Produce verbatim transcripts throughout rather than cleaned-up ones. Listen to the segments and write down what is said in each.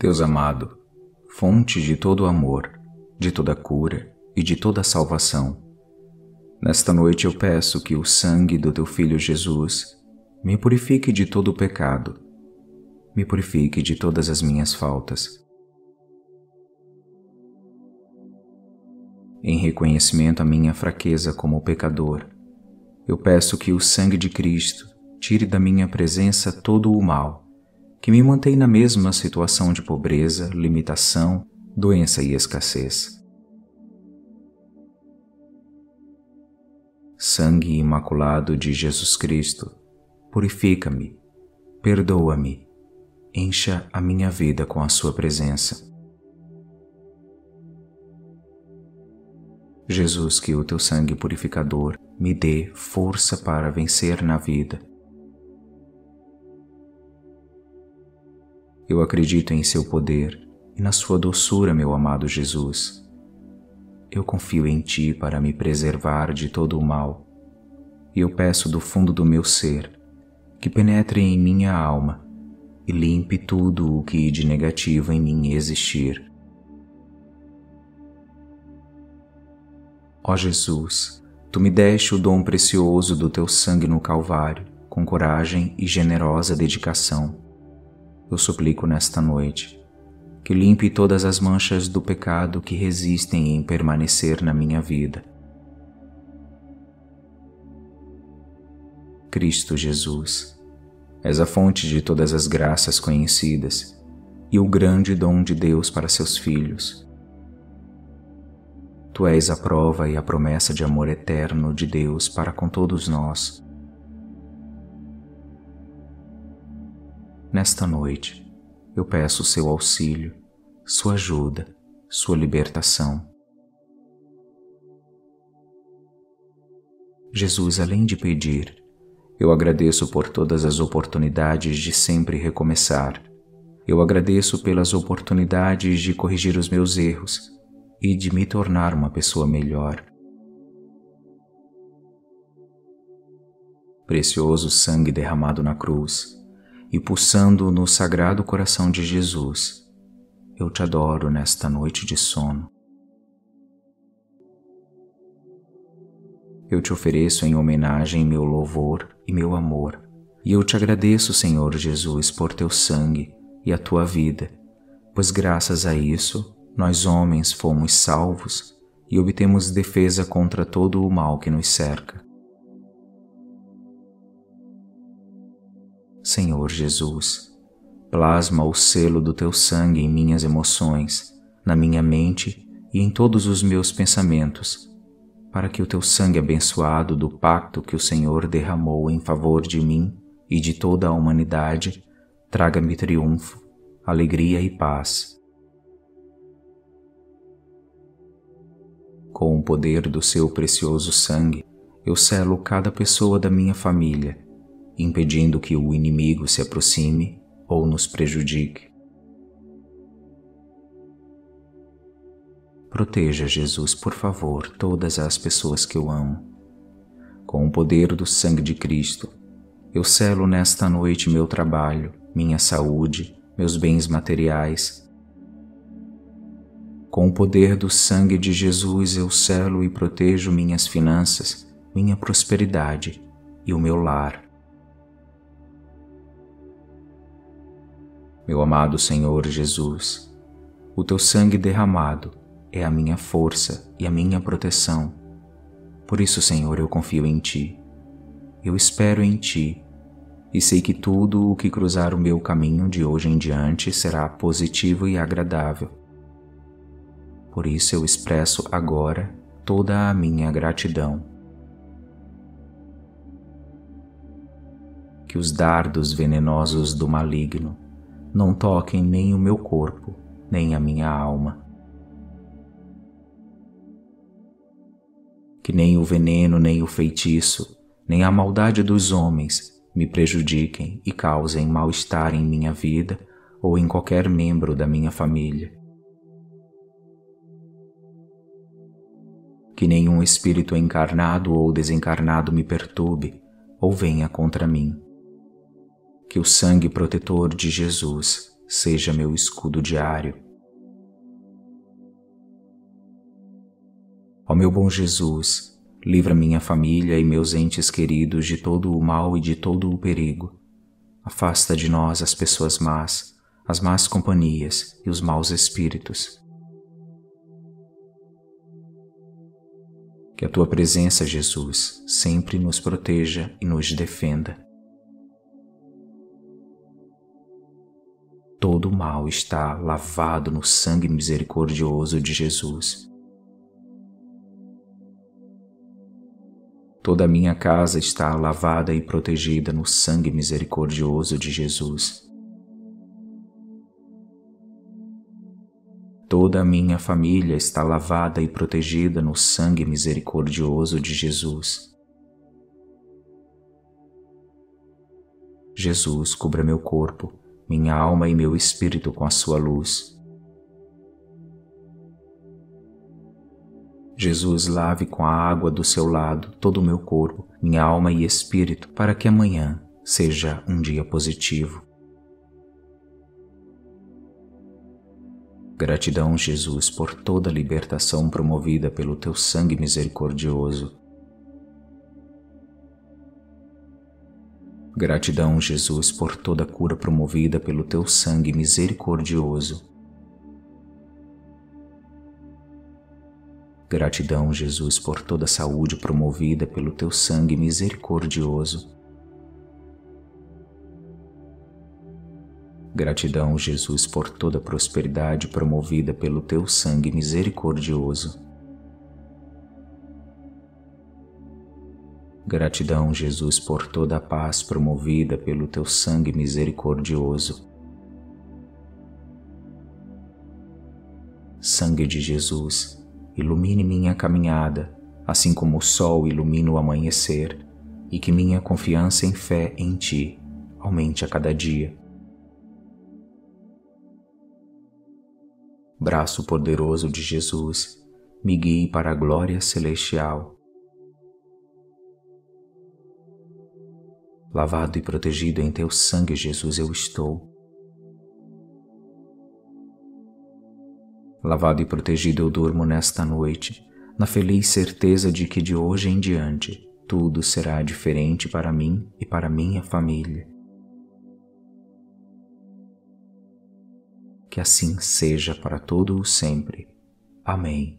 Deus amado, fonte de todo amor, de toda cura e de toda salvação, nesta noite eu peço que o sangue do teu Filho Jesus me purifique de todo o pecado, me purifique de todas as minhas faltas. Em reconhecimento à minha fraqueza como pecador, eu peço que o sangue de Cristo tire da minha presença todo o mal, que me mantém na mesma situação de pobreza, limitação, doença e escassez. Sangue imaculado de Jesus Cristo, purifica-me, perdoa-me, encha a minha vida com a sua presença. Jesus, que o teu sangue purificador me dê força para vencer na vida. Eu acredito em seu poder e na sua doçura, meu amado Jesus. Eu confio em ti para me preservar de todo o mal, e eu peço do fundo do meu ser que penetre em minha alma e limpe tudo o que de negativo em mim existir. Ó Jesus, tu me deste o dom precioso do teu sangue no Calvário, com coragem e generosa dedicação. Eu suplico nesta noite que limpe todas as manchas do pecado que resistem em permanecer na minha vida. Cristo Jesus, és a fonte de todas as graças conhecidas e o grande dom de Deus para seus filhos. Tu és a prova e a promessa de amor eterno de Deus para com todos nós. Nesta noite, eu peço seu auxílio, sua ajuda, sua libertação. Jesus, além de pedir, eu agradeço por todas as oportunidades de sempre recomeçar. Eu agradeço pelas oportunidades de corrigir os meus erros e de me tornar uma pessoa melhor. Precioso sangue derramado na cruz e pulsando no sagrado coração de Jesus, eu te adoro nesta noite de sono. Eu te ofereço em homenagem meu louvor e meu amor, e eu te agradeço, Senhor Jesus, por teu sangue e a tua vida, pois graças a isso nós homens fomos salvos e obtemos defesa contra todo o mal que nos cerca. Senhor Jesus, plasma o selo do teu sangue em minhas emoções, na minha mente e em todos os meus pensamentos, para que o teu sangue abençoado do pacto que o Senhor derramou em favor de mim e de toda a humanidade traga-me triunfo, alegria e paz. Com o poder do seu precioso sangue, eu selo cada pessoa da minha família, impedindo que o inimigo se aproxime ou nos prejudique. Proteja, Jesus, por favor, todas as pessoas que eu amo. Com o poder do sangue de Cristo, eu selo nesta noite meu trabalho, minha saúde, meus bens materiais. Com o poder do sangue de Jesus eu selo e protejo minhas finanças, minha prosperidade e o meu lar. Meu amado Senhor Jesus, o teu sangue derramado é a minha força e a minha proteção. Por isso, Senhor, eu confio em ti. Eu espero em ti e sei que tudo o que cruzar o meu caminho de hoje em diante será positivo e agradável. Por isso eu expresso agora toda a minha gratidão. Que os dardos venenosos do maligno não toquem nem o meu corpo, nem a minha alma. Que nem o veneno, nem o feitiço, nem a maldade dos homens me prejudiquem e causem mal-estar em minha vida ou em qualquer membro da minha família. Que nenhum espírito encarnado ou desencarnado me perturbe ou venha contra mim. Que o sangue protetor de Jesus seja meu escudo diário. Ó meu bom Jesus, livra minha família e meus entes queridos de todo o mal e de todo o perigo. Afasta de nós as pessoas más, as más companhias e os maus espíritos. Que a Tua presença, Jesus, sempre nos proteja e nos defenda. Todo o mal está lavado no sangue misericordioso de Jesus. Toda a minha casa está lavada e protegida no sangue misericordioso de Jesus. Toda a minha família está lavada e protegida no sangue misericordioso de Jesus. Jesus, cubra meu corpo, minha alma e meu espírito com a sua luz. Jesus, lave com a água do seu lado todo o meu corpo, minha alma e espírito, para que amanhã seja um dia positivo. Gratidão, Jesus, por toda a libertação promovida pelo Teu sangue misericordioso. Gratidão, Jesus, por toda a cura promovida pelo Teu sangue misericordioso. Gratidão, Jesus, por toda a saúde promovida pelo Teu sangue misericordioso. Gratidão, Jesus, por toda a prosperidade promovida pelo Teu sangue misericordioso. Gratidão, Jesus, por toda a paz promovida pelo Teu sangue misericordioso. Sangue de Jesus, ilumine minha caminhada, assim como o sol ilumina o amanhecer, e que minha confiança em fé em Ti aumente a cada dia. Braço poderoso de Jesus, me guie para a glória celestial. Lavado e protegido em Teu sangue, Jesus, eu estou. Lavado e protegido eu durmo nesta noite, na feliz certeza de que de hoje em diante tudo será diferente para mim e para minha família. Que assim seja para todo o sempre. Amém.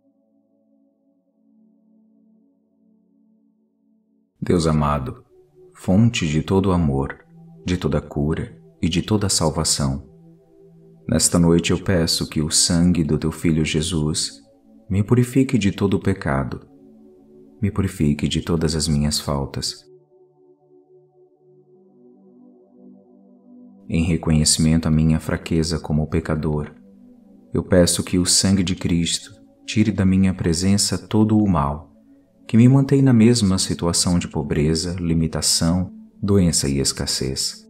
Deus amado, fonte de todo amor, de toda cura e de toda salvação, nesta noite eu peço que o sangue do Teu Filho Jesus me purifique de todo o pecado, me purifique de todas as minhas faltas. Em reconhecimento à minha fraqueza como pecador, eu peço que o sangue de Cristo tire da minha presença todo o mal, que me mantém na mesma situação de pobreza, limitação, doença e escassez.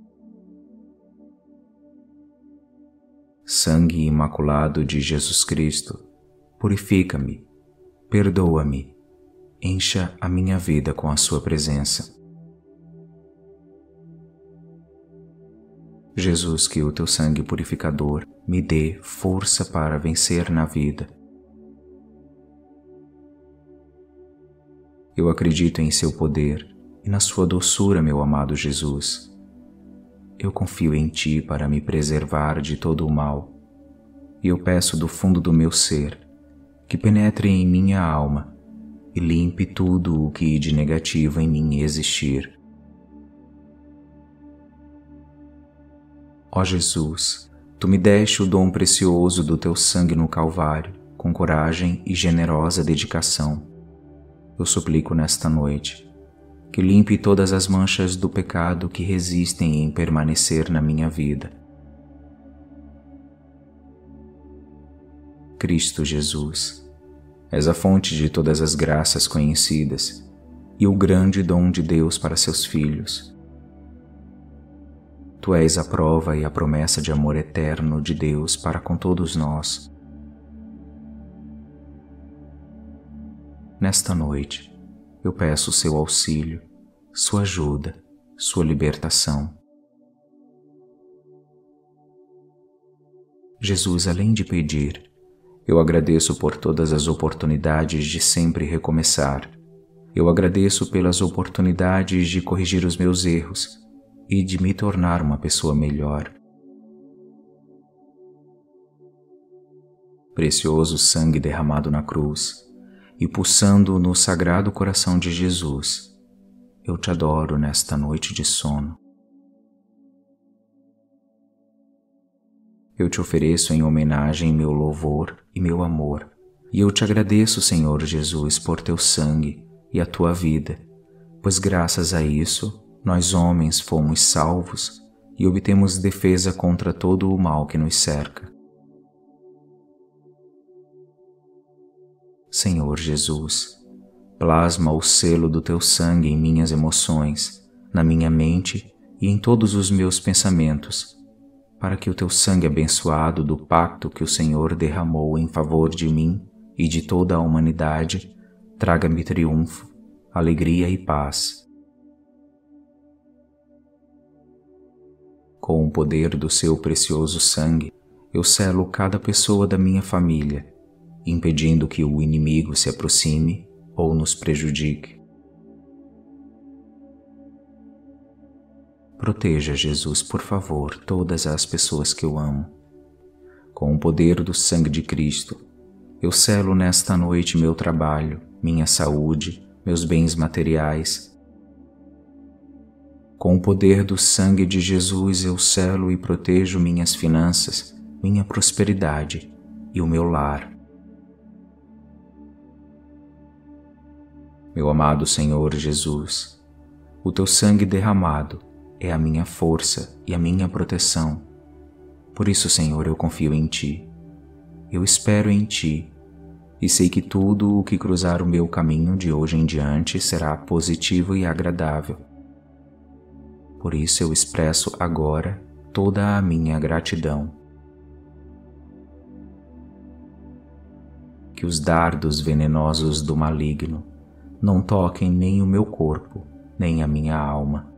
Sangue imaculado de Jesus Cristo, purifica-me, perdoa-me, encha a minha vida com a Sua presença. Jesus, que o Teu sangue purificador me dê força para vencer na vida. Eu acredito em Seu poder e na Sua doçura, meu amado Jesus. Eu confio em Ti para me preservar de todo o mal, e eu peço do fundo do meu ser que penetre em minha alma e limpe tudo o que de negativo em mim existir. Ó Jesus, Tu me deste o dom precioso do Teu sangue no Calvário, com coragem e generosa dedicação. Eu suplico nesta noite que limpe todas as manchas do pecado que resistem em permanecer na minha vida. Cristo Jesus, és a fonte de todas as graças conhecidas e o grande dom de Deus para seus filhos. Tu és a prova e a promessa de amor eterno de Deus para com todos nós. Nesta noite, eu peço Seu auxílio, Sua ajuda, Sua libertação. Jesus, além de pedir, eu agradeço por todas as oportunidades de sempre recomeçar. Eu agradeço pelas oportunidades de corrigir os meus erros e de me tornar uma pessoa melhor. Precioso sangue derramado na cruz e pulsando no sagrado coração de Jesus, eu te adoro nesta noite de sono. Eu te ofereço em homenagem meu louvor e meu amor, e eu te agradeço, Senhor Jesus, por teu sangue e a tua vida, pois graças a isso nós homens fomos salvos e obtemos defesa contra todo o mal que nos cerca. Senhor Jesus, plasma o selo do teu sangue em minhas emoções, na minha mente e em todos os meus pensamentos, para que o teu sangue abençoado do pacto que o Senhor derramou em favor de mim e de toda a humanidade traga-me triunfo, alegria e paz. Com o poder do seu precioso sangue, eu selo cada pessoa da minha família, impedindo que o inimigo se aproxime ou nos prejudique. Proteja, Jesus, por favor, todas as pessoas que eu amo. Com o poder do sangue de Cristo, eu selo nesta noite meu trabalho, minha saúde, meus bens materiais. Com o poder do sangue de Jesus, eu selo e protejo minhas finanças, minha prosperidade e o meu lar. Meu amado Senhor Jesus, o teu sangue derramado é a minha força e a minha proteção. Por isso, Senhor, eu confio em Ti. Eu espero em Ti e sei que tudo o que cruzar o meu caminho de hoje em diante será positivo e agradável. Por isso eu expresso agora toda a minha gratidão. Que os dardos venenosos do maligno não toquem nem o meu corpo, nem a minha alma.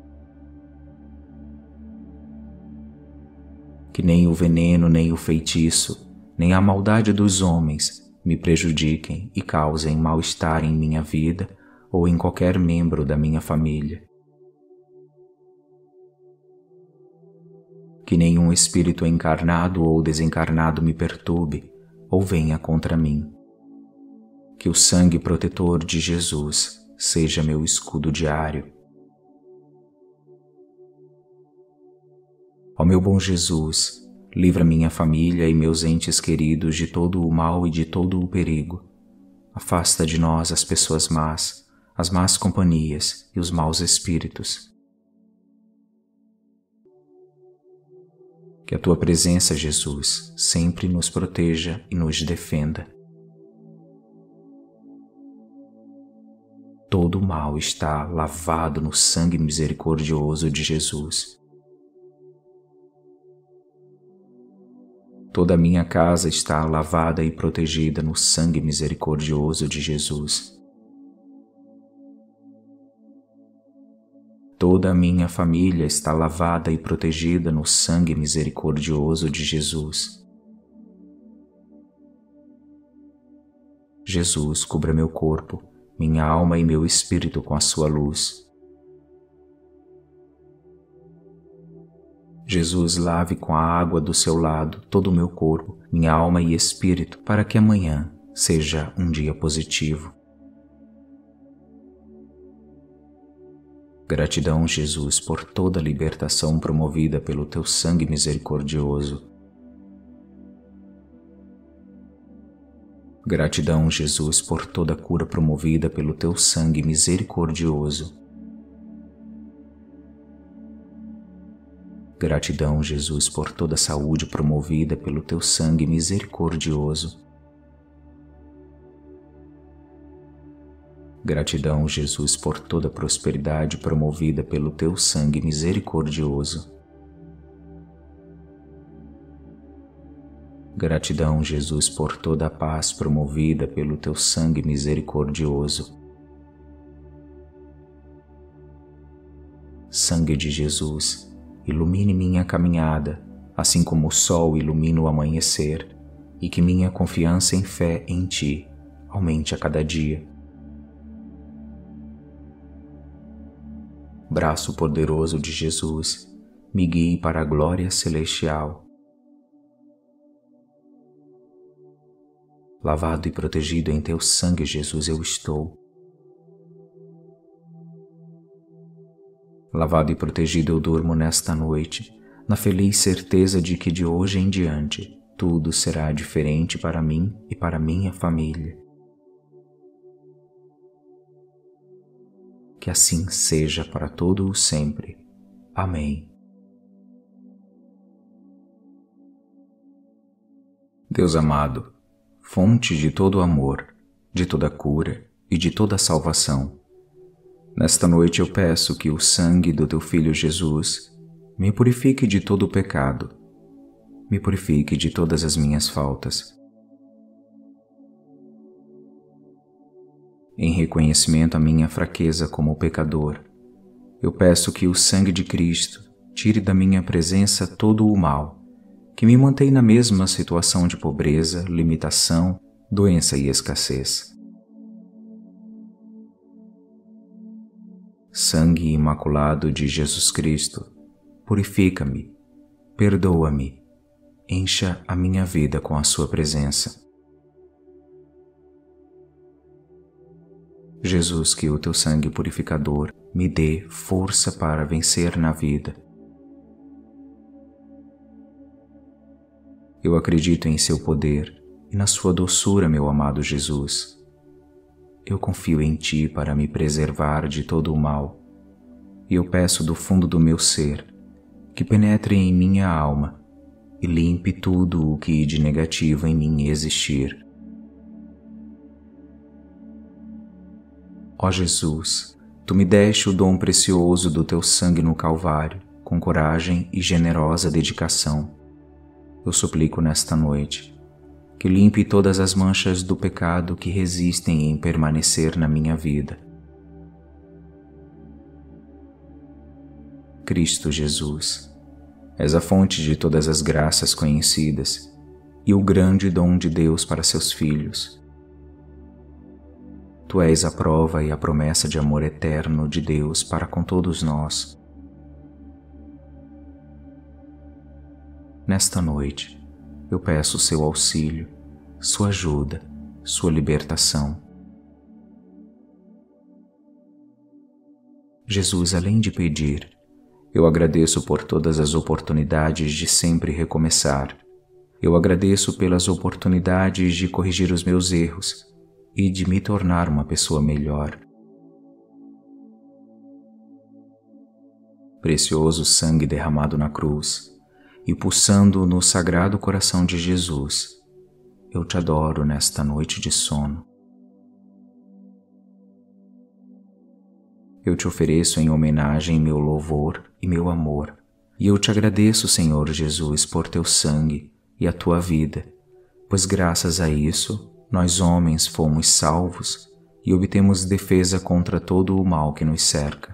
Que nem o veneno, nem o feitiço, nem a maldade dos homens me prejudiquem e causem mal-estar em minha vida ou em qualquer membro da minha família. Que nenhum espírito encarnado ou desencarnado me perturbe ou venha contra mim. Que o sangue protetor de Jesus seja meu escudo diário. Ó meu bom Jesus, livra minha família e meus entes queridos de todo o mal e de todo o perigo. Afasta de nós as pessoas más, as más companhias e os maus espíritos. Que a tua presença, Jesus, sempre nos proteja e nos defenda. Todo o mal está lavado no sangue misericordioso de Jesus. Toda a minha casa está lavada e protegida no sangue misericordioso de Jesus. Toda a minha família está lavada e protegida no sangue misericordioso de Jesus. Jesus, cubra meu corpo, minha alma e meu espírito com a sua luz. Jesus, lave com a água do seu lado todo o meu corpo, minha alma e espírito, para que amanhã seja um dia positivo. Gratidão, Jesus, por toda a libertação promovida pelo teu sangue misericordioso. Gratidão, Jesus, por toda a cura promovida pelo teu sangue misericordioso. Gratidão, Jesus, por toda a saúde promovida pelo teu sangue misericordioso. Gratidão, Jesus, por toda a prosperidade promovida pelo teu sangue misericordioso. Gratidão, Jesus, por toda a paz promovida pelo teu sangue misericordioso. Sangue de Jesus, ilumine minha caminhada, assim como o sol ilumina o amanhecer, e que minha confiança em fé em Ti aumente a cada dia. Braço poderoso de Jesus, me guie para a glória celestial. Lavado e protegido em Teu sangue, Jesus, eu estou. Lavado e protegido eu durmo nesta noite, na feliz certeza de que de hoje em diante tudo será diferente para mim e para minha família. Que assim seja para todo o sempre. Amém. Deus amado, fonte de todo amor, de toda cura e de toda salvação, nesta noite eu peço que o sangue do Teu Filho Jesus me purifique de todo o pecado, me purifique de todas as minhas faltas. Em reconhecimento à minha fraqueza como pecador, eu peço que o sangue de Cristo tire da minha presença todo o mal, que me mantém na mesma situação de pobreza, limitação, doença e escassez. Sangue imaculado de Jesus Cristo, purifica-me, perdoa-me, encha a minha vida com a Sua presença. Jesus, que o Teu sangue purificador me dê força para vencer na vida. Eu acredito em Seu poder e na Sua doçura, meu amado Jesus. Eu confio em Ti para me preservar de todo o mal, e eu peço do fundo do meu ser que penetre em minha alma e limpe tudo o que de negativo em mim existir. Ó Jesus, Tu me deste o dom precioso do Teu sangue no Calvário, com coragem e generosa dedicação. Eu suplico nesta noite que limpe todas as manchas do pecado que resistem em permanecer na minha vida. Cristo Jesus, és a fonte de todas as graças conhecidas e o grande dom de Deus para seus filhos. Tu és a prova e a promessa de amor eterno de Deus para com todos nós. Nesta noite, eu peço seu auxílio, sua ajuda, sua libertação. Jesus, além de pedir, eu agradeço por todas as oportunidades de sempre recomeçar. Eu agradeço pelas oportunidades de corrigir os meus erros e de me tornar uma pessoa melhor. Precioso sangue derramado na cruz e pulsando no sagrado coração de Jesus, eu te adoro nesta noite de sono. Eu te ofereço em homenagem meu louvor e meu amor, e eu te agradeço, Senhor Jesus, por teu sangue e a tua vida, pois graças a isso nós homens fomos salvos e obtemos defesa contra todo o mal que nos cerca.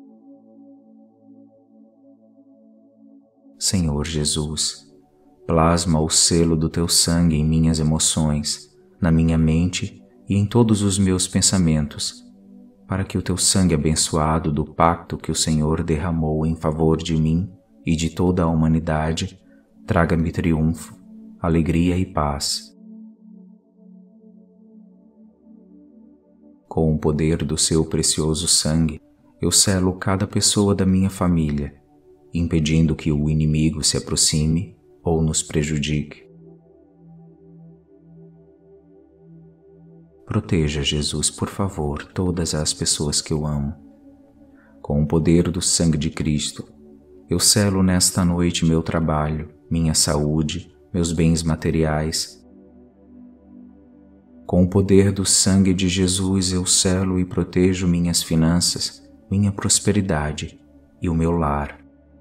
Senhor Jesus, plasma o selo do teu sangue em minhas emoções, na minha mente e em todos os meus pensamentos, para que o teu sangue abençoado do pacto que o Senhor derramou em favor de mim e de toda a humanidade traga-me triunfo, alegria e paz. Com o poder do seu precioso sangue, eu selo cada pessoa da minha família, impedindo que o inimigo se aproxime ou nos prejudique. Proteja, Jesus, por favor, todas as pessoas que eu amo. Com o poder do sangue de Cristo, eu selo nesta noite meu trabalho, minha saúde, meus bens materiais. Com o poder do sangue de Jesus, eu selo e protejo minhas finanças, minha prosperidade e o meu lar.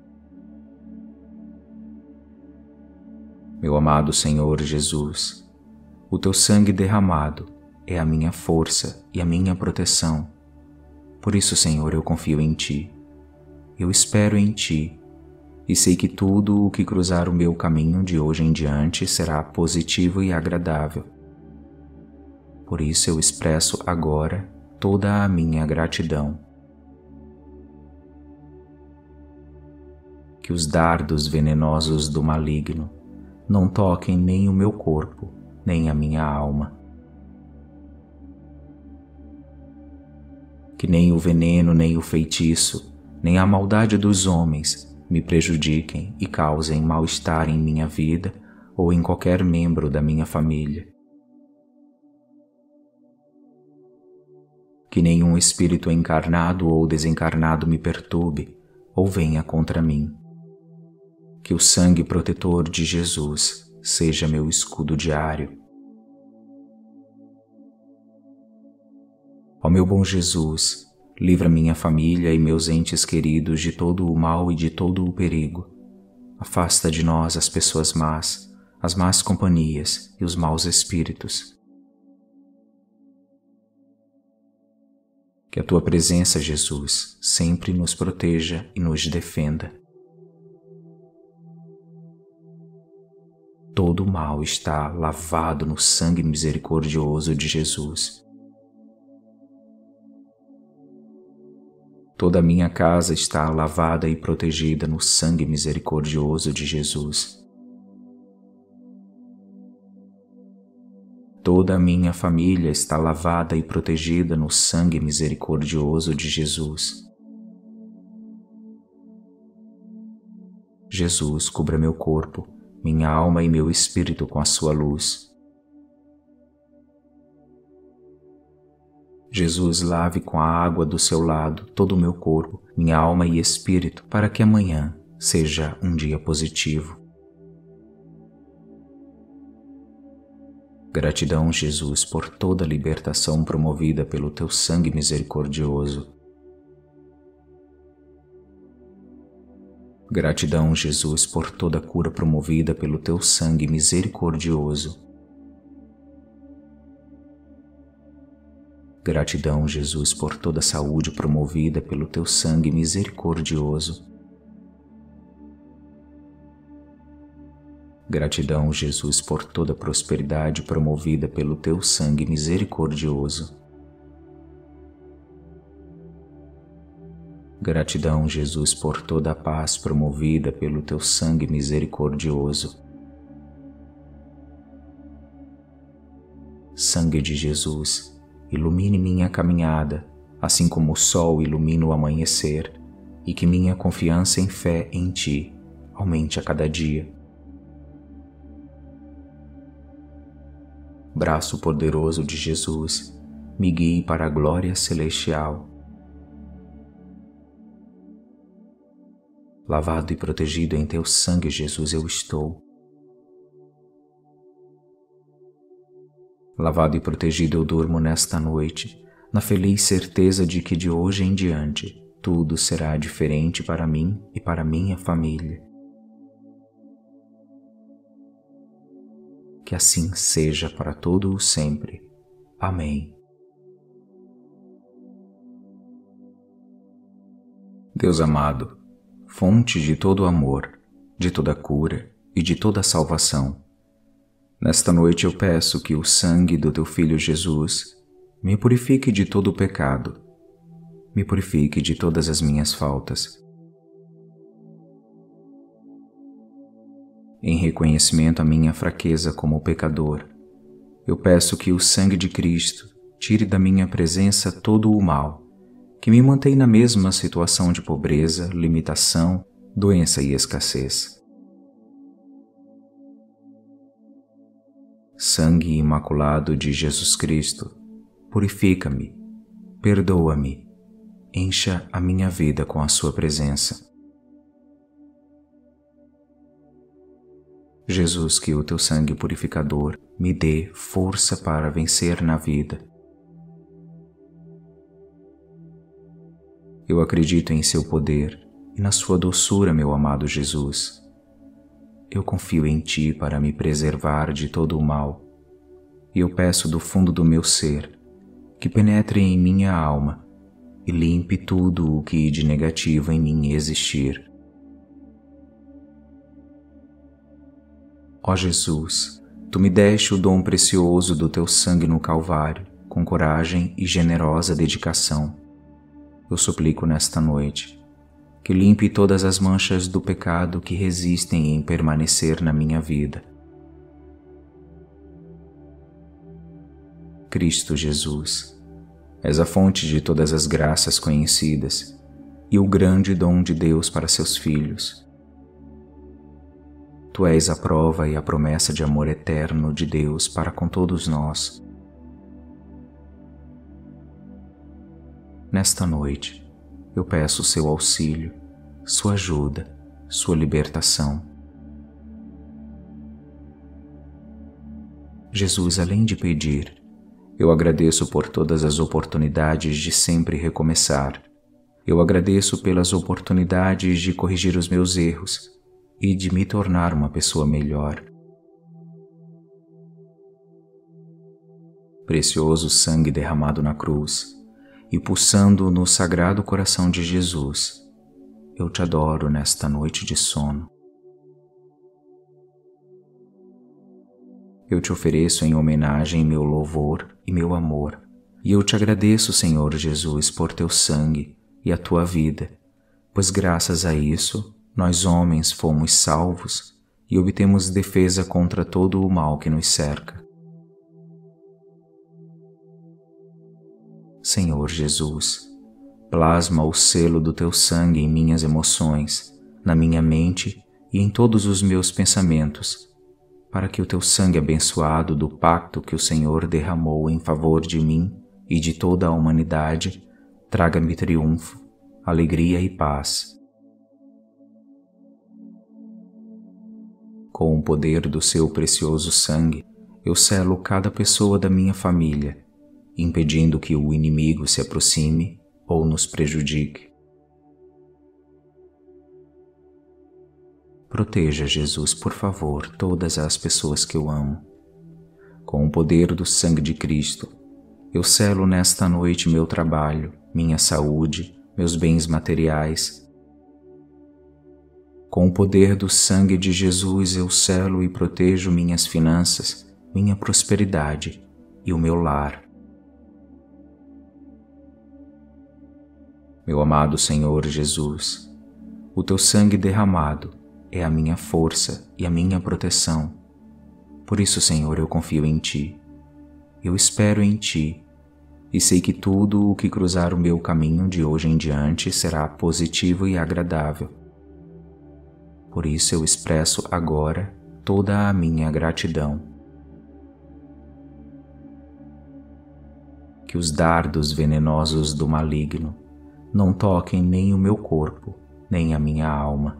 Meu amado Senhor Jesus, o teu sangue derramado é a minha força e a minha proteção. Por isso, Senhor, eu confio em Ti. Eu espero em Ti e sei que tudo o que cruzar o meu caminho de hoje em diante será positivo e agradável. Por isso eu expresso agora toda a minha gratidão. Que os dardos venenosos do maligno não toquem nem o meu corpo, nem a minha alma. Que nem o veneno, nem o feitiço, nem a maldade dos homens me prejudiquem e causem mal-estar em minha vida ou em qualquer membro da minha família. Que nenhum espírito encarnado ou desencarnado me perturbe ou venha contra mim. Que o sangue protetor de Jesus seja meu escudo diário. Ó meu bom Jesus, livra minha família e meus entes queridos de todo o mal e de todo o perigo. Afasta de nós as pessoas más, as más companhias e os maus espíritos. Que a tua presença, Jesus, sempre nos proteja e nos defenda. Todo o mal está lavado no sangue misericordioso de Jesus. Toda a minha casa está lavada e protegida no sangue misericordioso de Jesus. Toda a minha família está lavada e protegida no sangue misericordioso de Jesus. Jesus, cubra meu corpo, minha alma e meu espírito com a sua luz. Jesus, lave com a água do seu lado todo o meu corpo, minha alma e espírito, para que amanhã seja um dia positivo. Gratidão, Jesus, por toda a libertação promovida pelo teu sangue misericordioso. Gratidão, Jesus, por toda a cura promovida pelo teu sangue misericordioso. Gratidão, Jesus, por toda a saúde promovida pelo teu sangue misericordioso. Gratidão, Jesus, por toda a prosperidade promovida pelo teu sangue misericordioso. Gratidão, Jesus, por toda a paz promovida pelo teu sangue misericordioso. Sangue de Jesus, ilumine minha caminhada, assim como o sol ilumina o amanhecer, e que minha confiança em fé em Ti aumente a cada dia. Braço poderoso de Jesus, me guie para a glória celestial. Lavado e protegido em teu sangue, Jesus, eu estou. Lavado e protegido eu durmo nesta noite, na feliz certeza de que de hoje em diante tudo será diferente para mim e para minha família. Que assim seja para todo o sempre. Amém. Deus amado, fonte de todo amor, de toda cura e de toda salvação, nesta noite eu peço que o sangue do teu Filho Jesus me purifique de todo o pecado, me purifique de todas as minhas faltas. Em reconhecimento à minha fraqueza como pecador, eu peço que o sangue de Cristo tire da minha presença todo o mal, que me mantém na mesma situação de pobreza, limitação, doença e escassez. Sangue imaculado de Jesus Cristo, purifica-me, perdoa-me, encha a minha vida com a sua presença. Jesus, que o teu sangue purificador me dê força para vencer na vida. Eu acredito em seu poder e na sua doçura, meu amado Jesus. Eu confio em ti para me preservar de todo o mal, e eu peço do fundo do meu ser que penetre em minha alma e limpe tudo o que de negativo em mim existir. Ó Jesus, Tu me deste o dom precioso do Teu sangue no Calvário, com coragem e generosa dedicação. Eu suplico nesta noite que limpe todas as manchas do pecado que resistem em permanecer na minha vida. Cristo Jesus, és a fonte de todas as graças conhecidas e o grande dom de Deus para seus filhos. Tu és a prova e a promessa de amor eterno de Deus para com todos nós. Nesta noite, eu peço seu auxílio, sua ajuda, sua libertação. Jesus, além de pedir, eu agradeço por todas as oportunidades de sempre recomeçar. Eu agradeço pelas oportunidades de corrigir os meus erros e de me tornar uma pessoa melhor. Precioso sangue derramado na cruz e pulsando no sagrado coração de Jesus, eu te adoro nesta noite de sono. Eu te ofereço em homenagem meu louvor e meu amor, e eu te agradeço, Senhor Jesus, por teu sangue e a tua vida, pois graças a isso nós homens fomos salvos e obtemos defesa contra todo o mal que nos cerca. Senhor Jesus, plasma o selo do teu sangue em minhas emoções, na minha mente e em todos os meus pensamentos, para que o teu sangue abençoado do pacto que o Senhor derramou em favor de mim e de toda a humanidade traga-me triunfo, alegria e paz. Com o poder do seu precioso sangue, eu selo cada pessoa da minha família, impedindo que o inimigo se aproxime ou nos prejudique. Proteja, Jesus, por favor, todas as pessoas que eu amo. Com o poder do sangue de Cristo, eu selo nesta noite meu trabalho, minha saúde, meus bens materiais. Com o poder do sangue de Jesus, eu selo e protejo minhas finanças, minha prosperidade e o meu lar. Meu amado Senhor Jesus, o teu sangue derramado é a minha força e a minha proteção. Por isso, Senhor, eu confio em Ti. Eu espero em Ti e sei que tudo o que cruzar o meu caminho de hoje em diante será positivo e agradável. Por isso eu expresso agora toda a minha gratidão. Que os dardos venenosos do maligno não toquem nem o meu corpo, nem a minha alma.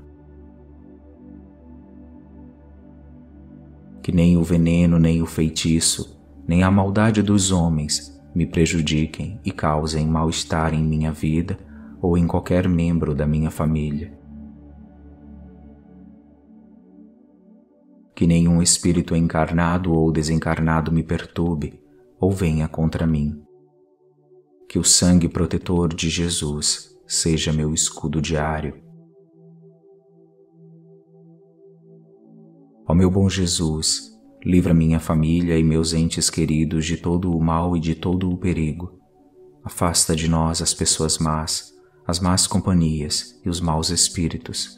Que nem o veneno, nem o feitiço, nem a maldade dos homens me prejudiquem e causem mal-estar em minha vida ou em qualquer membro da minha família. Que nenhum espírito encarnado ou desencarnado me perturbe ou venha contra mim. Que o sangue protetor de Jesus seja meu escudo diário. Ó meu bom Jesus, livra minha família e meus entes queridos de todo o mal e de todo o perigo. Afasta de nós as pessoas más, as más companhias e os maus espíritos.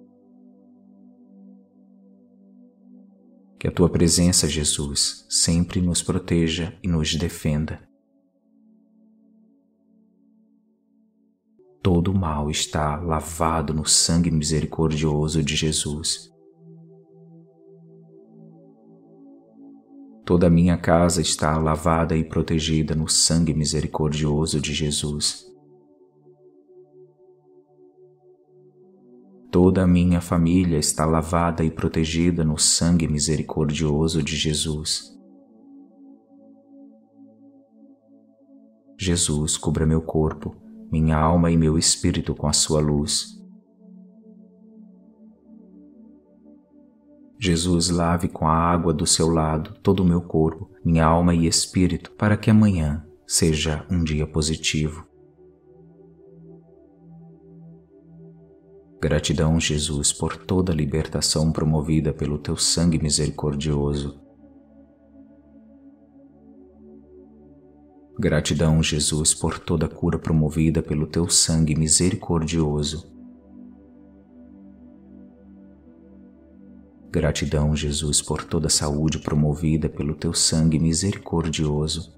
Que a tua presença, Jesus, sempre nos proteja e nos defenda. Todo o mal está lavado no sangue misericordioso de Jesus. Toda a minha casa está lavada e protegida no sangue misericordioso de Jesus. Toda a minha família está lavada e protegida no sangue misericordioso de Jesus. Jesus, cubra meu corpo, minha alma e meu espírito com a sua luz. Jesus, lave com a água do seu lado todo o meu corpo, minha alma e espírito, para que amanhã seja um dia positivo. Gratidão, Jesus, por toda a libertação promovida pelo teu sangue misericordioso. Gratidão, Jesus, por toda a cura promovida pelo teu sangue misericordioso. Gratidão, Jesus, por toda a saúde promovida pelo teu sangue misericordioso.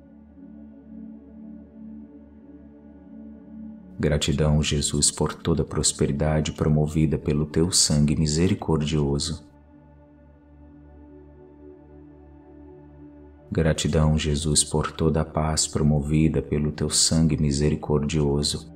Gratidão, Jesus, por toda a prosperidade promovida pelo teu sangue misericordioso. Gratidão, Jesus, por toda a paz promovida pelo teu sangue misericordioso.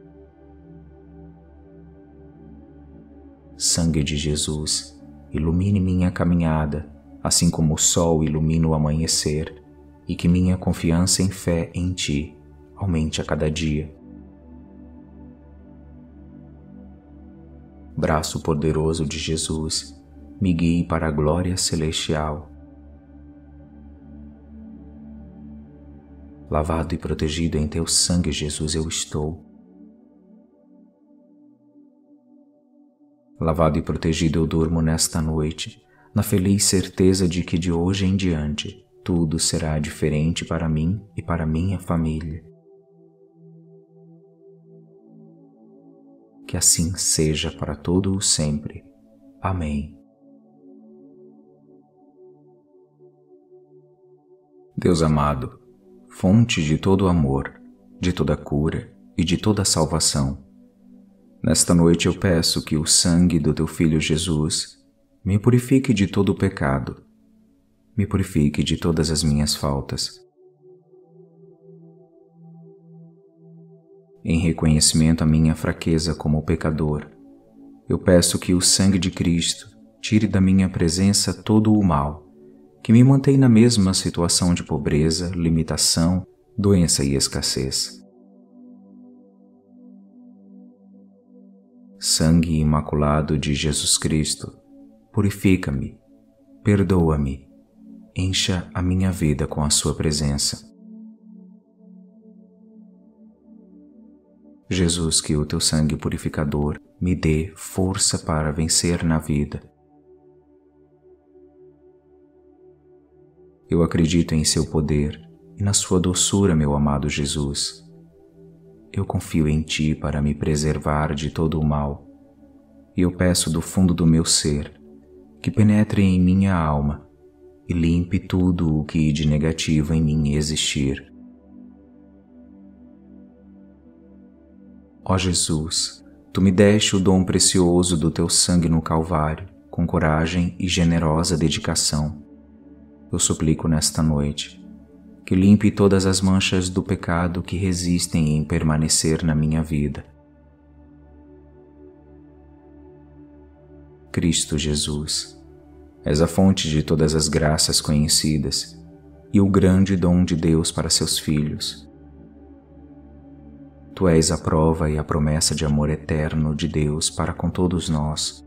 Sangue de Jesus, ilumine minha caminhada, assim como o sol ilumina o amanhecer, e que minha confiança em fé em Ti aumente a cada dia. Braço poderoso de Jesus, me guie para a glória celestial. Lavado e protegido em teu sangue, Jesus, eu estou. Lavado e protegido eu durmo nesta noite, na feliz certeza de que de hoje em diante tudo será diferente para mim e para minha família. Que assim seja para todo o sempre. Amém. Deus amado, fonte de todo amor, de toda cura e de toda salvação, nesta noite eu peço que o sangue do teu Filho Jesus me purifique de todo o pecado, me purifique de todas as minhas faltas. Em reconhecimento à minha fraqueza como pecador, eu peço que o sangue de Cristo tire da minha presença todo o mal, que me mantém na mesma situação de pobreza, limitação, doença e escassez. Sangue imaculado de Jesus Cristo, purifica-me, perdoa-me, encha a minha vida com a sua presença. Jesus, que o teu sangue purificador me dê força para vencer na vida. Eu acredito em seu poder e na sua doçura, meu amado Jesus. Eu confio em Ti para me preservar de todo o mal, e eu peço do fundo do meu ser que penetre em minha alma e limpe tudo o que de negativo em mim existir. Ó Jesus, Tu me deste o dom precioso do Teu sangue no Calvário, com coragem e generosa dedicação. Eu suplico nesta noite que limpe todas as manchas do pecado que resistem em permanecer na minha vida. Cristo Jesus, és a fonte de todas as graças conhecidas e o grande dom de Deus para seus filhos. Tu és a prova e a promessa de amor eterno de Deus para com todos nós.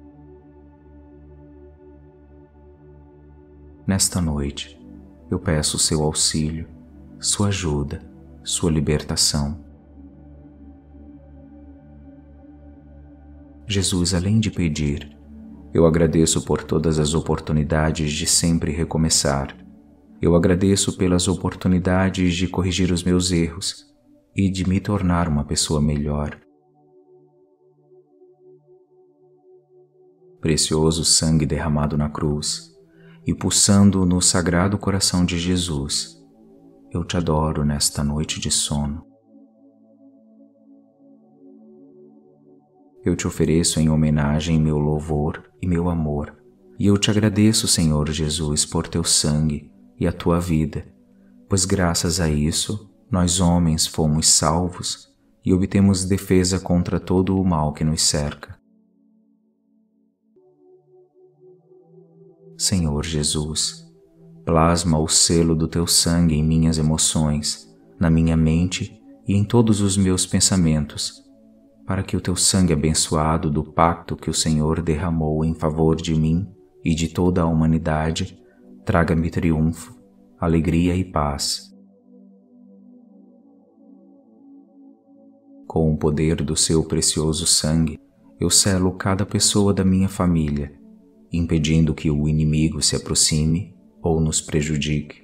Nesta noite, eu peço seu auxílio, sua ajuda, sua libertação. Jesus, além de pedir, eu agradeço por todas as oportunidades de sempre recomeçar. Eu agradeço pelas oportunidades de corrigir os meus erros e de me tornar uma pessoa melhor. Precioso sangue derramado na cruz, e pulsando no sagrado coração de Jesus, eu te adoro nesta noite de sono. Eu te ofereço em homenagem meu louvor e meu amor, e eu te agradeço, Senhor Jesus, por teu sangue e a tua vida, pois graças a isso nós homens fomos salvos e obtemos defesa contra todo o mal que nos cerca. Senhor Jesus, plasma o selo do teu sangue em minhas emoções, na minha mente e em todos os meus pensamentos, para que o teu sangue abençoado do pacto que o Senhor derramou em favor de mim e de toda a humanidade traga-me triunfo, alegria e paz. Com o poder do seu precioso sangue, eu selo cada pessoa da minha família, impedindo que o inimigo se aproxime ou nos prejudique.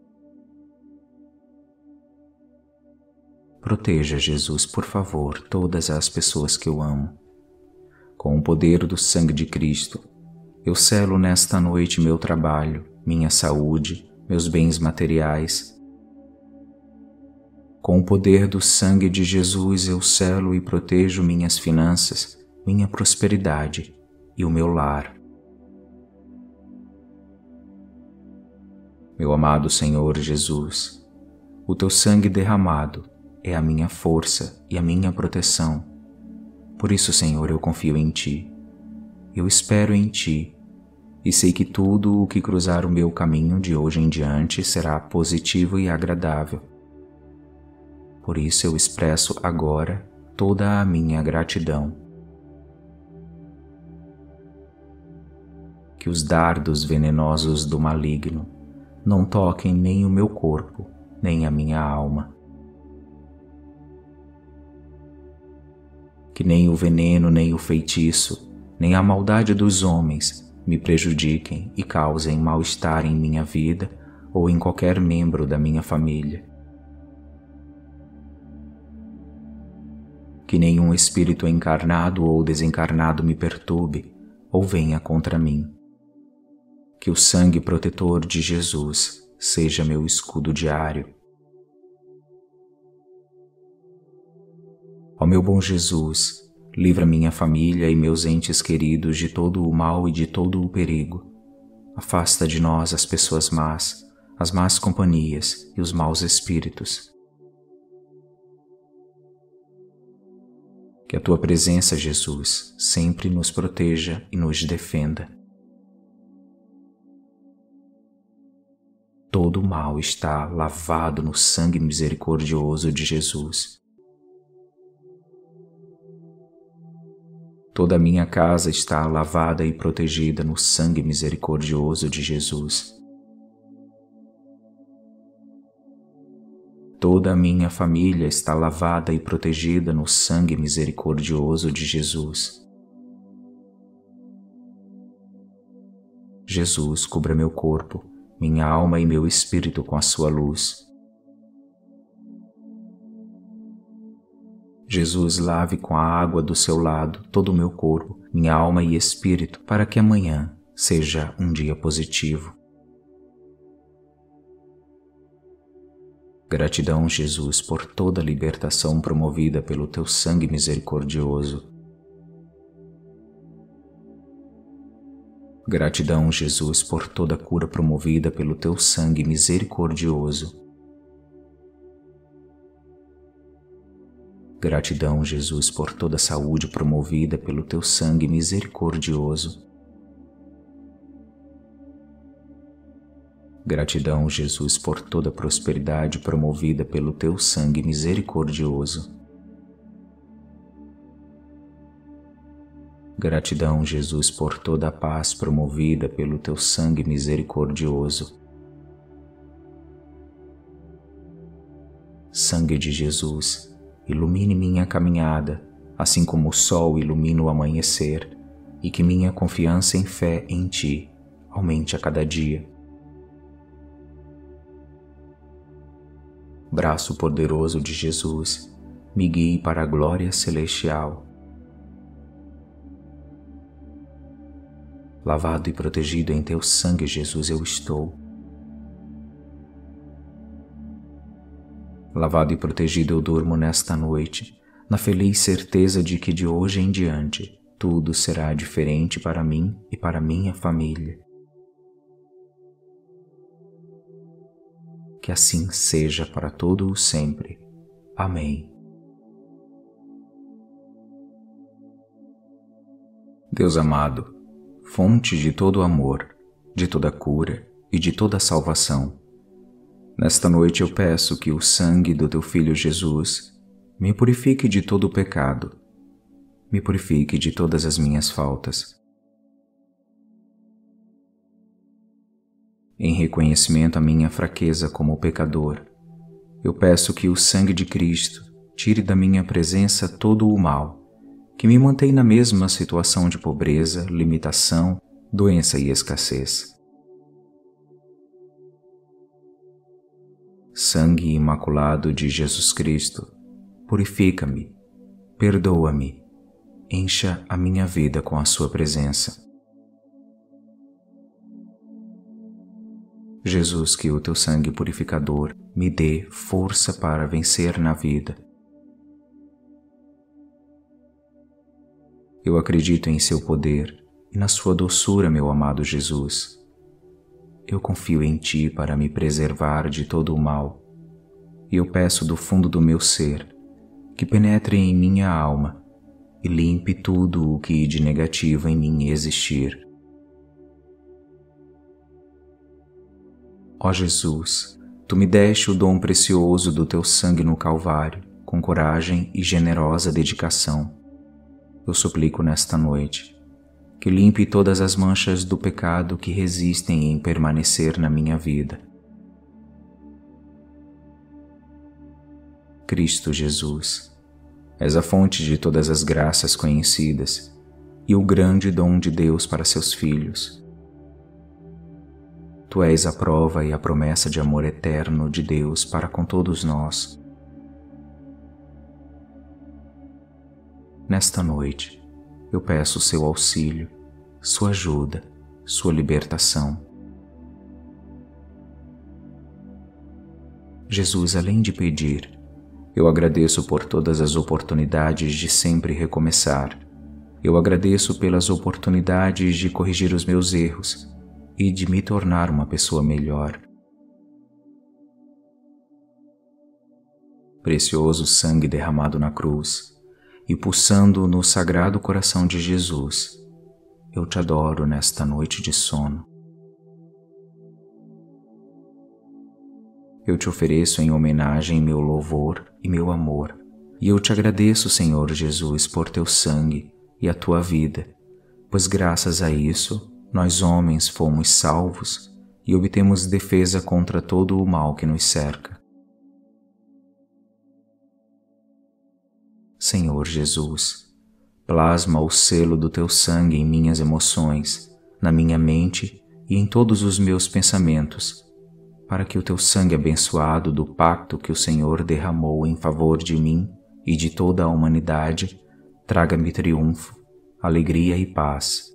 Proteja, Jesus, por favor, todas as pessoas que eu amo. Com o poder do sangue de Cristo, eu selo nesta noite meu trabalho, minha saúde, meus bens materiais. Com o poder do sangue de Jesus, eu selo e protejo minhas finanças, minha prosperidade e o meu lar. Meu amado Senhor Jesus, o teu sangue derramado é a minha força e a minha proteção. Por isso, Senhor, eu confio em Ti. Eu espero em Ti e sei que tudo o que cruzar o meu caminho de hoje em diante será positivo e agradável. Por isso eu expresso agora toda a minha gratidão. Que os dardos venenosos do maligno não toquem nem o meu corpo, nem a minha alma. Que nem o veneno, nem o feitiço, nem a maldade dos homens me prejudiquem e causem mal-estar em minha vida ou em qualquer membro da minha família. Que nenhum espírito encarnado ou desencarnado me perturbe ou venha contra mim. Que o sangue protetor de Jesus seja meu escudo diário. Ó meu bom Jesus, livra minha família e meus entes queridos de todo o mal e de todo o perigo. Afasta de nós as pessoas más, as más companhias e os maus espíritos. Que a Tua presença, Jesus, sempre nos proteja e nos defenda. Todo o mal está lavado no sangue misericordioso de Jesus. Toda a minha casa está lavada e protegida no sangue misericordioso de Jesus. Toda a minha família está lavada e protegida no sangue misericordioso de Jesus. Jesus, cubra meu corpo, minha alma e meu espírito com a sua luz. Jesus, lave com a água do seu lado todo o meu corpo, minha alma e espírito, para que amanhã seja um dia positivo. Gratidão, Jesus, por toda a libertação promovida pelo teu sangue misericordioso. Gratidão, Jesus, por toda a cura promovida pelo teu sangue misericordioso. Gratidão, Jesus, por toda a saúde promovida pelo teu sangue misericordioso. Gratidão, Jesus, por toda a prosperidade promovida pelo teu sangue misericordioso. Gratidão, Jesus, por toda a paz promovida pelo teu sangue misericordioso. Sangue de Jesus, ilumine minha caminhada, assim como o sol ilumina o amanhecer, e que minha confiança em fé em Ti aumente a cada dia. Braço poderoso de Jesus, me guie para a glória celestial. Lavado e protegido em Teu sangue, Jesus, eu estou. Lavado e protegido eu durmo nesta noite, na feliz certeza de que de hoje em diante tudo será diferente para mim e para minha família. Que assim seja para todo o sempre. Amém. Deus amado, fonte de todo amor, de toda cura e de toda salvação, nesta noite eu peço que o sangue do Teu Filho Jesus me purifique de todo o pecado, me purifique de todas as minhas faltas. Em reconhecimento à minha fraqueza como pecador, eu peço que o sangue de Cristo tire da minha presença todo o mal que me mantém na mesma situação de pobreza, limitação, doença e escassez. Sangue imaculado de Jesus Cristo, purifica-me, perdoa-me, encha a minha vida com a sua presença. Jesus, que o teu sangue purificador me dê força para vencer na vida. Eu acredito em seu poder e na sua doçura, meu amado Jesus. Eu confio em ti para me preservar de todo o mal, e eu peço do fundo do meu ser que penetre em minha alma e limpe tudo o que de negativo em mim existir. Ó Jesus, tu me deste o dom precioso do teu sangue no Calvário, com coragem e generosa dedicação. Eu suplico nesta noite que limpe todas as manchas do pecado que resistem em permanecer na minha vida. Cristo Jesus, és a fonte de todas as graças conhecidas e o grande dom de Deus para seus filhos. Tu és a prova e a promessa de amor eterno de Deus para com todos nós. Nesta noite, eu peço seu auxílio, sua ajuda, sua libertação. Jesus, além de pedir, eu agradeço por todas as oportunidades de sempre recomeçar. Eu agradeço pelas oportunidades de corrigir os meus erros e de me tornar uma pessoa melhor. Precioso sangue derramado na cruz e pulsando no sagrado coração de Jesus, eu te adoro nesta noite de sono. Eu te ofereço em homenagem meu louvor e meu amor, e eu te agradeço, Senhor Jesus, por teu sangue e a tua vida, pois graças a isso nós homens fomos salvos e obtemos defesa contra todo o mal que nos cerca. Senhor Jesus, plasma o selo do teu sangue em minhas emoções, na minha mente e em todos os meus pensamentos, para que o teu sangue abençoado do pacto que o Senhor derramou em favor de mim e de toda a humanidade traga-me triunfo, alegria e paz.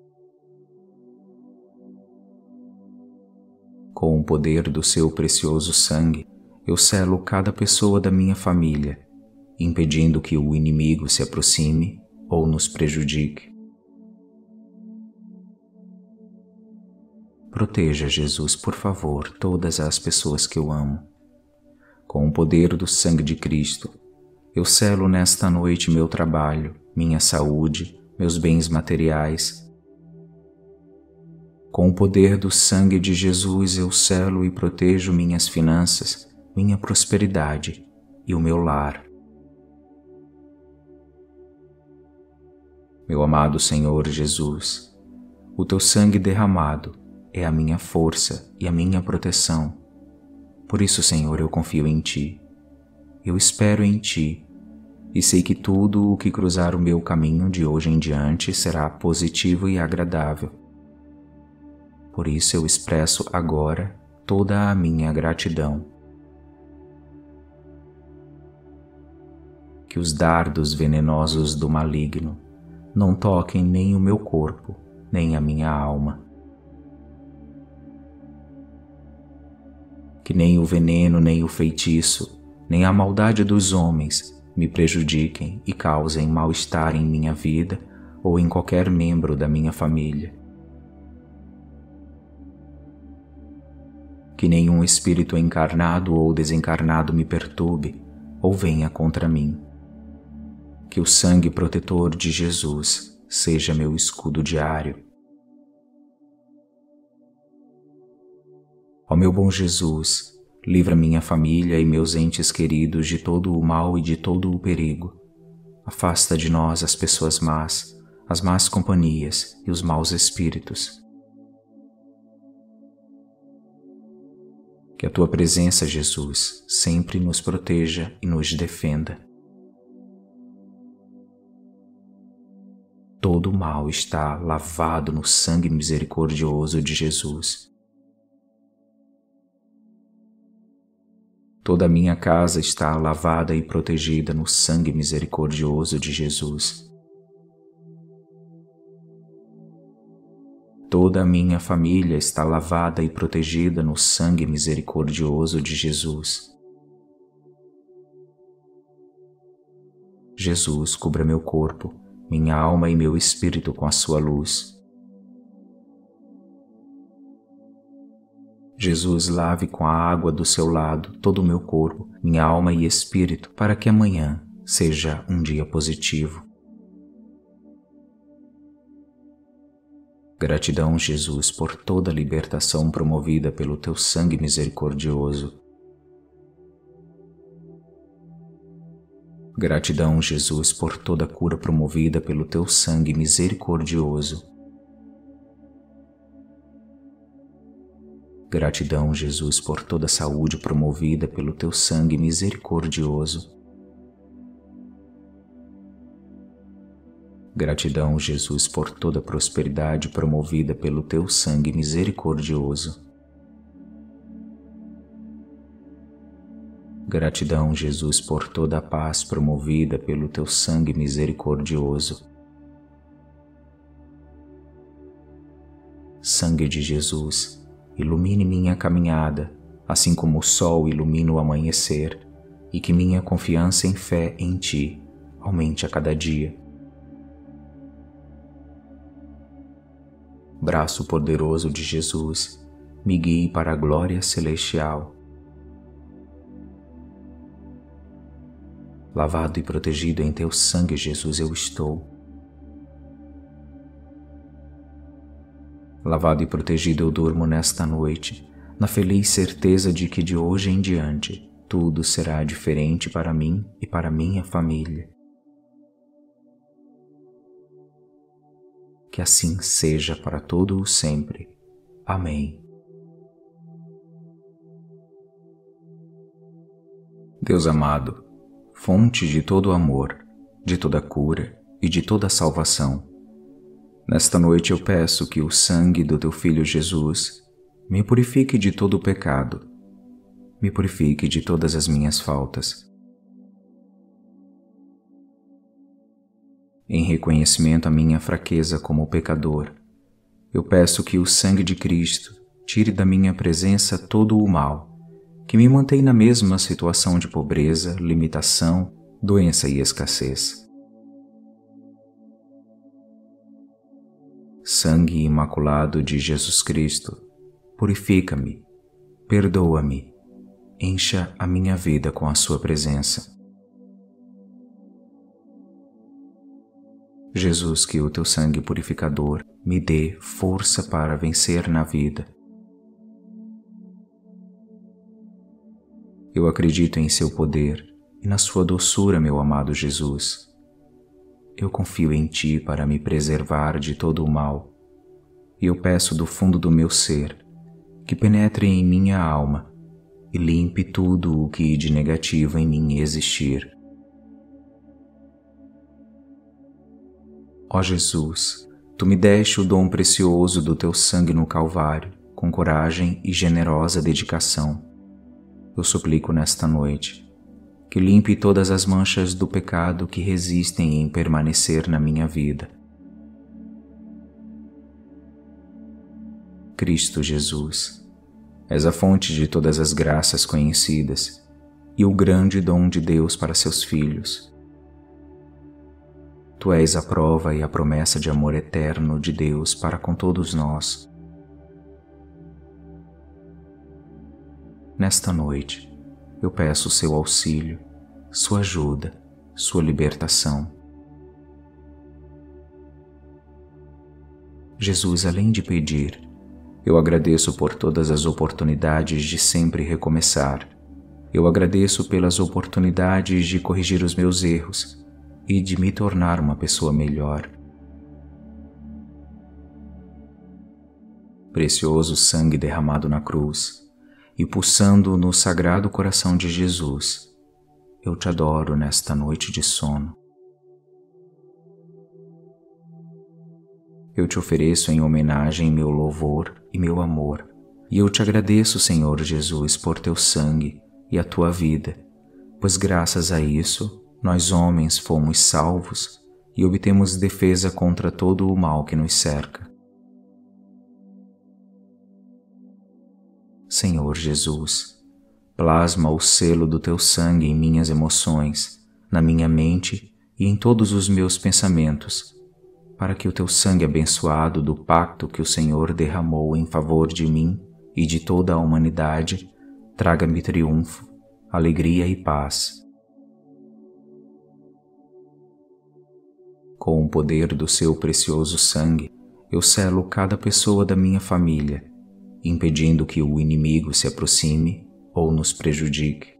Com o poder do seu precioso sangue, eu selo cada pessoa da minha família, impedindo que o inimigo se aproxime ou nos prejudique. Proteja, Jesus, por favor, todas as pessoas que eu amo. Com o poder do sangue de Cristo, eu selo nesta noite meu trabalho, minha saúde, meus bens materiais. Com o poder do sangue de Jesus, eu selo e protejo minhas finanças, minha prosperidade e o meu lar. Meu amado Senhor Jesus, o teu sangue derramado é a minha força e a minha proteção. Por isso, Senhor, eu confio em Ti. Eu espero em Ti e sei que tudo o que cruzar o meu caminho de hoje em diante será positivo e agradável. Por isso eu expresso agora toda a minha gratidão. Que os dardos venenosos do maligno não toquem nem o meu corpo, nem a minha alma. Que nem o veneno, nem o feitiço, nem a maldade dos homens me prejudiquem e causem mal-estar em minha vida ou em qualquer membro da minha família. Que nenhum espírito encarnado ou desencarnado me perturbe ou venha contra mim. Que o sangue protetor de Jesus seja meu escudo diário. Ó meu bom Jesus, livra minha família e meus entes queridos de todo o mal e de todo o perigo. Afasta de nós as pessoas más, as más companhias e os maus espíritos. Que a tua presença, Jesus, sempre nos proteja e nos defenda. Todo o mal está lavado no sangue misericordioso de Jesus. Toda a minha casa está lavada e protegida no sangue misericordioso de Jesus. Toda a minha família está lavada e protegida no sangue misericordioso de Jesus. Jesus, cubra meu corpo, minha alma e meu espírito com a sua luz. Jesus, lave com a água do seu lado todo o meu corpo, minha alma e espírito, para que amanhã seja um dia positivo. Gratidão, Jesus, por toda a libertação promovida pelo teu sangue misericordioso. Gratidão, Jesus, por toda a cura promovida pelo teu sangue misericordioso. Gratidão, Jesus, por toda a saúde promovida pelo teu sangue misericordioso. Gratidão, Jesus, por toda a prosperidade promovida pelo teu sangue misericordioso. Gratidão, Jesus, por toda a paz promovida pelo teu sangue misericordioso. Sangue de Jesus, ilumine minha caminhada, assim como o sol ilumina o amanhecer, e que minha confiança em fé em Ti aumente a cada dia. Braço poderoso de Jesus, me guie para a glória celestial. Lavado e protegido em Teu sangue, Jesus, eu estou. Lavado e protegido eu durmo nesta noite, na feliz certeza de que de hoje em diante tudo será diferente para mim e para minha família. Que assim seja para todo o sempre. Amém. Deus amado, fonte de todo amor, de toda cura e de toda salvação, nesta noite eu peço que o sangue do Teu Filho Jesus me purifique de todo o pecado, me purifique de todas as minhas faltas. Em reconhecimento à minha fraqueza como pecador, eu peço que o sangue de Cristo tire da minha presença todo o mal, que me mantém na mesma situação de pobreza, limitação, doença e escassez. Sangue imaculado de Jesus Cristo, purifica-me, perdoa-me, encha a minha vida com a sua presença. Jesus, que o Teu sangue purificador me dê força para vencer na vida. Eu acredito em Seu poder e na Sua doçura, meu amado Jesus. Eu confio em Ti para me preservar de todo o mal, e eu peço do fundo do meu ser que penetre em minha alma e limpe tudo o que de negativo em mim existir. Ó Jesus, Tu me deste o dom precioso do Teu sangue no Calvário, com coragem e generosa dedicação. Eu suplico nesta noite que limpe todas as manchas do pecado que resistem em permanecer na minha vida. Cristo Jesus, és a fonte de todas as graças conhecidas e o grande dom de Deus para seus filhos. Tu és a prova e a promessa de amor eterno de Deus para com todos nós. Nesta noite, eu peço o Seu auxílio, Sua ajuda, Sua libertação. Jesus, além de pedir, eu agradeço por todas as oportunidades de sempre recomeçar. Eu agradeço pelas oportunidades de corrigir os meus erros e de me tornar uma pessoa melhor. Precioso sangue derramado na cruz e pulsando no sagrado coração de Jesus, eu Te adoro nesta noite de sono. Eu te ofereço em homenagem meu louvor e meu amor, e eu te agradeço, Senhor Jesus, por teu sangue e a tua vida, pois graças a isso nós homens fomos salvos e obtemos defesa contra todo o mal que nos cerca. Senhor Jesus, plasma o selo do teu sangue em minhas emoções, na minha mente e em todos os meus pensamentos, para que o teu sangue abençoado do pacto que o Senhor derramou em favor de mim e de toda a humanidade traga-me triunfo, alegria e paz. Com o poder do seu precioso sangue, eu selo cada pessoa da minha família, impedindo que o inimigo se aproxime ou nos prejudique.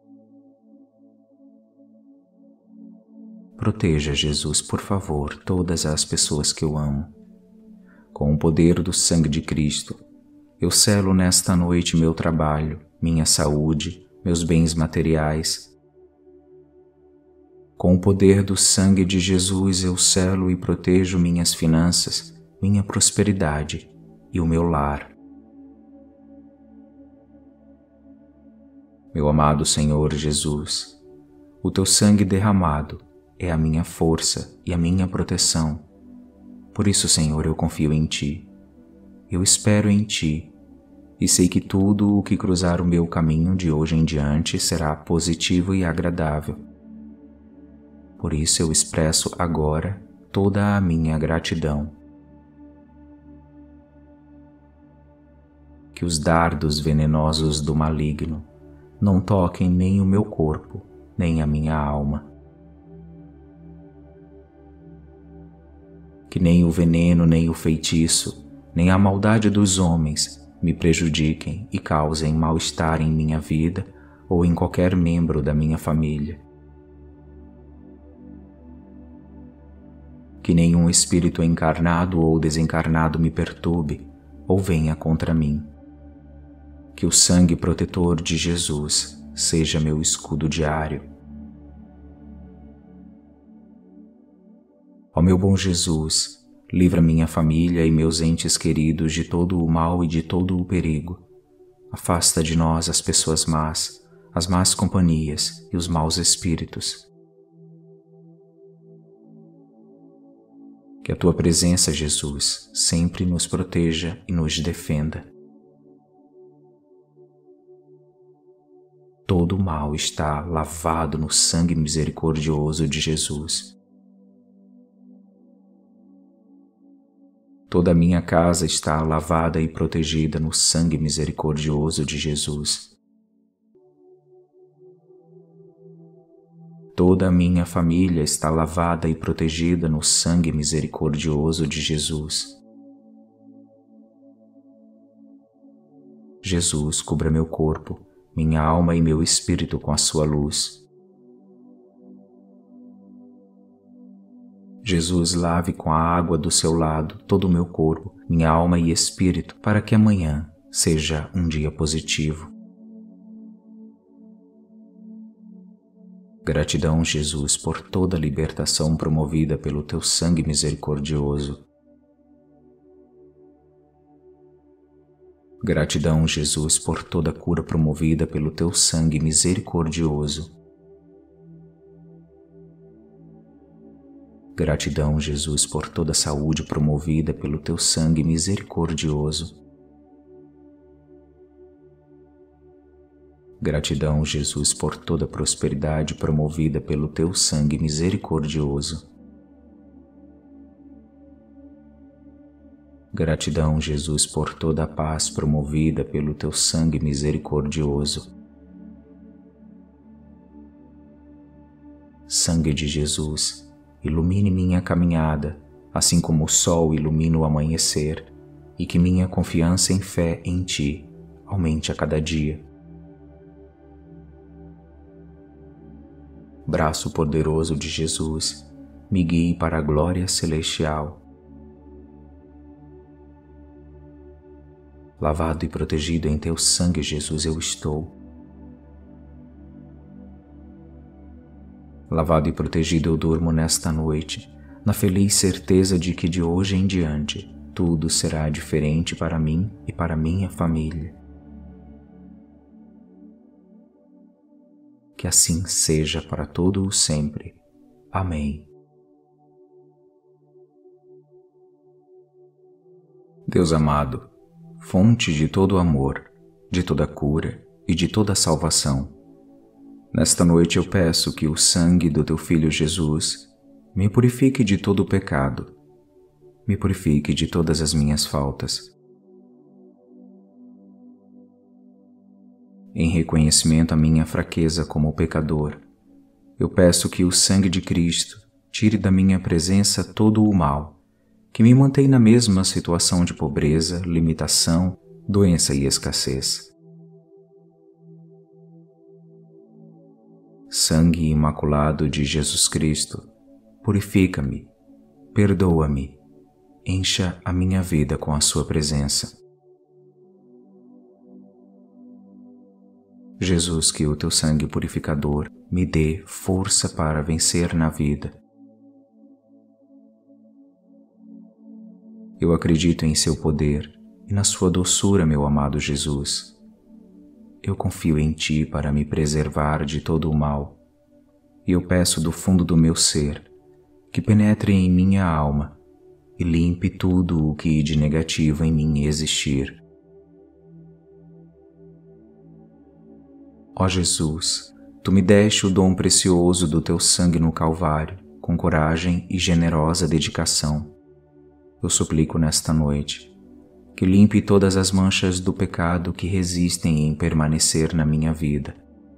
Proteja, Jesus, por favor, todas as pessoas que eu amo. Com o poder do sangue de Cristo, eu selo nesta noite meu trabalho, minha saúde, meus bens materiais. Com o poder do sangue de Jesus, eu selo e protejo minhas finanças, minha prosperidade e o meu lar. Meu amado Senhor Jesus, o teu sangue derramado é a minha força e a minha proteção. Por isso, Senhor, eu confio em Ti. Eu espero em Ti e sei que tudo o que cruzar o meu caminho de hoje em diante será positivo e agradável. Por isso eu expresso agora toda a minha gratidão. Que os dardos venenosos do maligno não toquem nem o meu corpo, nem a minha alma. Que nem o veneno, nem o feitiço, nem a maldade dos homens me prejudiquem e causem mal-estar em minha vida ou em qualquer membro da minha família. Que nenhum espírito encarnado ou desencarnado me perturbe ou venha contra mim. Que o sangue protetor de Jesus seja meu escudo diário. Ó meu bom Jesus, livra minha família e meus entes queridos de todo o mal e de todo o perigo. Afasta de nós as pessoas más, as más companhias e os maus espíritos. Que a tua presença, Jesus, sempre nos proteja e nos defenda. Todo o mal está lavado no sangue misericordioso de Jesus. Toda a minha casa está lavada e protegida no sangue misericordioso de Jesus. Toda a minha família está lavada e protegida no sangue misericordioso de Jesus. Jesus, cubra meu corpo, minha alma e meu espírito com a sua luz. Jesus, lave com a água do seu lado todo o meu corpo, minha alma e espírito, para que amanhã seja um dia positivo. Gratidão, Jesus, por toda a libertação promovida pelo teu sangue misericordioso. Gratidão, Jesus, por toda a cura promovida pelo teu sangue misericordioso. Gratidão, Jesus, por toda a saúde promovida pelo teu sangue misericordioso. Gratidão, Jesus, por toda a prosperidade promovida pelo teu sangue misericordioso. Gratidão, Jesus, por toda a paz promovida pelo teu sangue misericordioso. Sangue de Jesus, ilumine minha caminhada, assim como o sol ilumina o amanhecer, e que minha confiança em fé em Ti aumente a cada dia. Braço poderoso de Jesus, me guie para a glória celestial. Lavado e protegido em teu sangue, Jesus, eu estou. Lavado e protegido eu durmo nesta noite, na feliz certeza de que de hoje em diante tudo será diferente para mim e para minha família. Que assim seja para todo o sempre. Amém. Deus amado, fonte de todo amor, de toda cura e de toda salvação, nesta noite eu peço que o sangue do teu Filho Jesus me purifique de todo o pecado, me purifique de todas as minhas faltas. Em reconhecimento à minha fraqueza como pecador, eu peço que o sangue de Cristo tire da minha presença todo o mal, que me mantém na mesma situação de pobreza, limitação, doença e escassez. Sangue imaculado de Jesus Cristo, purifica-me, perdoa-me, encha a minha vida com a sua presença. Jesus, que o teu sangue purificador me dê força para vencer na vida. Eu acredito em seu poder e na sua doçura, meu amado Jesus. Eu confio em ti para me preservar de todo o mal, e eu peço do fundo do meu ser que penetre em minha alma e limpe tudo o que de negativo em mim existir. Ó Jesus, tu me deste o dom precioso do teu sangue no Calvário, com coragem e generosa dedicação. Eu suplico nesta noite que limpe todas as manchas do pecado que resistem em permanecer na minha vida.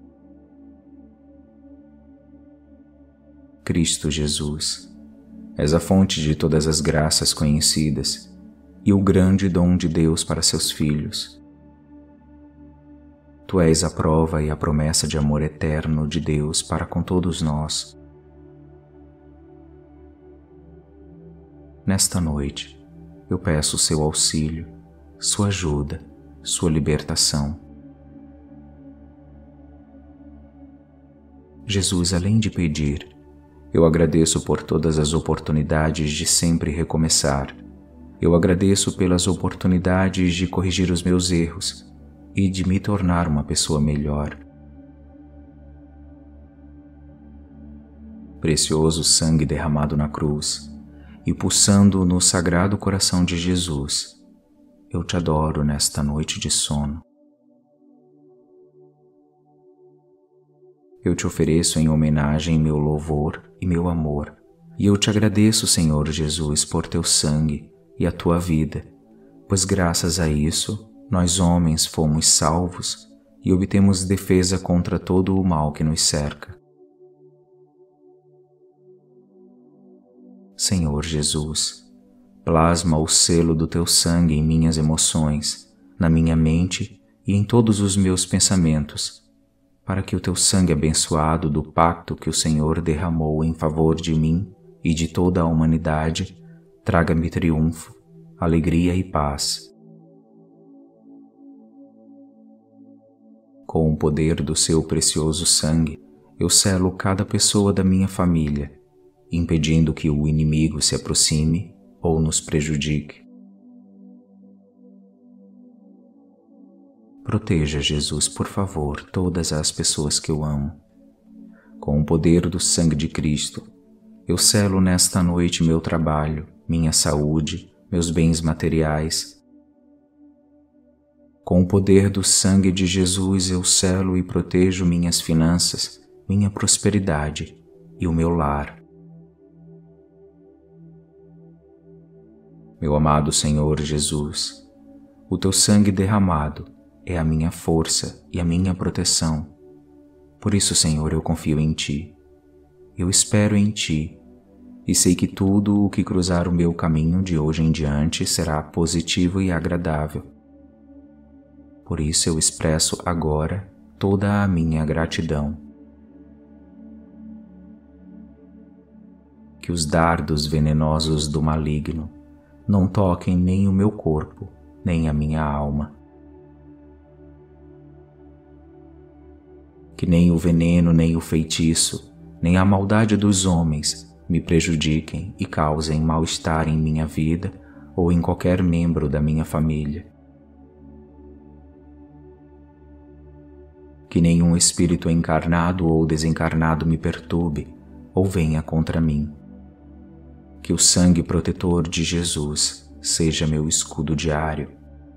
Cristo Jesus, és a fonte de todas as graças conhecidas e o grande dom de Deus para seus filhos. Tu és a prova e a promessa de amor eterno de Deus para com todos nós. Nesta noite, eu peço seu auxílio, sua ajuda, sua libertação. Jesus, além de pedir, eu agradeço por todas as oportunidades de sempre recomeçar. Eu agradeço pelas oportunidades de corrigir os meus erros e de me tornar uma pessoa melhor. Precioso sangue derramado na cruz e pulsando no sagrado coração de Jesus, eu te adoro nesta noite de sono. Eu te ofereço em homenagem meu louvor e meu amor, e eu te agradeço, Senhor Jesus, por teu sangue e a tua vida, pois graças a isso nós homens fomos salvos e obtemos defesa contra todo o mal que nos cerca. Senhor Jesus, plasma o selo do teu sangue em minhas emoções, na minha mente e em todos os meus pensamentos, para que o teu sangue abençoado do pacto que o Senhor derramou em favor de mim e de toda a humanidade traga-me triunfo, alegria e paz. Com o poder do seu precioso sangue, eu selo cada pessoa da minha família, impedindo que o inimigo se aproxime ou nos prejudique. Proteja, Jesus, por favor, todas as pessoas que eu amo. Com o poder do sangue de Cristo, eu selo nesta noite meu trabalho, minha saúde, meus bens materiais. Com o poder do sangue de Jesus, eu selo e protejo minhas finanças, minha prosperidade e o meu lar. Meu amado Senhor Jesus, o teu sangue derramado é a minha força e a minha proteção. Por isso, Senhor, eu confio em Ti. Eu espero em Ti e sei que tudo o que cruzar o meu caminho de hoje em diante será positivo e agradável. Por isso eu expresso agora toda a minha gratidão. Que os dardos venenosos do maligno não toquem nem o meu corpo, nem a minha alma. Que nem o veneno, nem o feitiço, nem a maldade dos homens me prejudiquem e causem mal-estar em minha vida ou em qualquer membro da minha família. Que nenhum espírito encarnado ou desencarnado me perturbe ou venha contra mim. Que o sangue protetor de Jesus seja meu escudo diário.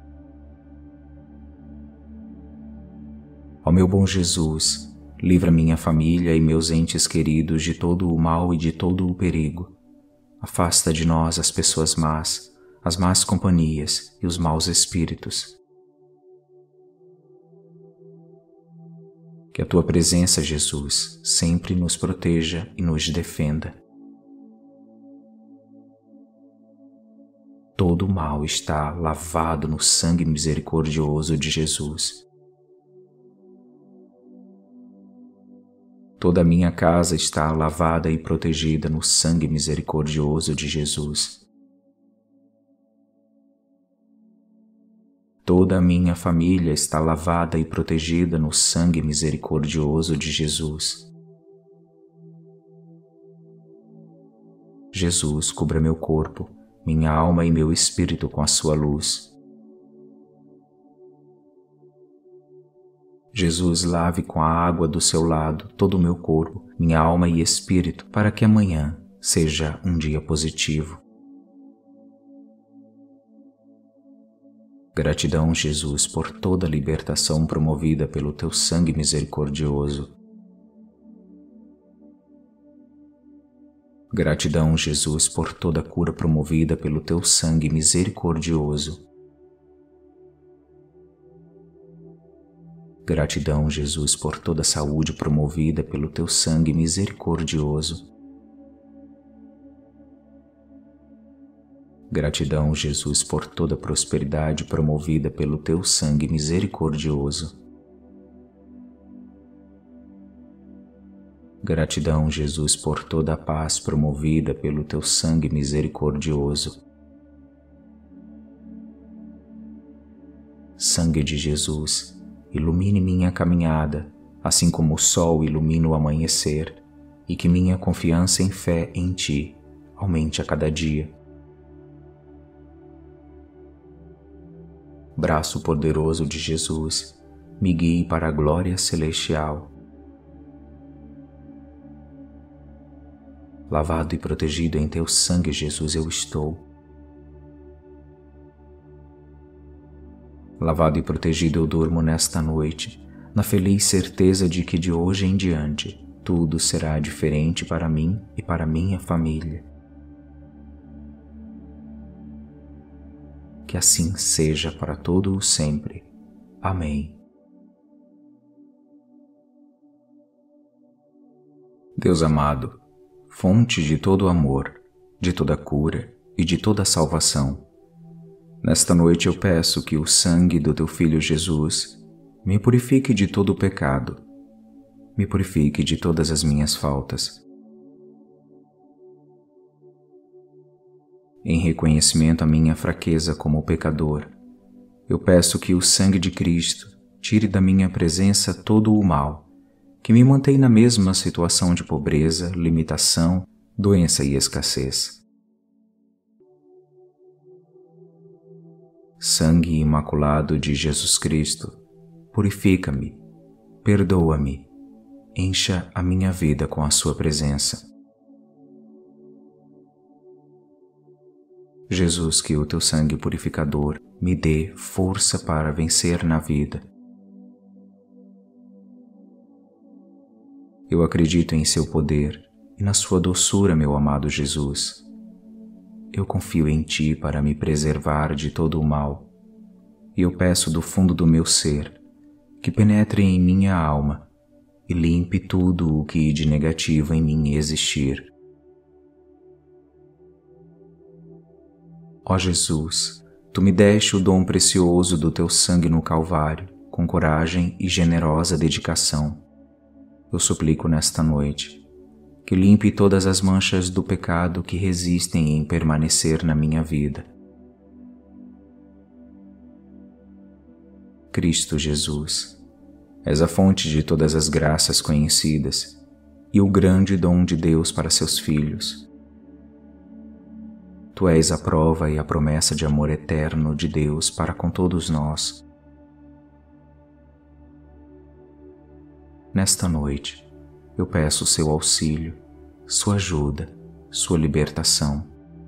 Ó meu bom Jesus, livra minha família e meus entes queridos de todo o mal e de todo o perigo. Afasta de nós as pessoas más, as más companhias e os maus espíritos. Que a Tua presença, Jesus, sempre nos proteja e nos defenda. Todo o mal está lavado no sangue misericordioso de Jesus. Toda a minha casa está lavada e protegida no sangue misericordioso de Jesus. Toda a minha família está lavada e protegida no sangue misericordioso de Jesus. Jesus, cubra meu corpo, minha alma e meu espírito com a sua luz. Jesus, lave com a água do seu lado todo o meu corpo, minha alma e espírito, para que amanhã seja um dia positivo. Gratidão, Jesus, por toda a libertação promovida pelo Teu sangue misericordioso. Gratidão, Jesus, por toda a cura promovida pelo Teu sangue misericordioso. Gratidão, Jesus, por toda a saúde promovida pelo Teu sangue misericordioso. Gratidão, Jesus, por toda a prosperidade promovida pelo Teu sangue misericordioso. Gratidão, Jesus, por toda a paz promovida pelo Teu sangue misericordioso. Sangue de Jesus, ilumine minha caminhada, assim como o sol ilumina o amanhecer, e que minha confiança em fé em Ti aumente a cada dia. Braço poderoso de Jesus, me guie para a glória celestial. Lavado e protegido em Teu sangue, Jesus, eu estou. Lavado e protegido eu durmo nesta noite, na feliz certeza de que de hoje em diante tudo será diferente para mim e para minha família. Que assim seja para todo o sempre. Amém. Deus amado, fonte de todo amor, de toda cura e de toda salvação, nesta noite eu peço que o sangue do Teu Filho Jesus me purifique de todo o pecado, me purifique de todas as minhas faltas. Em reconhecimento à minha fraqueza como pecador, eu peço que o sangue de Cristo tire da minha presença todo o mal, que me mantém na mesma situação de pobreza, limitação, doença e escassez. Sangue imaculado de Jesus Cristo, purifica-me, perdoa-me, encha a minha vida com a Sua presença. Jesus, que o Teu sangue purificador me dê força para vencer na vida. Eu acredito em Seu poder e na Sua doçura, meu amado Jesus. Eu confio em Ti para me preservar de todo o mal, e eu peço do fundo do meu ser que penetre em minha alma e limpe tudo o que de negativo em mim existir. Ó Jesus, Tu me deste o dom precioso do Teu sangue no Calvário, com coragem e generosa dedicação. Eu suplico nesta noite que limpe todas as manchas do pecado que resistem em permanecer na minha vida. Cristo Jesus, és a fonte de todas as graças conhecidas, e o grande dom de Deus para seus filhos. Tu és a prova e a promessa de amor eterno de Deus para com todos nós. Nesta noite, eu peço seu auxílio, sua ajuda, sua libertação.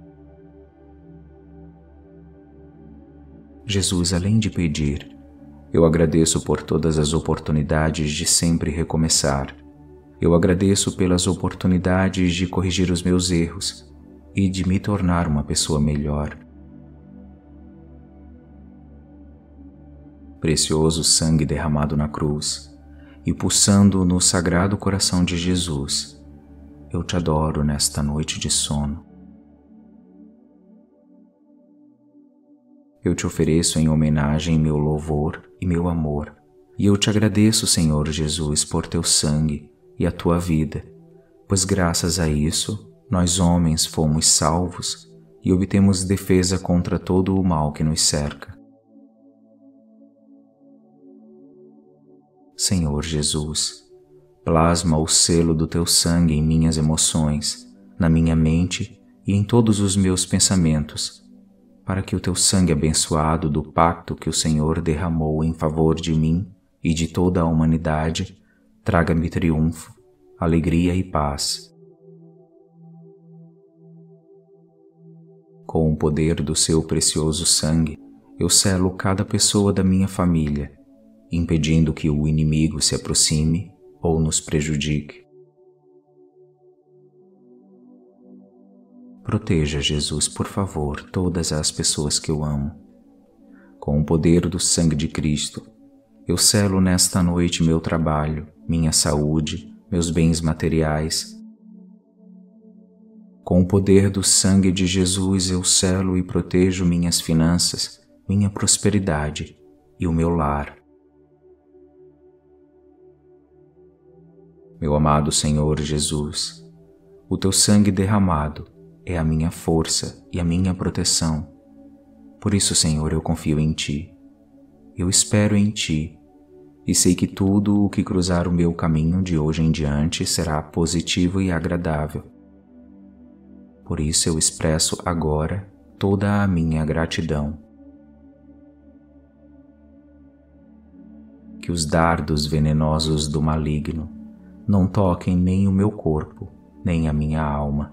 Jesus, além de pedir, eu agradeço por todas as oportunidades de sempre recomeçar. Eu agradeço pelas oportunidades de corrigir os meus erros e de me tornar uma pessoa melhor. Precioso sangue derramado na cruz e pulsando no sagrado coração de Jesus, eu te adoro nesta noite de sono. Eu te ofereço em homenagem meu louvor e meu amor, e eu te agradeço, Senhor Jesus, por teu sangue e a tua vida, pois graças a isso, nós homens fomos salvos e obtemos defesa contra todo o mal que nos cerca. Senhor Jesus, plasma o selo do teu sangue em minhas emoções, na minha mente e em todos os meus pensamentos, para que o teu sangue abençoado do pacto que o Senhor derramou em favor de mim e de toda a humanidade traga-me triunfo, alegria e paz. Com o poder do seu precioso sangue, eu selo cada pessoa da minha família, impedindo que o inimigo se aproxime ou nos prejudique. Proteja, Jesus, por favor, todas as pessoas que eu amo. Com o poder do sangue de Cristo, eu selo nesta noite meu trabalho, minha saúde, meus bens materiais. Com o poder do sangue de Jesus, eu selo e protejo minhas finanças, minha prosperidade e o meu lar. Meu amado Senhor Jesus, o teu sangue derramado é a minha força e a minha proteção. Por isso, Senhor, eu confio em Ti. Eu espero em Ti e sei que tudo o que cruzar o meu caminho de hoje em diante será positivo e agradável. Por isso eu expresso agora toda a minha gratidão. Que os dardos venenosos do maligno não toquem nem o meu corpo, nem a minha alma.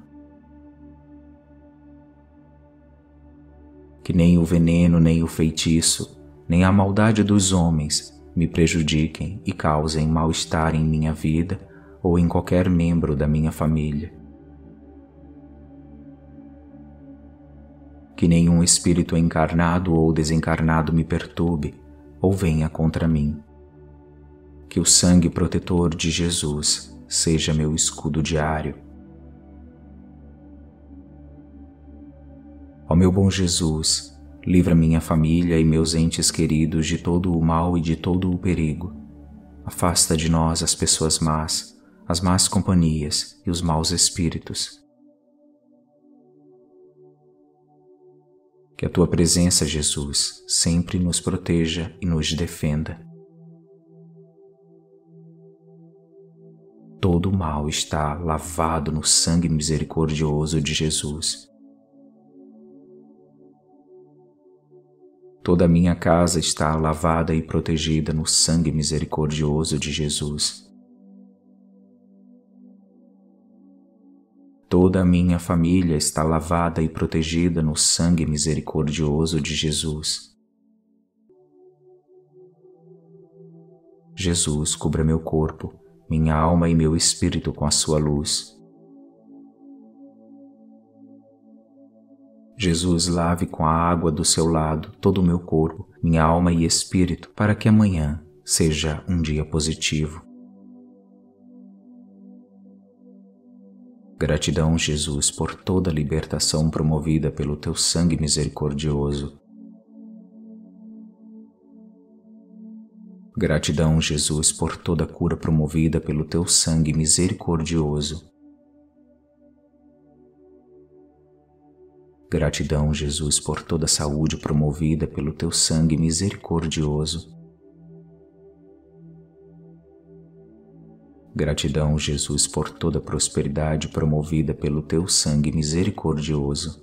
Que nem o veneno, nem o feitiço, nem a maldade dos homens me prejudiquem e causem mal-estar em minha vida ou em qualquer membro da minha família. Que nenhum espírito encarnado ou desencarnado me perturbe ou venha contra mim. Que o sangue protetor de Jesus seja meu escudo diário. Ó meu bom Jesus, livra minha família e meus entes queridos de todo o mal e de todo o perigo. Afasta de nós as pessoas más, as más companhias e os maus espíritos. Que a tua presença, Jesus, sempre nos proteja e nos defenda. Todo o mal está lavado no sangue misericordioso de Jesus. Toda a minha casa está lavada e protegida no sangue misericordioso de Jesus. Toda a minha família está lavada e protegida no sangue misericordioso de Jesus. Jesus, cubra meu corpo, minha alma e meu espírito com a sua luz. Jesus, lave com a água do seu lado todo o meu corpo, minha alma e espírito, para que amanhã seja um dia positivo. Gratidão, Jesus, por toda a libertação promovida pelo teu sangue misericordioso. Gratidão, Jesus, por toda a cura promovida pelo teu sangue misericordioso. Gratidão, Jesus, por toda a saúde promovida pelo teu sangue misericordioso. Gratidão, Jesus, por toda a prosperidade promovida pelo teu sangue misericordioso.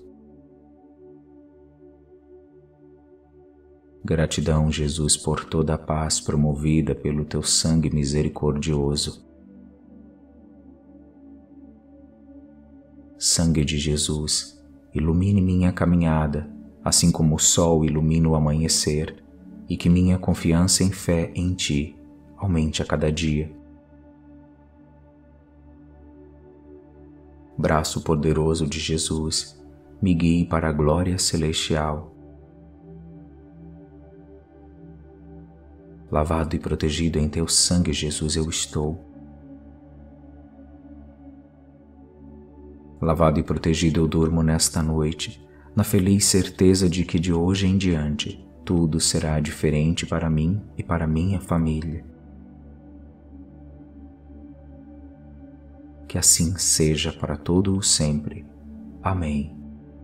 Gratidão, Jesus, por toda a paz promovida pelo teu sangue misericordioso. Sangue de Jesus, ilumine minha caminhada, assim como o sol ilumina o amanhecer, e que minha confiança em fé em Ti aumente a cada dia. Braço poderoso de Jesus, me guie para a glória celestial. Lavado e protegido em Teu sangue, Jesus, eu estou. Lavado e protegido eu durmo nesta noite, na feliz certeza de que de hoje em diante tudo será diferente para mim e para minha família. Que assim seja para todo o sempre. Amém.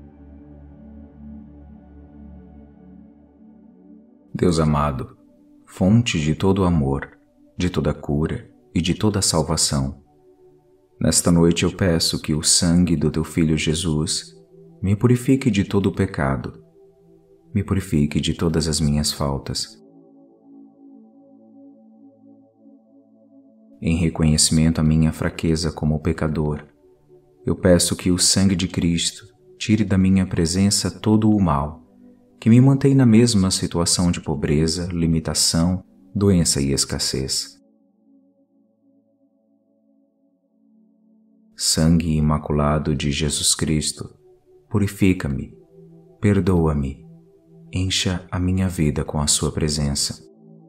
Deus amado, fonte de todo amor, de toda cura e de toda salvação, nesta noite eu peço que o sangue do Teu Filho Jesus me purifique de todo o pecado, me purifique de todas as minhas faltas. Em reconhecimento à minha fraqueza como pecador, eu peço que o sangue de Cristo tire da minha presença todo o mal, que me mantém na mesma situação de pobreza, limitação, doença e escassez. Sangue imaculado de Jesus Cristo, purifica-me, perdoa-me, encha a minha vida com a Sua presença.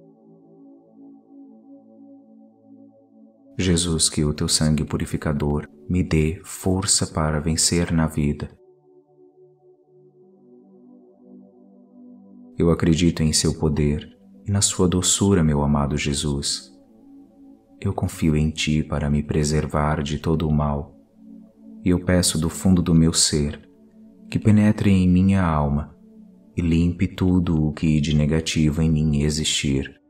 Jesus, que o Teu sangue purificador me dê força para vencer na vida. Eu acredito em Seu poder e na Sua doçura, meu amado Jesus. Eu confio em Ti para me preservar de todo o mal, e eu peço do fundo do meu ser que penetre em minha alma e limpe tudo o que de negativo em mim existir.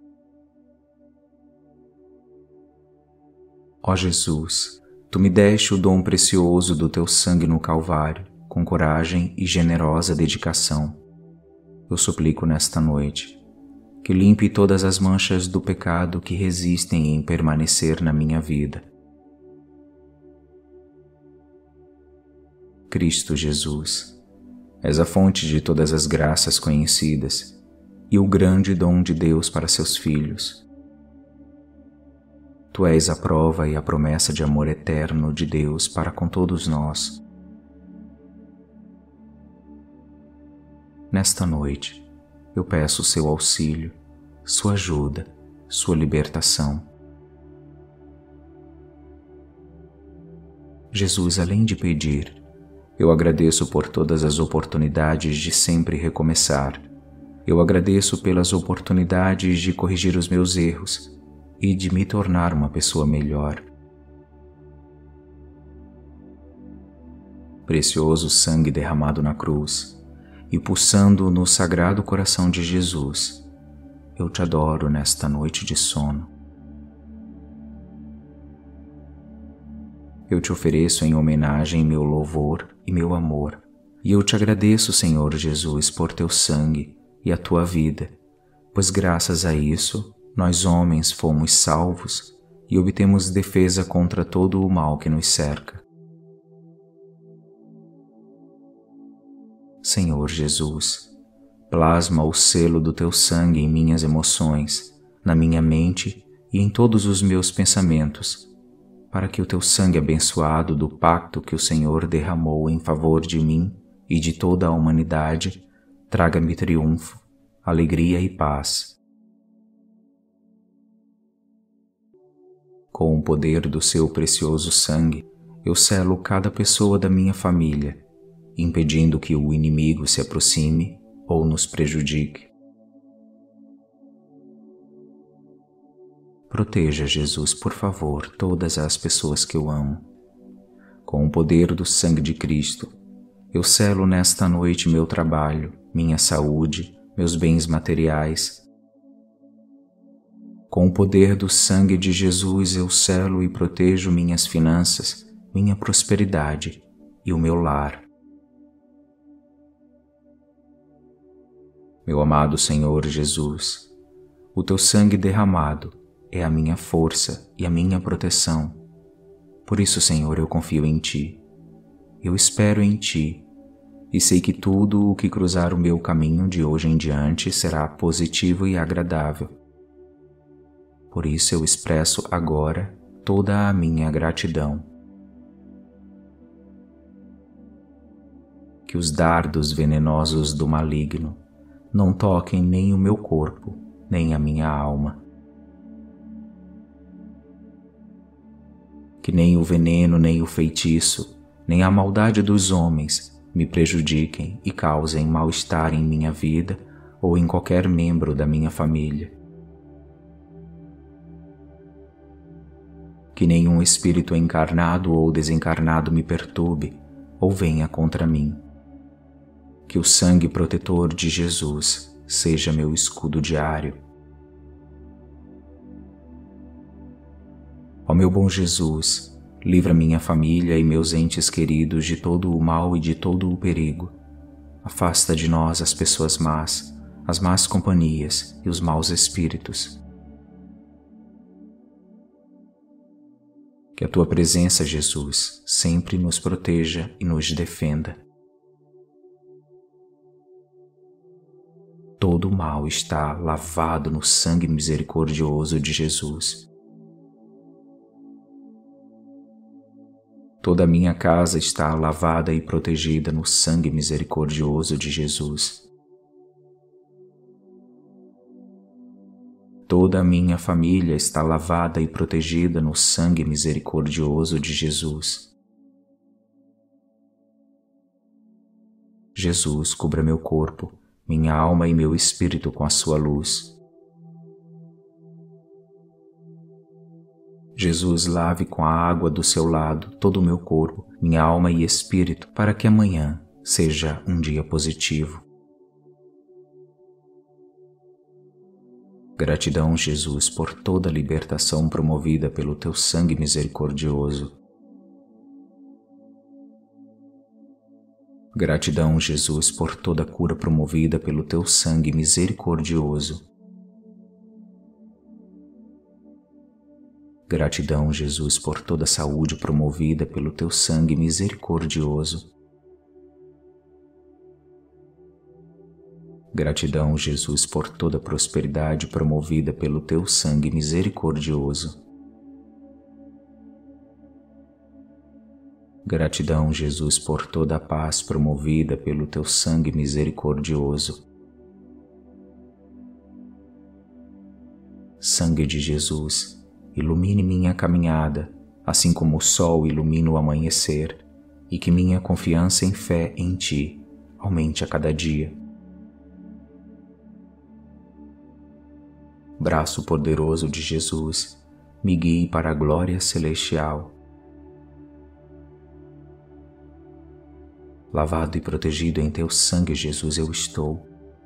Ó Jesus, Tu me deste o dom precioso do Teu sangue no Calvário, com coragem e generosa dedicação. Eu suplico nesta noite que limpe todas as manchas do pecado que resistem em permanecer na minha vida. Cristo Jesus, és a fonte de todas as graças conhecidas e o grande dom de Deus para seus filhos. Tu és a prova e a promessa de amor eterno de Deus para com todos nós. Nesta noite, eu peço Seu auxílio, Sua ajuda, Sua libertação. Jesus, além de pedir, eu agradeço por todas as oportunidades de sempre recomeçar. Eu agradeço pelas oportunidades de corrigir os meus erros e de me tornar uma pessoa melhor. Precioso sangue derramado na cruz e pulsando no sagrado coração de Jesus, eu Te adoro nesta noite de sono. Eu Te ofereço em homenagem meu louvor e meu amor, e eu Te agradeço, Senhor Jesus, por Teu sangue e a Tua vida, pois graças a isso nós homens fomos salvos e obtemos defesa contra todo o mal que nos cerca. Senhor Jesus, plasma o selo do Teu sangue em minhas emoções, na minha mente e em todos os meus pensamentos, para que o Teu sangue abençoado do pacto que o Senhor derramou em favor de mim e de toda a humanidade traga-me triunfo, alegria e paz. Com o poder do Seu precioso sangue, eu selo cada pessoa da minha família, impedindo que o inimigo se aproxime ou nos prejudique. Proteja, Jesus, por favor, todas as pessoas que eu amo. Com o poder do sangue de Cristo, eu selo nesta noite meu trabalho, minha saúde, meus bens materiais. Com o poder do sangue de Jesus eu selo e protejo minhas finanças, minha prosperidade e o meu lar. Meu amado Senhor Jesus, o teu sangue derramado é a minha força e a minha proteção. Por isso, Senhor, eu confio em Ti. Eu espero em Ti e sei que tudo o que cruzar o meu caminho de hoje em diante será positivo e agradável. Por isso eu expresso agora toda a minha gratidão. Que os dardos venenosos do maligno não toquem nem o meu corpo, nem a minha alma. Que nem o veneno, nem o feitiço, nem a maldade dos homens me prejudiquem e causem mal-estar em minha vida ou em qualquer membro da minha família. Que nenhum espírito encarnado ou desencarnado me perturbe ou venha contra mim. Que o sangue protetor de Jesus seja meu escudo diário. Ó meu bom Jesus, livra minha família e meus entes queridos de todo o mal e de todo o perigo. Afasta de nós as pessoas más, as más companhias e os maus espíritos. Que a Tua presença, Jesus, sempre nos proteja e nos defenda. Todo o mal está lavado no sangue misericordioso de Jesus. Toda a minha casa está lavada e protegida no sangue misericordioso de Jesus. Toda a minha família está lavada e protegida no sangue misericordioso de Jesus. Jesus, cubra meu corpo, minha alma e meu espírito com a sua luz. Jesus, lave com a água do seu lado todo o meu corpo, minha alma e espírito, para que amanhã seja um dia positivo. Gratidão, Jesus, por toda a libertação promovida pelo Teu sangue misericordioso. Gratidão, Jesus, por toda a cura promovida pelo Teu sangue misericordioso. Gratidão, Jesus, por toda a saúde promovida pelo Teu sangue misericordioso. Gratidão, Jesus, por toda a prosperidade promovida pelo Teu sangue misericordioso. Gratidão, Jesus, por toda a paz promovida pelo Teu sangue misericordioso. Sangue de Jesus, ilumine minha caminhada, assim como o sol ilumina o amanhecer, e que minha confiança em fé em Ti aumente a cada dia. Braço poderoso de Jesus, me guie para a glória celestial. Lavado e protegido em Teu sangue, Jesus, eu estou.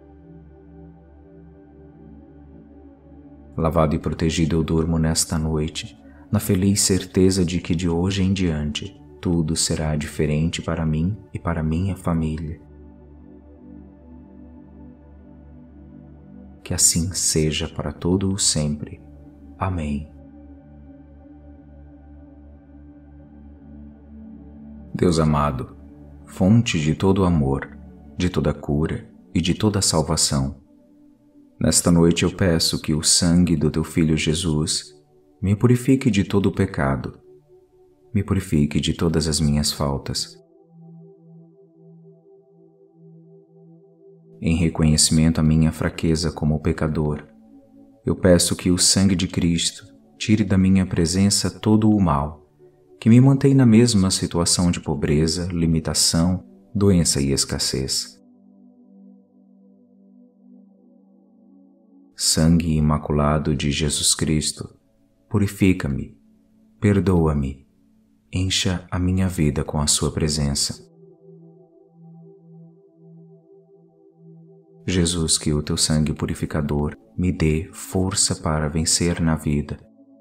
Lavado e protegido eu durmo nesta noite, na feliz certeza de que de hoje em diante tudo será diferente para mim e para minha família. Que assim seja para todo o sempre. Amém. Deus amado, fonte de todo amor, de toda cura e de toda salvação, nesta noite eu peço que o sangue do Teu Filho Jesus me purifique de todo o pecado, me purifique de todas as minhas faltas. Em reconhecimento à minha fraqueza como pecador, eu peço que o sangue de Cristo tire da minha presença todo o mal, que me mantém na mesma situação de pobreza, limitação, doença e escassez. Sangue imaculado de Jesus Cristo, purifica-me, perdoa-me, encha a minha vida com a Sua presença. Jesus, que o teu sangue purificador me dê força para vencer na vida.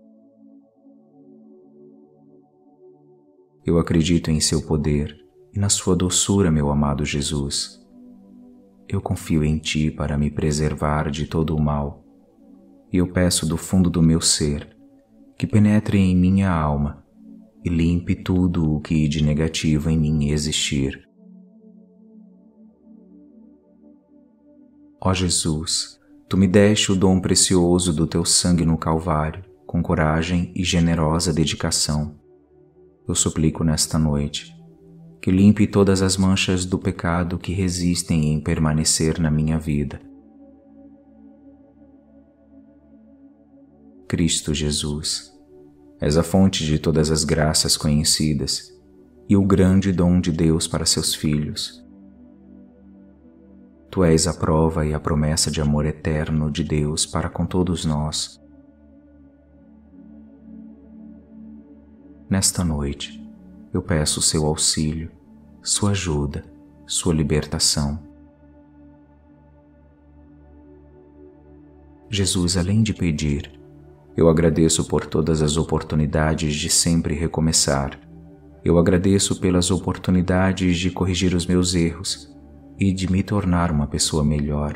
Eu acredito em seu poder e na sua doçura, meu amado Jesus. Eu confio em ti para me preservar de todo o mal, e eu peço do fundo do meu ser que penetre em minha alma e limpe tudo o que de negativo em mim existir. Ó Jesus, tu me deste o dom precioso do teu sangue no Calvário, com coragem e generosa dedicação. Eu suplico nesta noite que limpe todas as manchas do pecado que resistem em permanecer na minha vida. Cristo Jesus, és a fonte de todas as graças conhecidas e o grande dom de Deus para seus filhos. Tu és a prova e a promessa de amor eterno de Deus para com todos nós. Nesta noite, eu peço seu auxílio, sua ajuda, sua libertação. Jesus, além de pedir, eu agradeço por todas as oportunidades de sempre recomeçar. Eu agradeço pelas oportunidades de corrigir os meus erros e de me tornar uma pessoa melhor.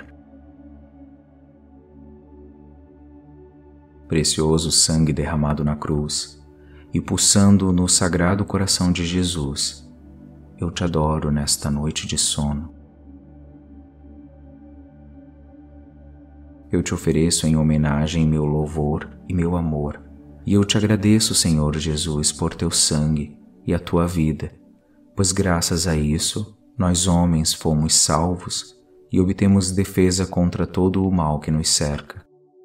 Precioso sangue derramado na cruz e pulsando no sagrado coração de Jesus, eu te adoro nesta noite de sono. Eu te ofereço em homenagem meu louvor e meu amor, e eu te agradeço, Senhor Jesus, por teu sangue e a tua vida, pois graças a isso nós homens fomos salvos e obtemos defesa contra todo o mal que nos cerca.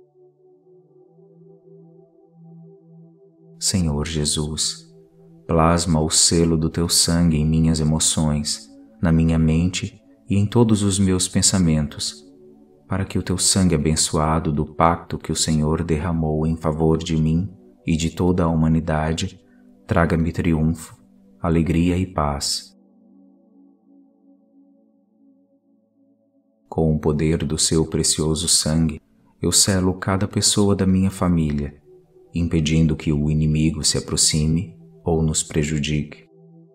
Senhor Jesus, plasma o selo do teu sangue em minhas emoções, na minha mente e em todos os meus pensamentos, para que o teu sangue abençoado do pacto que o Senhor derramou em favor de mim e de toda a humanidade traga-me triunfo, alegria e paz. Com o poder do seu precioso sangue, eu selo cada pessoa da minha família, impedindo que o inimigo se aproxime ou nos prejudique.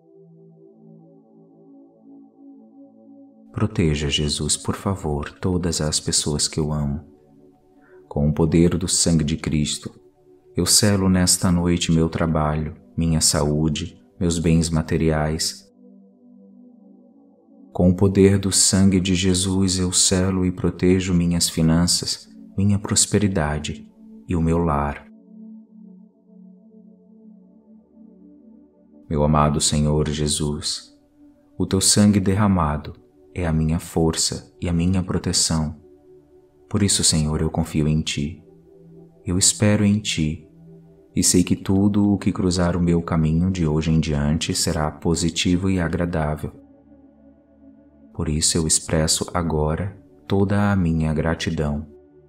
Proteja, Jesus, por favor, todas as pessoas que eu amo. Com o poder do sangue de Cristo, eu selo nesta noite meu trabalho, minha saúde, meus bens materiais. Com o poder do sangue de Jesus, eu selo e protejo minhas finanças, minha prosperidade e o meu lar. Meu amado Senhor Jesus, o teu sangue derramado é a minha força e a minha proteção. Por isso, Senhor, eu confio em Ti. Eu espero em Ti e sei que tudo o que cruzar o meu caminho de hoje em diante será positivo e agradável. Por isso eu expresso agora toda a minha gratidão.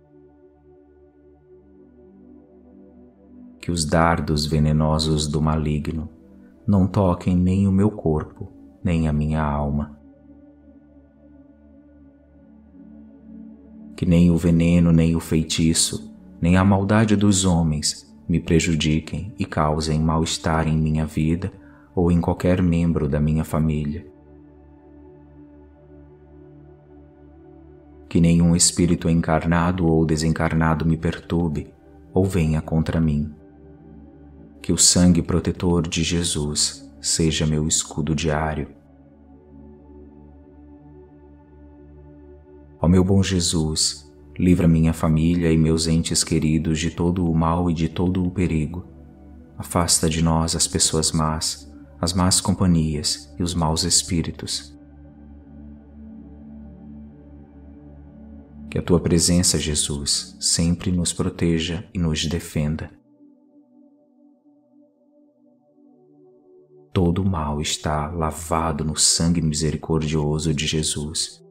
Que os dardos venenosos do maligno não toquem nem o meu corpo, nem a minha alma. Que nem o veneno, nem o feitiço, nem a maldade dos homens me prejudiquem e causem mal-estar em minha vida ou em qualquer membro da minha família. Que nenhum espírito encarnado ou desencarnado me perturbe ou venha contra mim. Que o sangue protetor de Jesus seja meu escudo diário. Ó meu bom Jesus, livra minha família e meus entes queridos de todo o mal e de todo o perigo. Afasta de nós as pessoas más, as más companhias e os maus espíritos. Que a tua presença, Jesus, sempre nos proteja e nos defenda. Todo o mal está lavado no sangue misericordioso de Jesus.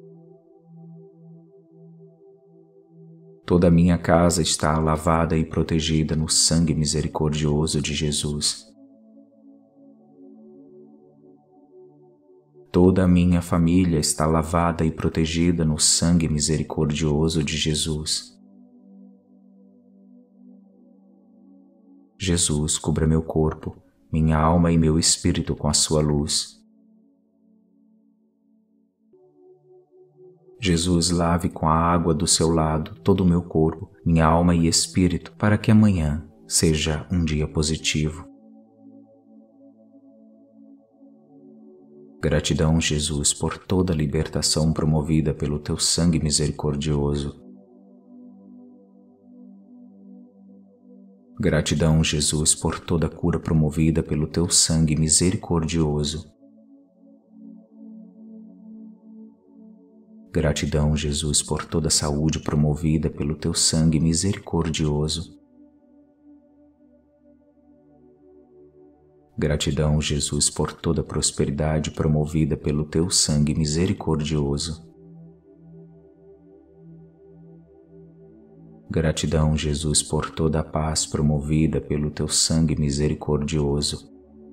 Toda a minha casa está lavada e protegida no sangue misericordioso de Jesus. Toda a minha família está lavada e protegida no sangue misericordioso de Jesus. Jesus, cubra meu corpo, minha alma e meu espírito com a sua luz. Jesus, lave com a água do seu lado todo o meu corpo, minha alma e espírito, para que amanhã seja um dia positivo. Gratidão, Jesus, por toda a libertação promovida pelo teu sangue misericordioso. Gratidão, Jesus, por toda a cura promovida pelo teu sangue misericordioso. Gratidão, Jesus, por toda a saúde promovida pelo teu sangue misericordioso. Gratidão, Jesus, por toda a prosperidade promovida pelo teu sangue misericordioso. Gratidão, Jesus, por toda a paz promovida pelo teu sangue misericordioso.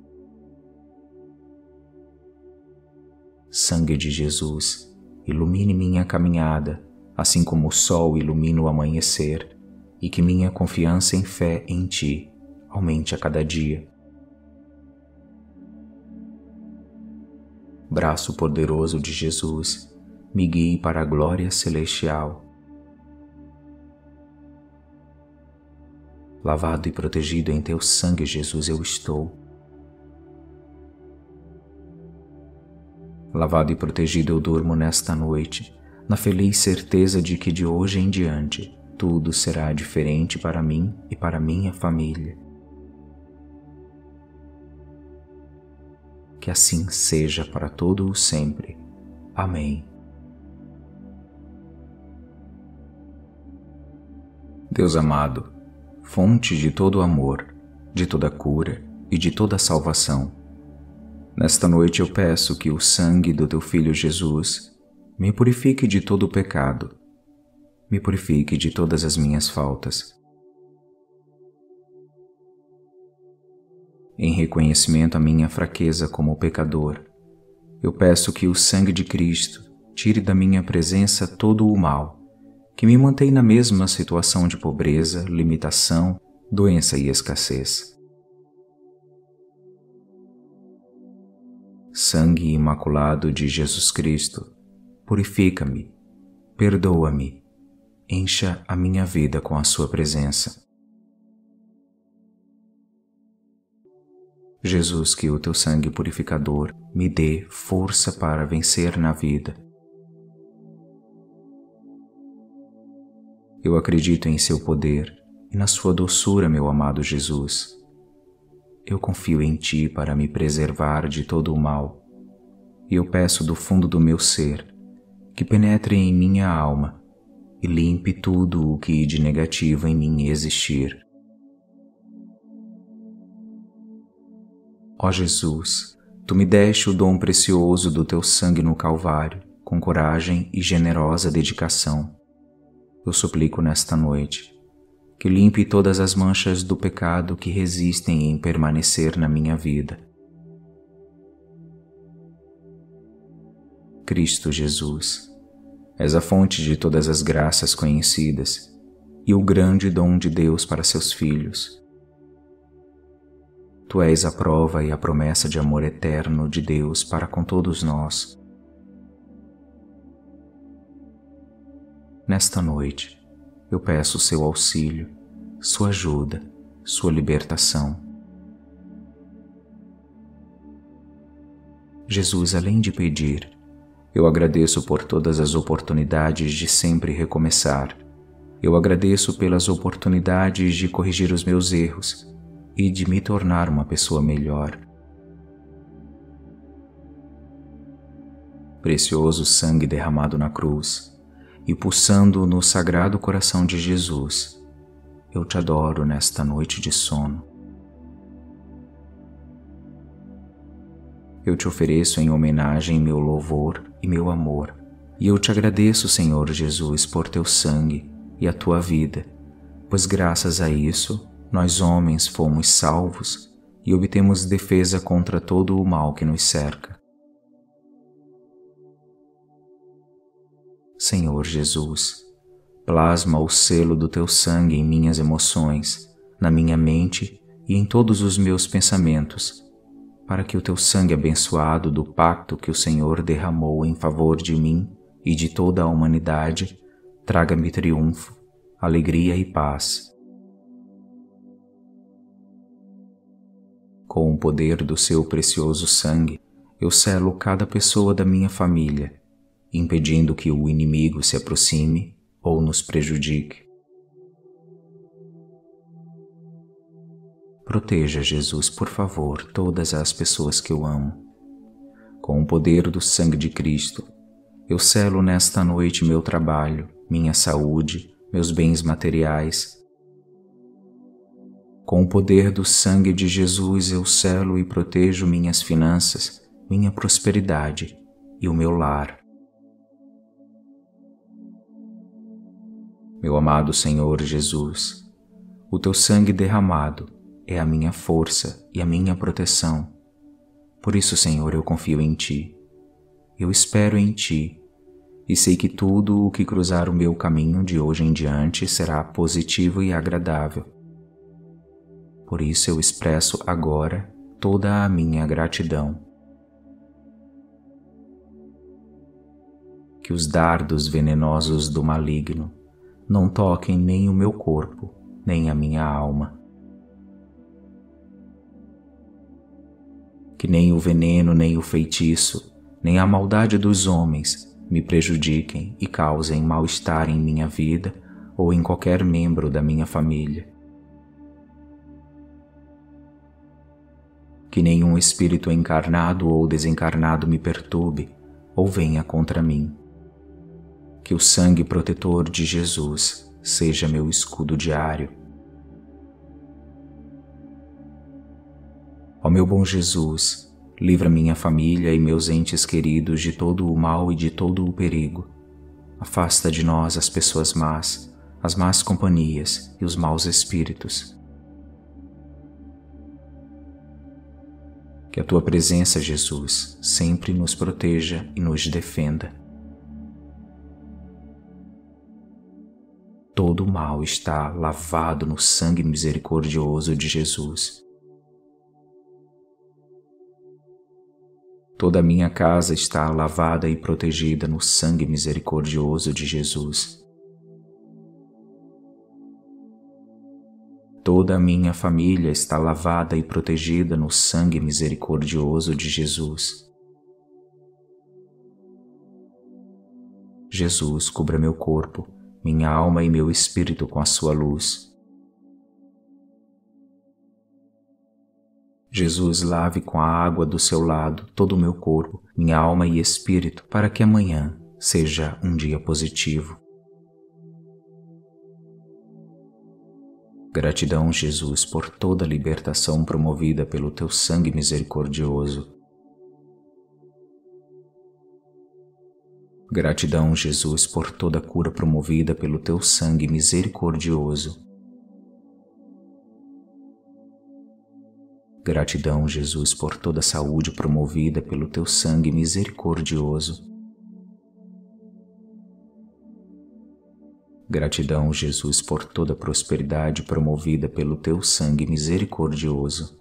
Sangue de Jesus, ilumine minha caminhada, assim como o sol ilumina o amanhecer, e que minha confiança em fé em Ti aumente a cada dia. Braço poderoso de Jesus, me guie para a glória celestial. Lavado e protegido em teu sangue, Jesus, eu estou. Lavado e protegido eu durmo nesta noite, na feliz certeza de que de hoje em diante tudo será diferente para mim e para minha família. Que assim seja para todo o sempre. Amém. Deus amado, fonte de todo amor, de toda cura e de toda salvação, nesta noite eu peço que o sangue do teu Filho Jesus me purifique de todo o pecado, me purifique de todas as minhas faltas. Em reconhecimento à minha fraqueza como pecador, eu peço que o sangue de Cristo tire da minha presença todo o mal, que me mantém na mesma situação de pobreza, limitação, doença e escassez. Sangue imaculado de Jesus Cristo, purifica-me, perdoa-me, encha a minha vida com a sua presença. Jesus, que o teu sangue purificador me dê força para vencer na vida. Eu acredito em seu poder e na sua doçura, meu amado Jesus. Eu confio em ti para me preservar de todo o mal, e eu peço do fundo do meu ser que penetre em minha alma e limpe tudo o que de negativo em mim existir. Ó Jesus, tu me deste o dom precioso do teu sangue no Calvário, com coragem e generosa dedicação. Eu suplico nesta noite que limpe todas as manchas do pecado que resistem em permanecer na minha vida. Cristo Jesus, és a fonte de todas as graças conhecidas e o grande dom de Deus para seus filhos. Tu és a prova e a promessa de amor eterno de Deus para com todos nós. Nesta noite, eu peço seu auxílio, sua ajuda, sua libertação. Jesus, além de pedir, eu agradeço por todas as oportunidades de sempre recomeçar. Eu agradeço pelas oportunidades de corrigir os meus erros e de me tornar uma pessoa melhor. Precioso sangue derramado na cruz e pulsando no sagrado coração de Jesus, eu te adoro nesta noite de sono. Eu te ofereço em homenagem meu louvor e meu amor, e eu te agradeço, Senhor Jesus, por teu sangue e a tua vida, pois graças a isso, nós homens fomos salvos e obtemos defesa contra todo o mal que nos cerca. Senhor Jesus, plasma o selo do teu sangue em minhas emoções, na minha mente e em todos os meus pensamentos, para que o teu sangue abençoado do pacto que o Senhor derramou em favor de mim e de toda a humanidade traga-me triunfo, alegria e paz. Com o poder do seu precioso sangue, eu selo cada pessoa da minha família, impedindo que o inimigo se aproxime ou nos prejudique. Proteja, Jesus, por favor, todas as pessoas que eu amo. Com o poder do sangue de Cristo, eu selo nesta noite meu trabalho, minha saúde, meus bens materiais. Com o poder do sangue de Jesus, eu selo e protejo minhas finanças, minha prosperidade e o meu lar. Meu amado Senhor Jesus, o teu sangue derramado é a minha força e a minha proteção. Por isso, Senhor, eu confio em Ti. Eu espero em Ti e sei que tudo o que cruzar o meu caminho de hoje em diante será positivo e agradável. Por isso eu expresso agora toda a minha gratidão. Que os dardos venenosos do maligno não toquem nem o meu corpo, nem a minha alma. Que nem o veneno, nem o feitiço, nem a maldade dos homens me prejudiquem e causem mal-estar em minha vida ou em qualquer membro da minha família. Que nenhum espírito encarnado ou desencarnado me perturbe ou venha contra mim. Que o sangue protetor de Jesus seja meu escudo diário. Ó meu bom Jesus, livra minha família e meus entes queridos de todo o mal e de todo o perigo. Afasta de nós as pessoas más, as más companhias e os maus espíritos. Que a Tua presença, Jesus, sempre nos proteja e nos defenda. Todo o mal está lavado no sangue misericordioso de Jesus. Toda a minha casa está lavada e protegida no sangue misericordioso de Jesus. Toda a minha família está lavada e protegida no sangue misericordioso de Jesus. Jesus, cubra meu corpo, minha alma e meu espírito com a sua luz. Jesus, lave com a água do seu lado todo o meu corpo, minha alma e espírito, para que amanhã seja um dia positivo. Gratidão, Jesus, por toda a libertação promovida pelo teu sangue misericordioso. Gratidão, Jesus, por toda a cura promovida pelo teu sangue misericordioso. Gratidão, Jesus, por toda a saúde promovida pelo teu sangue misericordioso. Gratidão, Jesus, por toda a prosperidade promovida pelo teu sangue misericordioso.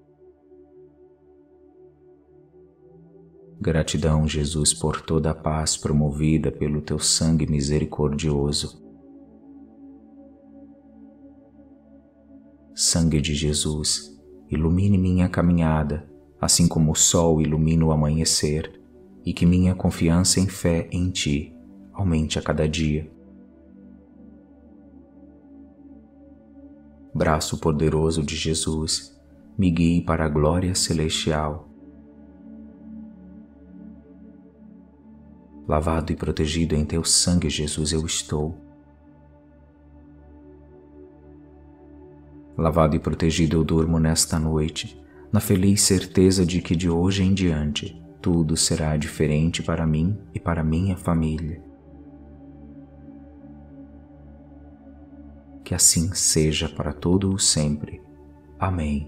Gratidão, Jesus, por toda a paz promovida pelo teu sangue misericordioso. Sangue de Jesus, ilumine minha caminhada, assim como o sol ilumina o amanhecer, e que minha confiança em fé em Ti aumente a cada dia. Braço poderoso de Jesus, me guie para a glória celestial. Lavado e protegido em Teu sangue, Jesus, eu estou. Lavado e protegido eu durmo nesta noite, na feliz certeza de que de hoje em diante tudo será diferente para mim e para minha família. Que assim seja para todo o sempre. Amém.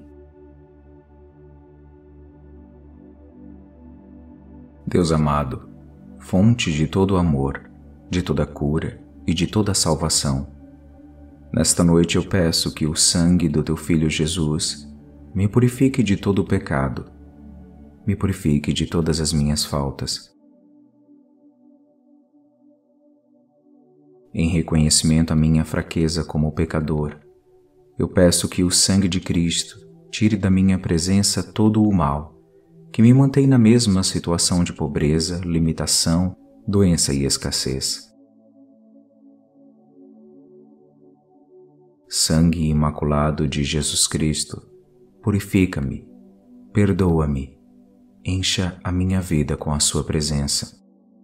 Deus amado, fonte de todo amor, de toda cura e de toda salvação. Nesta noite eu peço que o sangue do teu Filho Jesus me purifique de todo o pecado, me purifique de todas as minhas faltas. Em reconhecimento à minha fraqueza como pecador, eu peço que o sangue de Cristo tire da minha presença todo o mal, que me mantém na mesma situação de pobreza, limitação, doença e escassez. Sangue imaculado de Jesus Cristo, purifica-me, perdoa-me, encha a minha vida com a sua presença.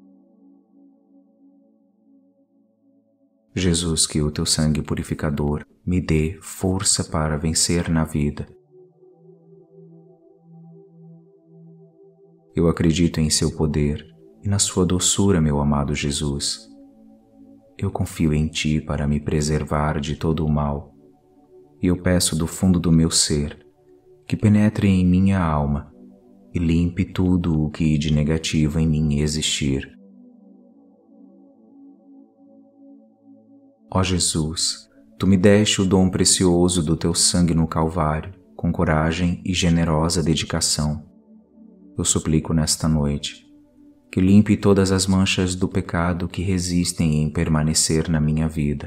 Jesus, que o teu sangue purificador me dê força para vencer na vida. Eu acredito em seu poder e na sua doçura, meu amado Jesus. Eu confio em ti para me preservar de todo o mal, e eu peço do fundo do meu ser que penetre em minha alma e limpe tudo o que de negativo em mim existir. Ó Jesus, tu me deste o dom precioso do teu sangue no Calvário, com coragem e generosa dedicação. Eu suplico nesta noite que limpe todas as manchas do pecado que resistem em permanecer na minha vida.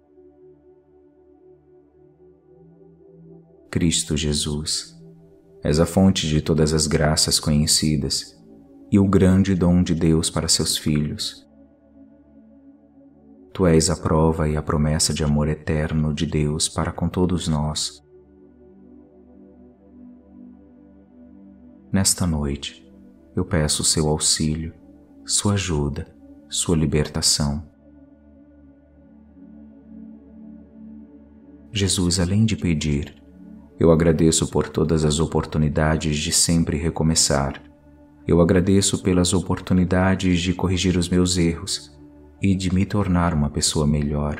Cristo Jesus, és a fonte de todas as graças conhecidas e o grande dom de Deus para seus filhos. Tu és a prova e a promessa de amor eterno de Deus para com todos nós. Nesta noite, eu peço seu auxílio, sua ajuda, sua libertação. Jesus, além de pedir, eu agradeço por todas as oportunidades de sempre recomeçar. Eu agradeço pelas oportunidades de corrigir os meus erros e de me tornar uma pessoa melhor.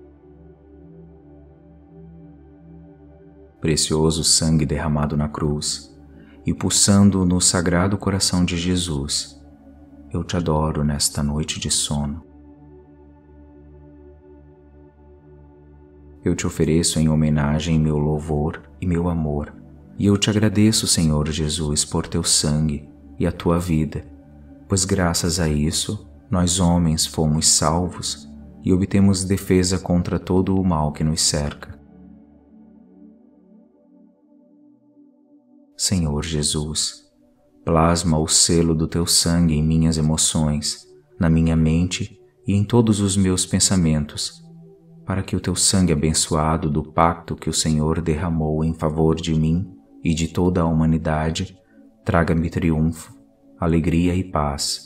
Precioso sangue derramado na cruz e pulsando no sagrado coração de Jesus, eu te adoro nesta noite de sono. Eu te ofereço em homenagem meu louvor e meu amor, e eu te agradeço, Senhor Jesus, por teu sangue e a tua vida, pois graças a isso nós homens fomos salvos e obtemos defesa contra todo o mal que nos cerca. Senhor Jesus, plasma o selo do teu sangue em minhas emoções, na minha mente e em todos os meus pensamentos, para que o teu sangue abençoado do pacto que o Senhor derramou em favor de mim e de toda a humanidade traga-me triunfo, alegria e paz.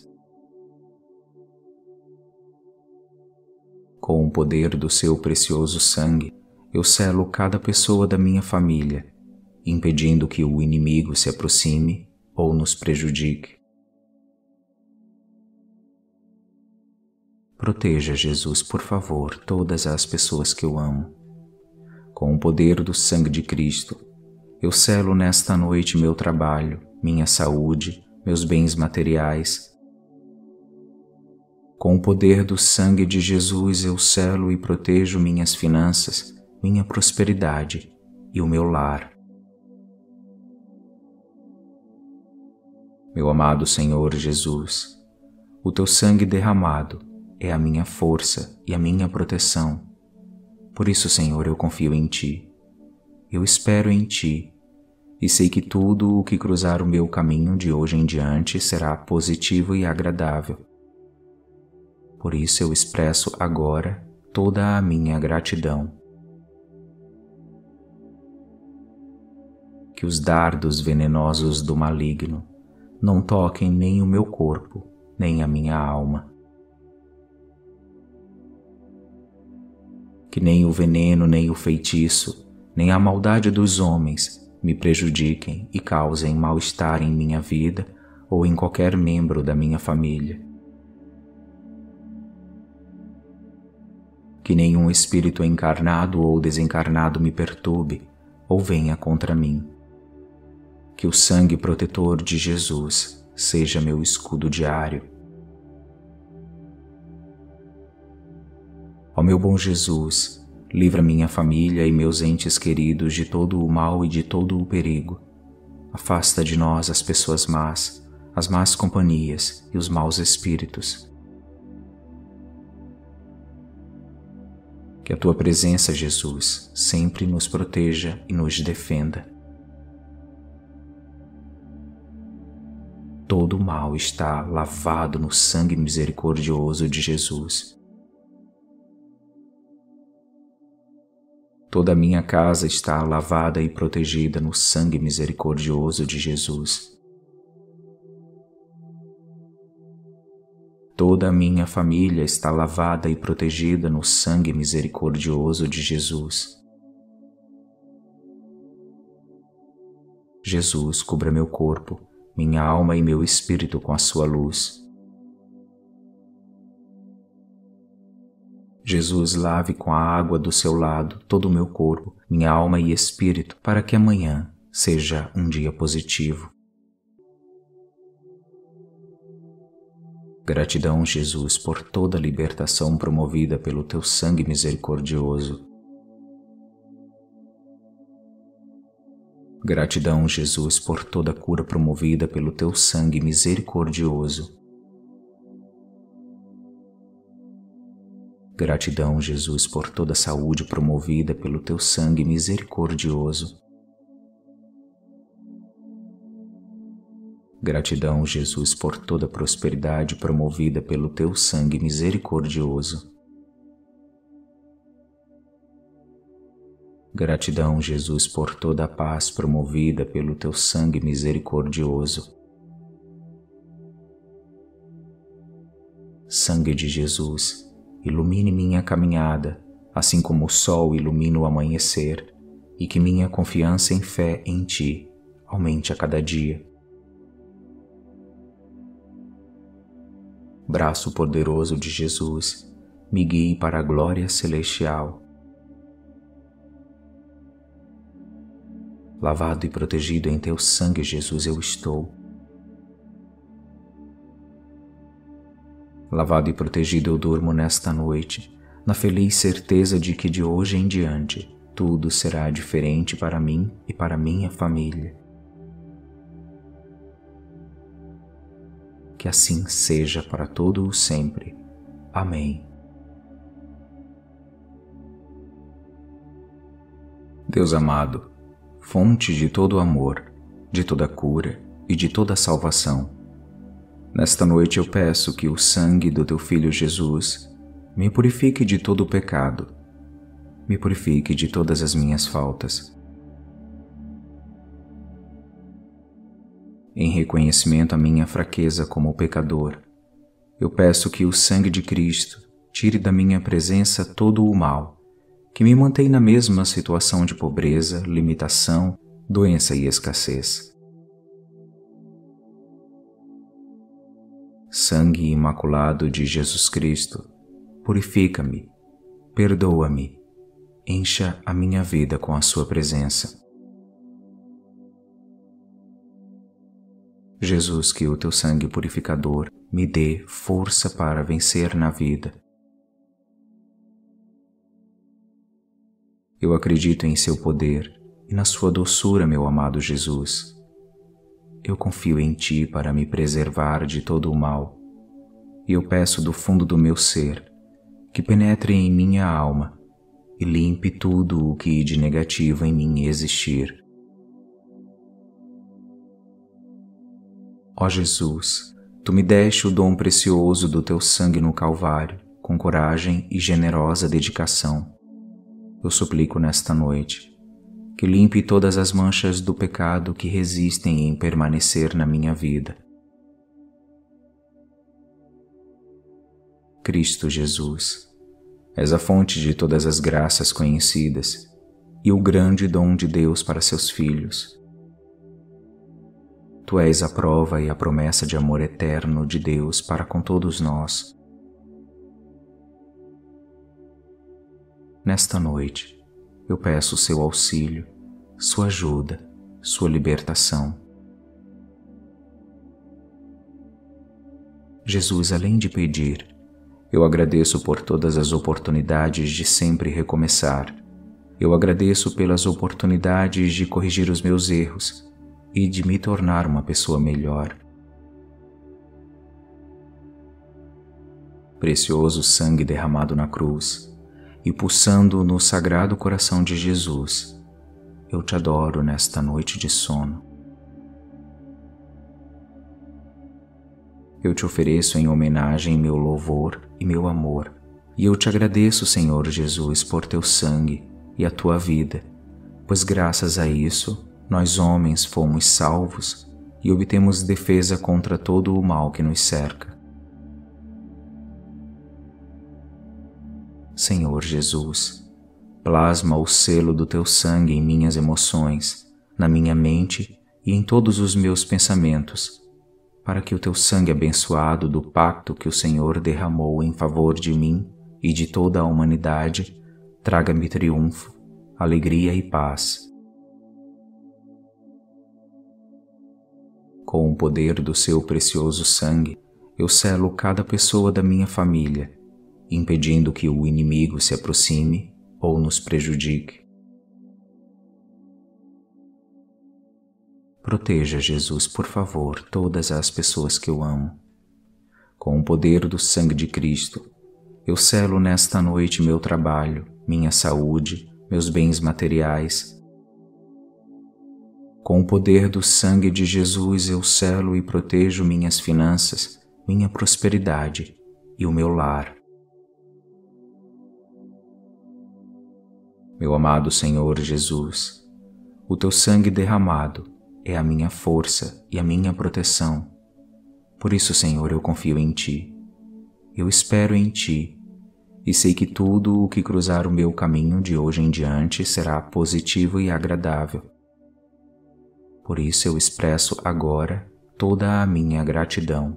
Com o poder do seu precioso sangue, eu selo cada pessoa da minha família, impedindo que o inimigo se aproxime ou nos prejudique. Proteja, Jesus, por favor, todas as pessoas que eu amo. Com o poder do sangue de Cristo, eu selo nesta noite meu trabalho, minha saúde, meus bens materiais. Com o poder do sangue de Jesus, eu selo e protejo minhas finanças, minha prosperidade e o meu lar. Meu amado Senhor Jesus, o teu sangue derramado é a minha força e a minha proteção. Por isso, Senhor, eu confio em Ti. Eu espero em Ti e sei que tudo o que cruzar o meu caminho de hoje em diante será positivo e agradável. Por isso eu expresso agora toda a minha gratidão. Que os dardos venenosos do maligno não toquem nem o meu corpo, nem a minha alma. Que nem o veneno, nem o feitiço, nem a maldade dos homens me prejudiquem e causem mal-estar em minha vida ou em qualquer membro da minha família. Que nenhum espírito encarnado ou desencarnado me perturbe ou venha contra mim. Que o sangue protetor de Jesus seja meu escudo diário. Ó meu bom Jesus, livra minha família e meus entes queridos de todo o mal e de todo o perigo. Afasta de nós as pessoas más, as más companhias e os maus espíritos. Que a Tua presença, Jesus, sempre nos proteja e nos defenda. Todo o mal está lavado no sangue misericordioso de Jesus. Toda a minha casa está lavada e protegida no sangue misericordioso de Jesus. Toda a minha família está lavada e protegida no sangue misericordioso de Jesus. Jesus, cubra meu corpo, minha alma e meu espírito com a sua luz. Jesus, lave com a água do seu lado todo o meu corpo, minha alma e espírito, para que amanhã seja um dia positivo. Gratidão, Jesus, por toda a libertação promovida pelo Teu sangue misericordioso. Gratidão, Jesus, por toda a cura promovida pelo Teu sangue misericordioso. Gratidão, Jesus, por toda a saúde promovida pelo Teu sangue misericordioso. Gratidão, Jesus, por toda a prosperidade promovida pelo Teu sangue misericordioso. Gratidão, Jesus, por toda a paz promovida pelo Teu sangue misericordioso. Sangue de Jesus, ilumine minha caminhada, assim como o sol ilumina o amanhecer, e que minha confiança em fé em Ti aumente a cada dia. Braço poderoso de Jesus, me guie para a glória celestial. Lavado e protegido em Teu sangue, Jesus, eu estou. Lavado e protegido eu durmo nesta noite, na feliz certeza de que de hoje em diante tudo será diferente para mim e para minha família. Que assim seja para todo o sempre. Amém. Deus amado, fonte de todo amor, de toda cura e de toda salvação, nesta noite eu peço que o sangue do Teu Filho Jesus me purifique de todo o pecado, me purifique de todas as minhas faltas. Em reconhecimento à minha fraqueza como pecador, eu peço que o sangue de Cristo tire da minha presença todo o mal, que me mantém na mesma situação de pobreza, limitação, doença e escassez. Sangue imaculado de Jesus Cristo, purifica-me, perdoa-me, encha a minha vida com a Sua presença. Jesus, que o Teu sangue purificador me dê força para vencer na vida. Eu acredito em Seu poder e na Sua doçura, meu amado Jesus. Eu confio em Ti para me preservar de todo o mal, e eu peço do fundo do meu ser que penetre em minha alma e limpe tudo o que de negativo em mim existir. Ó Jesus, Tu me deste o dom precioso do Teu sangue no Calvário, com coragem e generosa dedicação. Eu suplico nesta noite que limpe todas as manchas do pecado que resistem em permanecer na minha vida. Cristo Jesus, és a fonte de todas as graças conhecidas e o grande dom de Deus para seus filhos. Tu és a prova e a promessa de amor eterno de Deus para com todos nós. Nesta noite, eu peço seu auxílio, sua ajuda, sua libertação. Jesus, além de pedir, Eu agradeço por todas as oportunidades de sempre recomeçar. Eu agradeço pelas oportunidades de corrigir os meus erros e de me tornar uma pessoa melhor. Precioso sangue derramado na cruz e pulsando no sagrado coração de Jesus, eu te adoro nesta noite de sono. Eu te ofereço em homenagem meu louvor e meu amor, e eu te agradeço, Senhor Jesus, por teu sangue e a tua vida, pois graças a isso nós homens fomos salvos e obtemos defesa contra todo o mal que nos cerca. Senhor Jesus, plasma o selo do teu sangue em minhas emoções, na minha mente e em todos os meus pensamentos, para que o teu sangue abençoado do pacto que o Senhor derramou em favor de mim e de toda a humanidade traga-me triunfo, alegria e paz. Com o poder do seu precioso sangue, eu selo cada pessoa da minha família, impedindo que o inimigo se aproxime ou nos prejudique. Proteja, Jesus, por favor, todas as pessoas que eu amo. Com o poder do sangue de Cristo, eu selo nesta noite meu trabalho, minha saúde, meus bens materiais. Com o poder do sangue de Jesus, eu selo e protejo minhas finanças, minha prosperidade e o meu lar. Meu amado Senhor Jesus, o teu sangue derramado é a minha força e a minha proteção. Por isso, Senhor, eu confio em Ti. Eu espero em Ti e sei que tudo o que cruzar o meu caminho de hoje em diante será positivo e agradável. Por isso eu expresso agora toda a minha gratidão.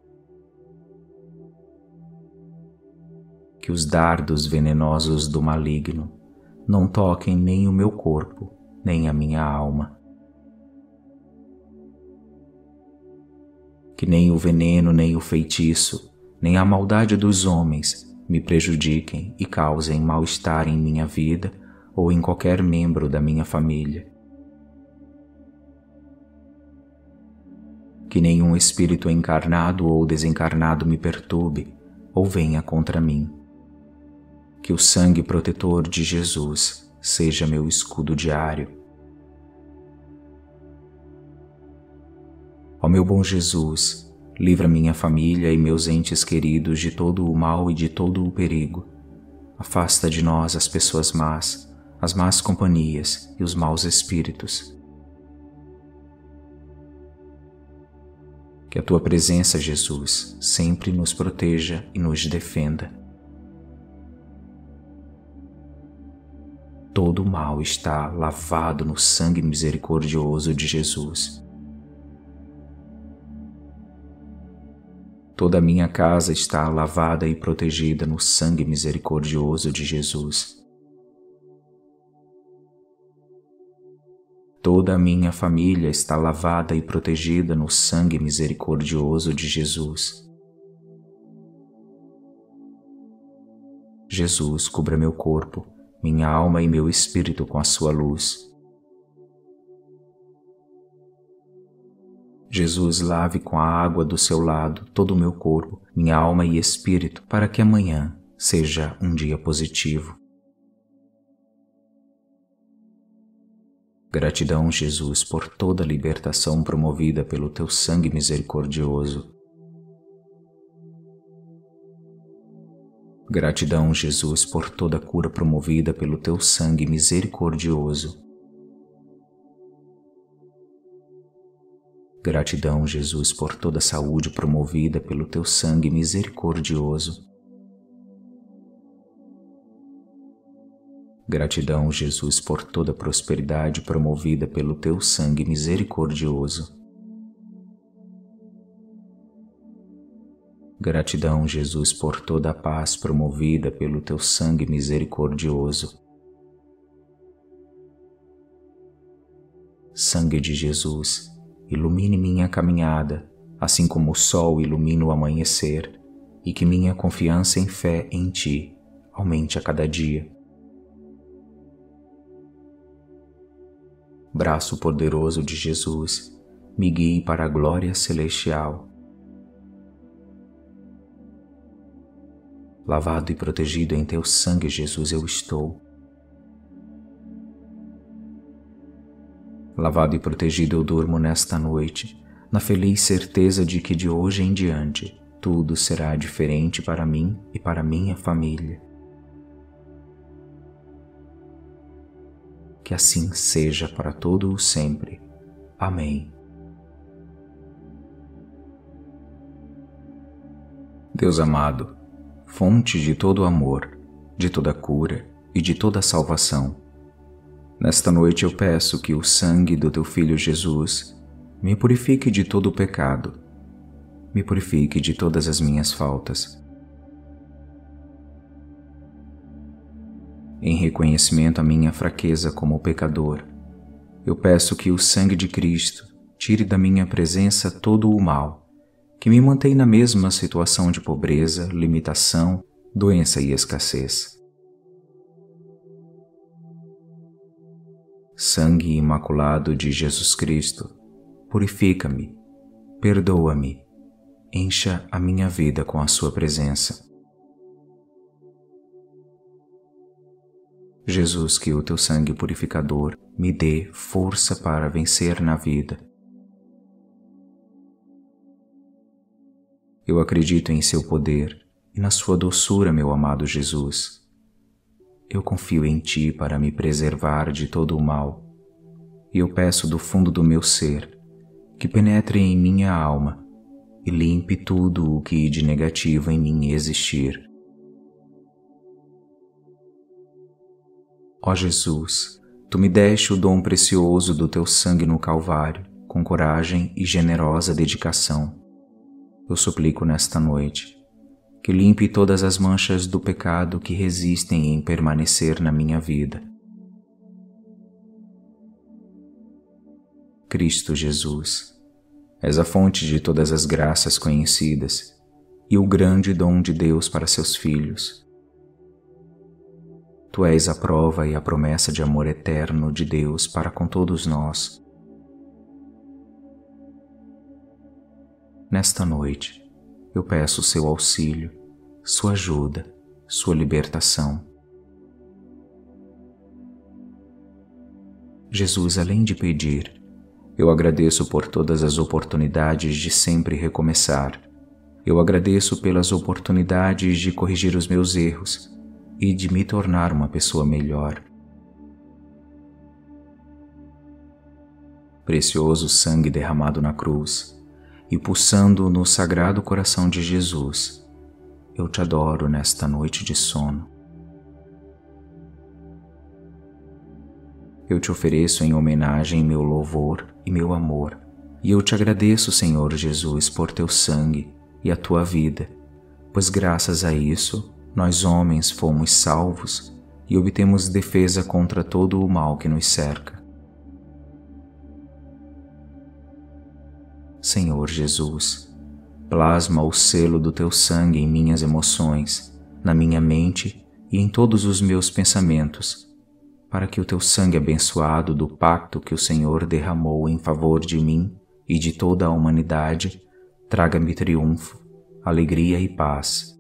Que os dardos venenosos do maligno não toquem nem o meu corpo, nem a minha alma. Que nem o veneno, nem o feitiço, nem a maldade dos homens me prejudiquem e causem mal-estar em minha vida ou em qualquer membro da minha família. Que nenhum espírito encarnado ou desencarnado me perturbe ou venha contra mim. Que o sangue protetor de Jesus seja meu escudo diário. Ó meu bom Jesus, livra minha família e meus entes queridos de todo o mal e de todo o perigo. Afasta de nós as pessoas más, as más companhias e os maus espíritos. Que a tua presença, Jesus, sempre nos proteja e nos defenda. Todo o mal está lavado no sangue misericordioso de Jesus. Toda a minha casa está lavada e protegida no sangue misericordioso de Jesus. Toda a minha família está lavada e protegida no sangue misericordioso de Jesus. Jesus, cubra meu corpo, minha alma e meu espírito com a sua luz. Jesus, lave com a água do seu lado todo o meu corpo, minha alma e espírito, para que amanhã seja um dia positivo. Gratidão, Jesus, por toda a libertação promovida pelo teu sangue misericordioso. Gratidão, Jesus, por toda a cura promovida pelo teu sangue misericordioso. Gratidão, Jesus, por toda a saúde promovida pelo teu sangue misericordioso. Gratidão, Jesus, por toda a prosperidade promovida pelo teu sangue misericordioso. Gratidão, Jesus, por toda a paz promovida pelo teu sangue misericordioso. Sangue de Jesus, ilumine minha caminhada, assim como o sol ilumina o amanhecer, e que minha confiança em fé em Ti aumente a cada dia. Braço poderoso de Jesus, me guie para a glória celestial. Lavado e protegido em Teu sangue, Jesus, eu estou. Lavado e protegido eu durmo nesta noite, na feliz certeza de que de hoje em diante tudo será diferente para mim e para minha família. Que assim seja para todo o sempre. Amém. Deus amado, fonte de todo amor, de toda cura e de toda salvação, nesta noite eu peço que o sangue do Teu Filho Jesus me purifique de todo o pecado, me purifique de todas as minhas faltas. Em reconhecimento à minha fraqueza como pecador, eu peço que o sangue de Cristo tire da minha presença todo o mal, que me mantém na mesma situação de pobreza, limitação, doença e escassez. Sangue imaculado de Jesus Cristo, purifica-me, perdoa-me, encha a minha vida com a Sua presença. Jesus, que o Teu sangue purificador me dê força para vencer na vida. Eu acredito em Seu poder e na Sua doçura, meu amado Jesus. Eu confio em Ti para me preservar de todo o mal, e eu peço do fundo do meu ser que penetre em minha alma e limpe tudo o que de negativo em mim existir. Ó Jesus, Tu me deste o dom precioso do Teu sangue no Calvário, com coragem e generosa dedicação. Eu suplico nesta noite que limpe todas as manchas do pecado que resistem em permanecer na minha vida. Cristo Jesus, és a fonte de todas as graças conhecidas e o grande dom de Deus para seus filhos. Tu és a prova e a promessa de amor eterno de Deus para com todos nós. Nesta noite, eu peço Seu auxílio, Sua ajuda, Sua libertação. Jesus, além de pedir, eu agradeço por todas as oportunidades de sempre recomeçar. Eu agradeço pelas oportunidades de corrigir os meus erros e de me tornar uma pessoa melhor. Precioso sangue derramado na cruz e pulsando no sagrado coração de Jesus, eu Te adoro nesta noite de sono. Eu Te ofereço em homenagem meu louvor e meu amor, e eu Te agradeço, Senhor Jesus, por Teu sangue e a Tua vida, pois graças a isso nós homens fomos salvos e obtemos defesa contra todo o mal que nos cerca. Senhor Jesus, plasma o selo do Teu sangue em minhas emoções, na minha mente e em todos os meus pensamentos, para que o Teu sangue abençoado do pacto que o Senhor derramou em favor de mim e de toda a humanidade traga-me triunfo, alegria e paz.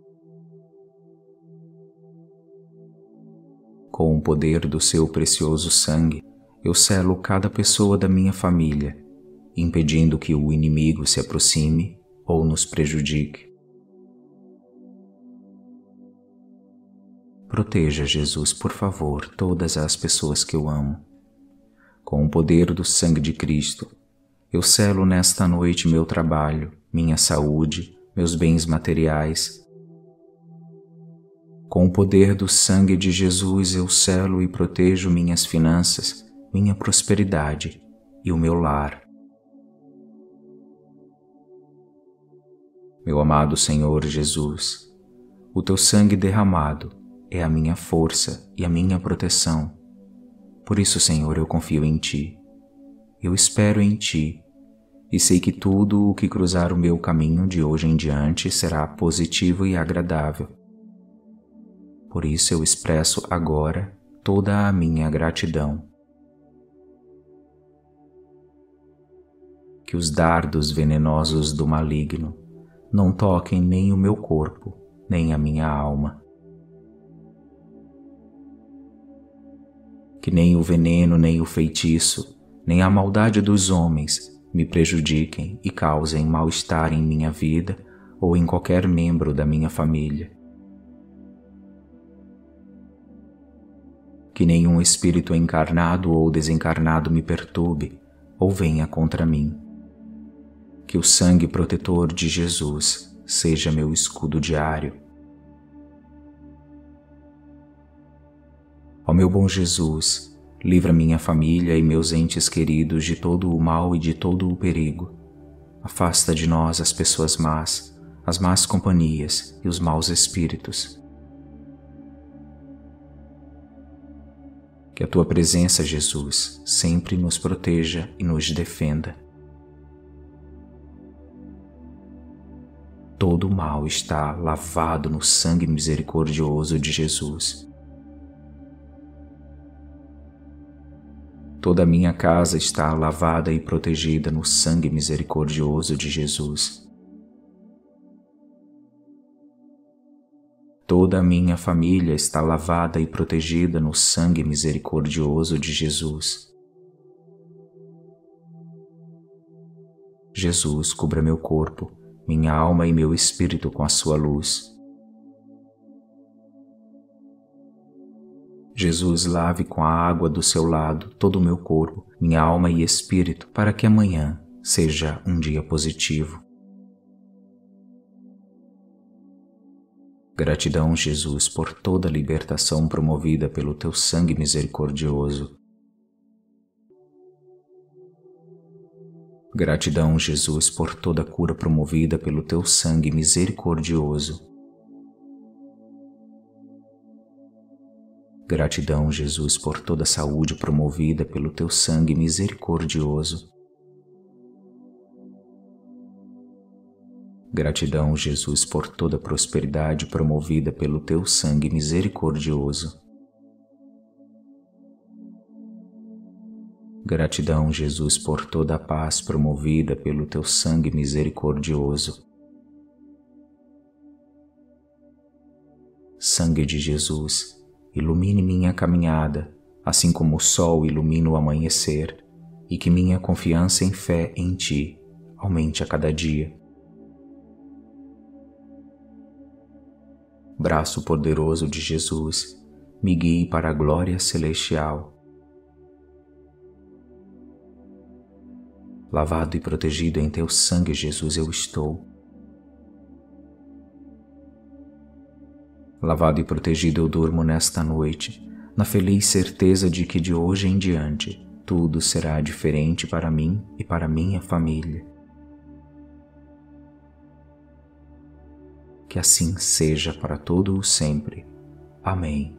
Com o poder do Seu precioso sangue, eu selo cada pessoa da minha família, impedindo que o inimigo se aproxime ou nos prejudique. Proteja, Jesus, por favor, todas as pessoas que eu amo. Com o poder do sangue de Cristo, eu selo nesta noite meu trabalho, minha saúde, meus bens materiais. Com o poder do sangue de Jesus, eu selo e protejo minhas finanças, minha prosperidade e o meu lar. Meu amado Senhor Jesus, o Teu sangue derramado é a minha força e a minha proteção. Por isso, Senhor, eu confio em Ti. Eu espero em Ti e sei que tudo o que cruzar o meu caminho de hoje em diante será positivo e agradável. Por isso eu expresso agora toda a minha gratidão. Que os dardos venenosos do maligno não toquem nem o meu corpo, nem a minha alma. Que nem o veneno, nem o feitiço, nem a maldade dos homens me prejudiquem e causem mal-estar em minha vida ou em qualquer membro da minha família. Que nenhum espírito encarnado ou desencarnado me perturbe ou venha contra mim. Que o sangue protetor de Jesus seja meu escudo diário. Ó meu bom Jesus, livra minha família e meus entes queridos de todo o mal e de todo o perigo. Afasta de nós as pessoas más, as más companhias e os maus espíritos. Que a tua presença, Jesus, sempre nos proteja e nos defenda. Todo o mal está lavado no sangue misericordioso de Jesus. Toda a minha casa está lavada e protegida no sangue misericordioso de Jesus. Toda a minha família está lavada e protegida no sangue misericordioso de Jesus. Jesus, cubra meu corpo, minha alma e meu espírito com a sua luz. Jesus, lave com a água do seu lado todo o meu corpo, minha alma e espírito, para que amanhã seja um dia positivo. Gratidão, Jesus, por toda a libertação promovida pelo teu sangue misericordioso. Gratidão, Jesus, por toda a cura promovida pelo teu sangue misericordioso. Gratidão, Jesus, por toda a saúde promovida pelo teu sangue misericordioso. Gratidão, Jesus, por toda a prosperidade promovida pelo teu sangue misericordioso. Gratidão, Jesus, por toda a paz promovida pelo teu sangue misericordioso. Sangue de Jesus, ilumine minha caminhada, assim como o sol ilumina o amanhecer, e que minha confiança em fé em Ti aumente a cada dia. Braço poderoso de Jesus, me guie para a glória celestial. Lavado e protegido em Teu sangue, Jesus, eu estou. Lavado e protegido eu durmo nesta noite, na feliz certeza de que de hoje em diante tudo será diferente para mim e para minha família. Que assim seja para todo o sempre. Amém.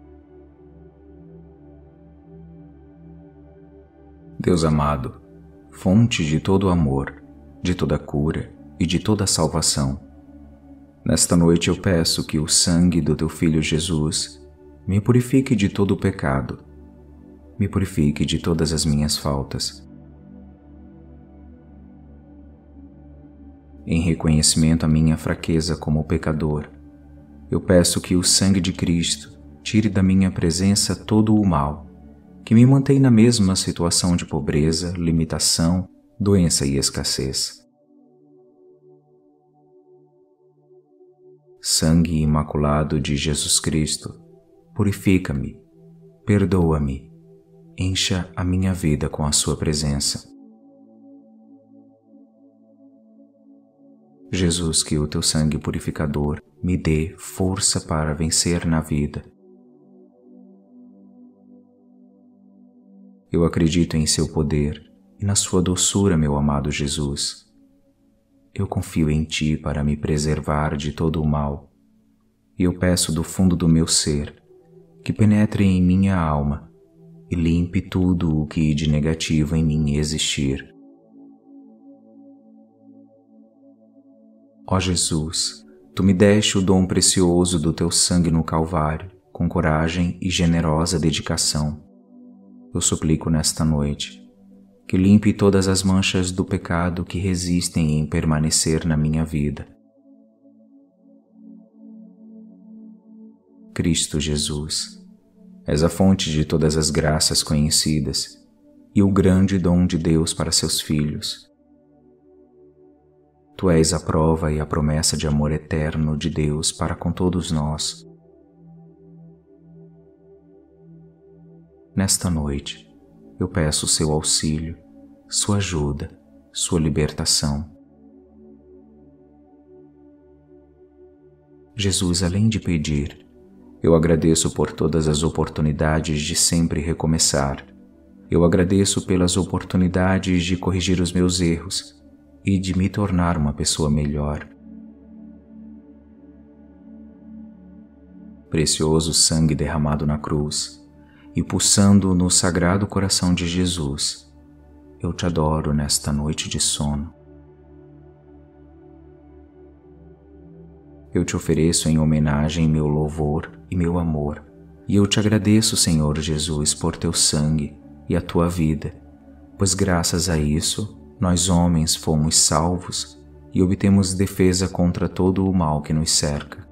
Deus amado, fonte de todo amor, de toda cura e de toda salvação, nesta noite eu peço que o sangue do Teu Filho Jesus me purifique de todo o pecado, me purifique de todas as minhas faltas. Em reconhecimento à minha fraqueza como pecador, eu peço que o sangue de Cristo tire da minha presença todo o mal, que me mantém na mesma situação de pobreza, limitação, doença e escassez. Sangue imaculado de Jesus Cristo, purifica-me, perdoa-me, encha a minha vida com a sua presença. Jesus, que o Teu sangue purificador me dê força para vencer na vida. Eu acredito em Seu poder e na Sua doçura, meu amado Jesus. Eu confio em Ti para me preservar de todo o mal, e eu peço do fundo do meu ser que penetre em minha alma e limpe tudo o que de negativo em mim existir. Ó Jesus, Tu me deste o dom precioso do Teu sangue no Calvário, com coragem e generosa dedicação. Eu suplico nesta noite que limpe todas as manchas do pecado que resistem em permanecer na minha vida. Cristo Jesus, és a fonte de todas as graças conhecidas e o grande dom de Deus para seus filhos. Tu és a prova e a promessa de amor eterno de Deus para com todos nós. Nesta noite, eu peço seu auxílio, sua ajuda, sua libertação. Jesus, além de pedir, eu agradeço por todas as oportunidades de sempre recomeçar. Eu agradeço pelas oportunidades de corrigir os meus erros e de me tornar uma pessoa melhor. Precioso sangue derramado na cruz e pulsando no sagrado coração de Jesus, eu te adoro nesta noite de sono. Eu te ofereço em homenagem meu louvor e meu amor, e eu te agradeço, Senhor Jesus, por teu sangue e a tua vida, pois graças a isso, nós homens fomos salvos e obtemos defesa contra todo o mal que nos cerca.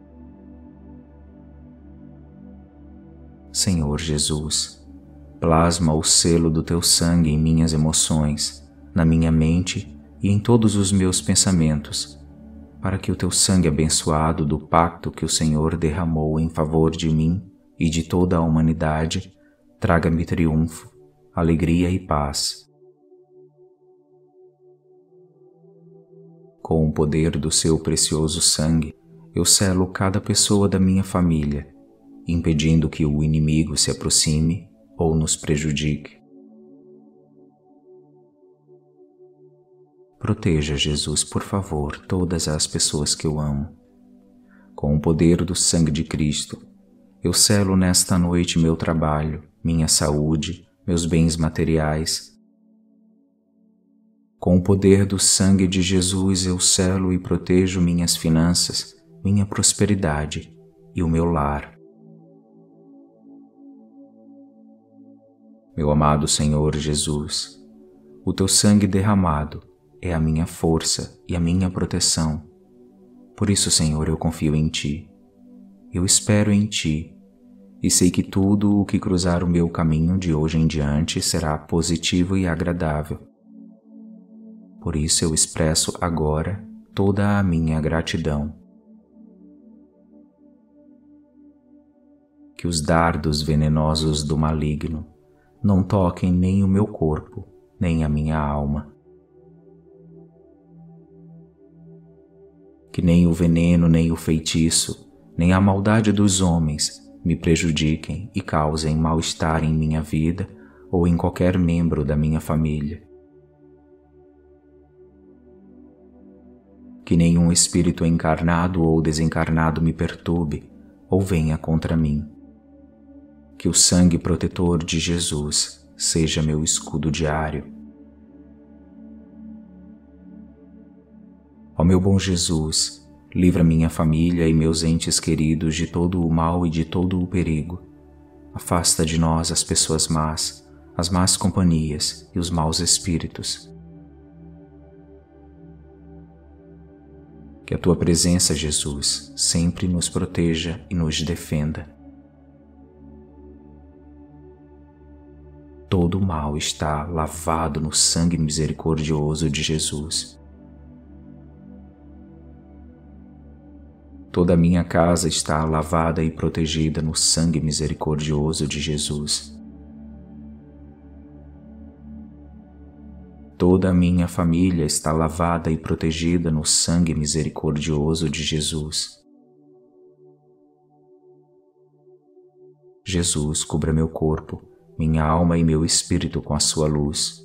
Senhor Jesus, plasma o selo do teu sangue em minhas emoções, na minha mente e em todos os meus pensamentos, para que o teu sangue abençoado do pacto que o Senhor derramou em favor de mim e de toda a humanidade traga-me triunfo, alegria e paz. Com o poder do seu precioso sangue, eu selo cada pessoa da minha família, impedindo que o inimigo se aproxime ou nos prejudique. Proteja, Jesus, por favor, todas as pessoas que eu amo. Com o poder do sangue de Cristo, eu selo nesta noite meu trabalho, minha saúde, meus bens materiais. Com o poder do sangue de Jesus, eu selo e protejo minhas finanças, minha prosperidade e o meu lar. Meu amado Senhor Jesus, o teu sangue derramado é a minha força e a minha proteção. Por isso, Senhor, eu confio em Ti. Eu espero em Ti e sei que tudo o que cruzar o meu caminho de hoje em diante será positivo e agradável. Por isso eu expresso agora toda a minha gratidão. Que os dardos venenosos do maligno não toquem nem o meu corpo, nem a minha alma. Que nem o veneno, nem o feitiço, nem a maldade dos homens me prejudiquem e causem mal-estar em minha vida ou em qualquer membro da minha família. Que nenhum espírito encarnado ou desencarnado me perturbe ou venha contra mim. Que o sangue protetor de Jesus seja meu escudo diário. Ó meu bom Jesus, livra minha família e meus entes queridos de todo o mal e de todo o perigo. Afasta de nós as pessoas más, as más companhias e os maus espíritos. Que a tua presença, Jesus, sempre nos proteja e nos defenda. Todo o mal está lavado no sangue misericordioso de Jesus. Toda a minha casa está lavada e protegida no sangue misericordioso de Jesus. Toda a minha família está lavada e protegida no sangue misericordioso de Jesus. Jesus, cubra meu corpo, minha alma e meu espírito com a sua luz.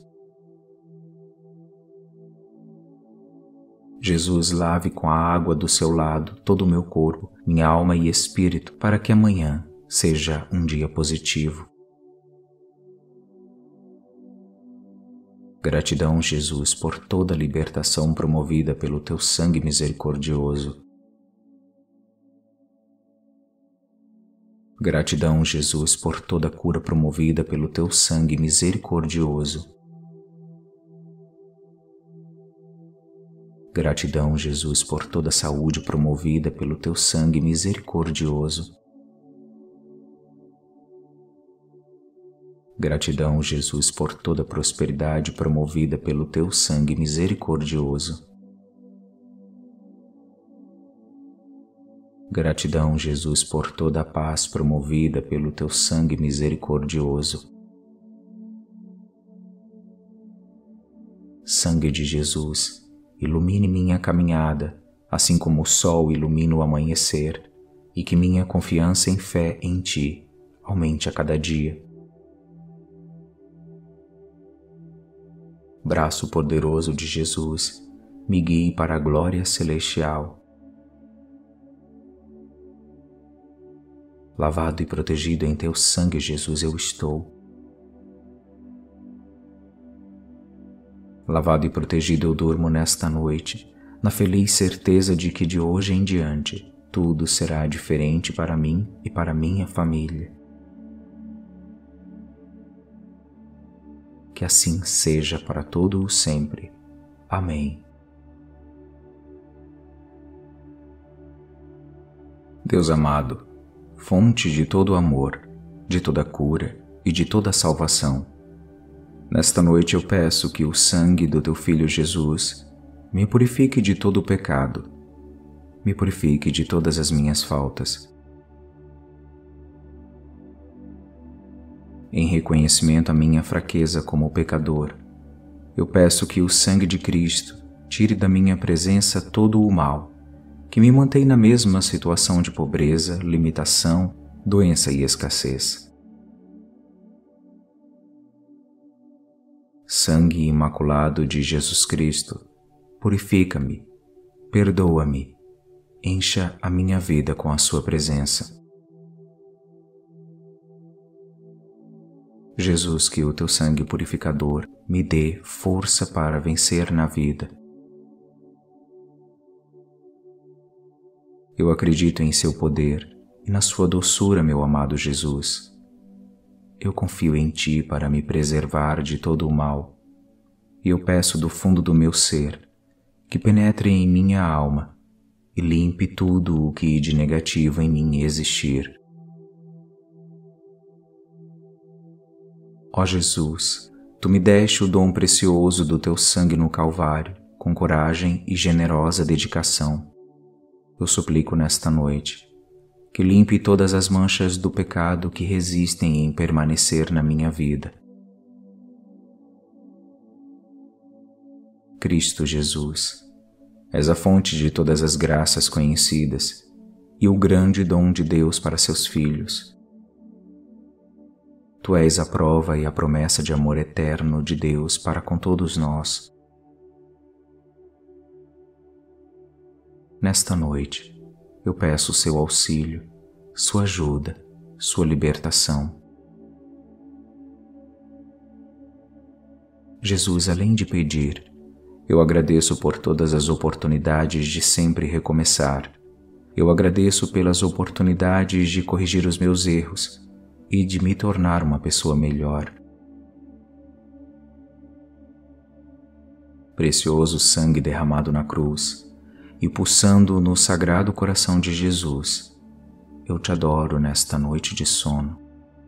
Jesus, lave com a água do seu lado todo o meu corpo, minha alma e espírito, para que amanhã seja um dia positivo. Gratidão, Jesus, por toda a libertação promovida pelo teu sangue misericordioso. Gratidão, Jesus, por toda a cura promovida pelo teu sangue misericordioso. Gratidão, Jesus, por toda a saúde promovida pelo teu sangue misericordioso. Gratidão, Jesus, por toda a prosperidade promovida pelo teu sangue misericordioso. Gratidão, Jesus, por toda a paz promovida pelo teu sangue misericordioso. Sangue de Jesus, ilumine minha caminhada, assim como o sol ilumina o amanhecer, e que minha confiança em fé em Ti aumente a cada dia. Braço poderoso de Jesus, me guie para a glória celestial. Lavado e protegido em teu sangue, Jesus, eu estou. Lavado e protegido eu durmo nesta noite, na feliz certeza de que de hoje em diante tudo será diferente para mim e para minha família. Que assim seja para todo o sempre. Amém. Deus amado, fonte de todo amor, de toda cura e de toda salvação, nesta noite eu peço que o sangue do teu Filho Jesus me purifique de todo o pecado, me purifique de todas as minhas faltas. Em reconhecimento à minha fraqueza como pecador, eu peço que o sangue de Cristo tire da minha presença todo o mal, que me mantém na mesma situação de pobreza, limitação, doença e escassez. Sangue imaculado de Jesus Cristo, purifica-me, perdoa-me, encha a minha vida com a sua presença. Jesus, que o teu sangue purificador me dê força para vencer na vida. Eu acredito em seu poder e na sua doçura, meu amado Jesus. Eu confio em Ti para me preservar de todo o mal, e eu peço do fundo do meu ser que penetre em minha alma e limpe tudo o que de negativo em mim existir. Ó Jesus, Tu me deste o dom precioso do Teu sangue no Calvário, com coragem e generosa dedicação. Eu suplico nesta noite que limpe todas as manchas do pecado que resistem em permanecer na minha vida. Cristo Jesus, és a fonte de todas as graças conhecidas e o grande dom de Deus para seus filhos. Tu és a prova e a promessa de amor eterno de Deus para com todos nós. Nesta noite, eu peço seu auxílio, sua ajuda, sua libertação. Jesus, além de pedir, eu agradeço por todas as oportunidades de sempre recomeçar. Eu agradeço pelas oportunidades de corrigir os meus erros e de me tornar uma pessoa melhor. Precioso sangue derramado na cruz e pulsando no sagrado coração de Jesus, eu te adoro nesta noite de sono.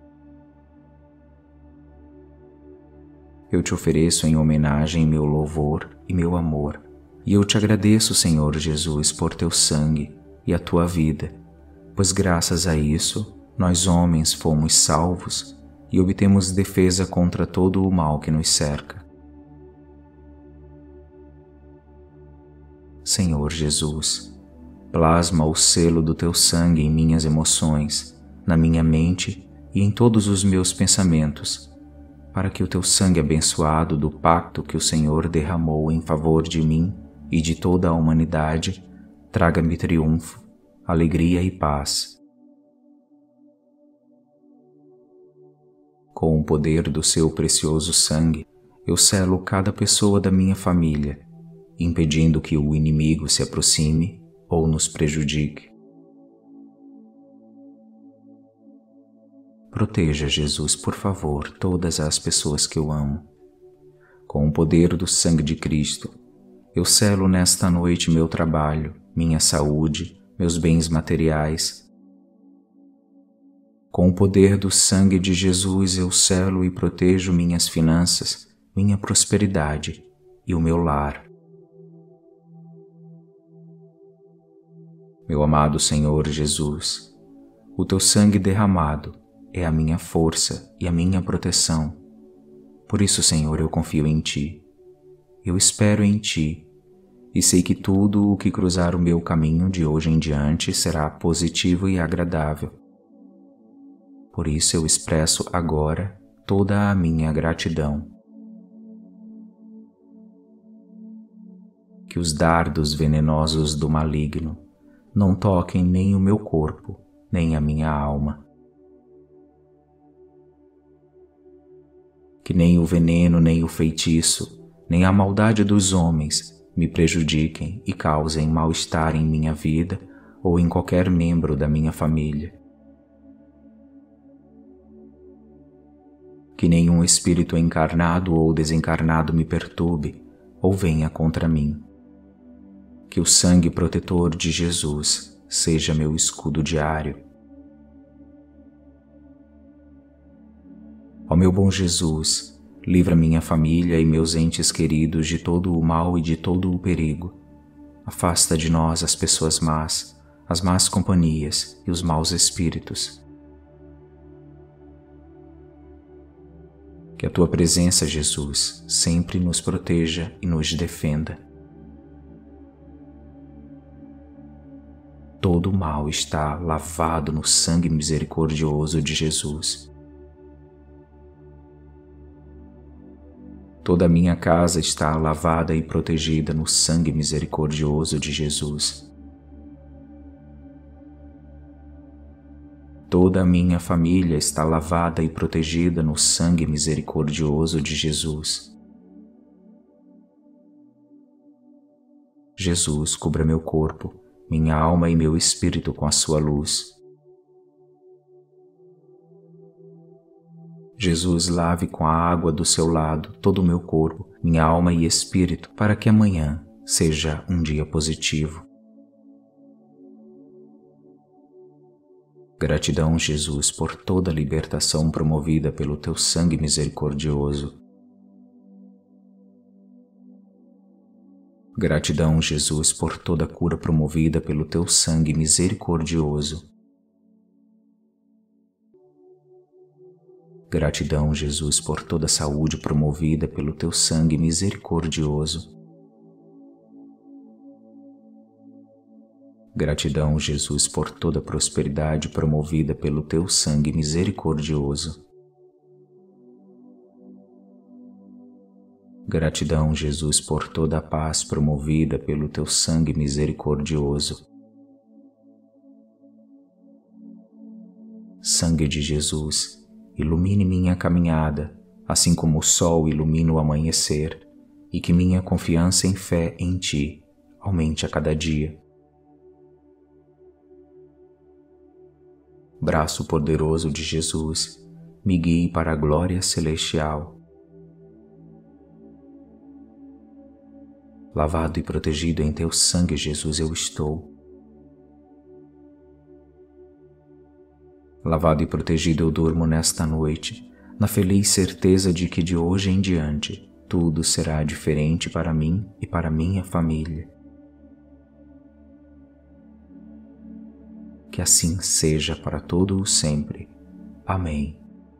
Eu te ofereço em homenagem meu louvor e meu amor, e eu te agradeço, Senhor Jesus, por teu sangue e a tua vida, pois graças a isso nós homens fomos salvos e obtemos defesa contra todo o mal que nos cerca. Senhor Jesus, plasma o selo do teu sangue em minhas emoções, na minha mente e em todos os meus pensamentos, para que o teu sangue abençoado do pacto que o Senhor derramou em favor de mim e de toda a humanidade traga-me triunfo, alegria e paz. Com o poder do seu precioso sangue, eu selo cada pessoa da minha família, impedindo que o inimigo se aproxime ou nos prejudique. Proteja, Jesus, por favor, todas as pessoas que eu amo. Com o poder do sangue de Cristo, eu selo nesta noite meu trabalho, minha saúde, meus bens materiais. Com o poder do sangue de Jesus, eu selo e protejo minhas finanças, minha prosperidade e o meu lar. Meu amado Senhor Jesus, o teu sangue derramado é a minha força e a minha proteção. Por isso, Senhor, eu confio em Ti. Eu espero em Ti e sei que tudo o que cruzar o meu caminho de hoje em diante será positivo e agradável. Por isso eu expresso agora toda a minha gratidão. Que os dardos venenosos do maligno não toquem nem o meu corpo, nem a minha alma. Que nem o veneno, nem o feitiço, nem a maldade dos homens me prejudiquem e causem mal-estar em minha vida ou em qualquer membro da minha família. Que nenhum espírito encarnado ou desencarnado me perturbe ou venha contra mim. Que o sangue protetor de Jesus seja meu escudo diário. Ó meu bom Jesus, livra minha família e meus entes queridos de todo o mal e de todo o perigo. Afasta de nós as pessoas más, as más companhias e os maus espíritos. Que a Tua presença, Jesus, sempre nos proteja e nos defenda. Todo o mal está lavado no sangue misericordioso de Jesus. Toda a minha casa está lavada e protegida no sangue misericordioso de Jesus. Toda a minha família está lavada e protegida no sangue misericordioso de Jesus. Jesus, cubra meu corpo, minha alma e meu espírito com a sua luz. Jesus, lave com a água do seu lado todo o meu corpo, minha alma e espírito, para que amanhã seja um dia positivo. Gratidão, Jesus, por toda a libertação promovida pelo teu sangue misericordioso. Gratidão, Jesus, por toda a cura promovida pelo teu sangue misericordioso. Gratidão, Jesus, por toda a saúde promovida pelo teu sangue misericordioso. Gratidão, Jesus, por toda a prosperidade promovida pelo teu sangue misericordioso. Gratidão, Jesus, por toda a paz promovida pelo teu sangue misericordioso. Sangue de Jesus, ilumine minha caminhada, assim como o sol ilumina o amanhecer, e que minha confiança em fé em Ti aumente a cada dia. Braço poderoso de Jesus, me guie para a glória celestial. Lavado e protegido em teu sangue, Jesus, eu estou. Lavado e protegido eu durmo nesta noite, na feliz certeza de que de hoje em diante tudo será diferente para mim e para minha família. Que assim seja para todo o sempre. Amém.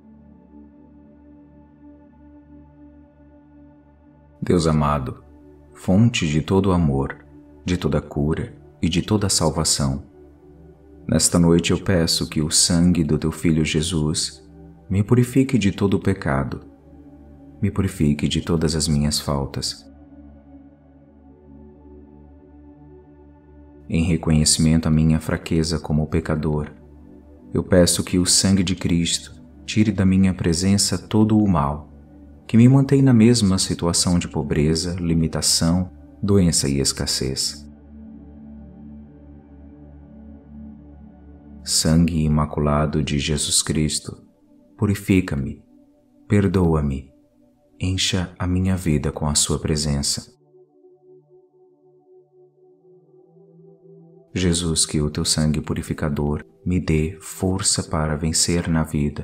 Deus amado, fonte de todo amor, de toda cura e de toda salvação, nesta noite eu peço que o sangue do teu Filho Jesus me purifique de todo o pecado, me purifique de todas as minhas faltas. Em reconhecimento à minha fraqueza como pecador, eu peço que o sangue de Cristo tire da minha presença todo o mal, que me mantém na mesma situação de pobreza, limitação, doença e escassez. Sangue imaculado de Jesus Cristo, purifica-me, perdoa-me, encha a minha vida com a sua presença. Jesus, que o teu sangue purificador me dê força para vencer na vida.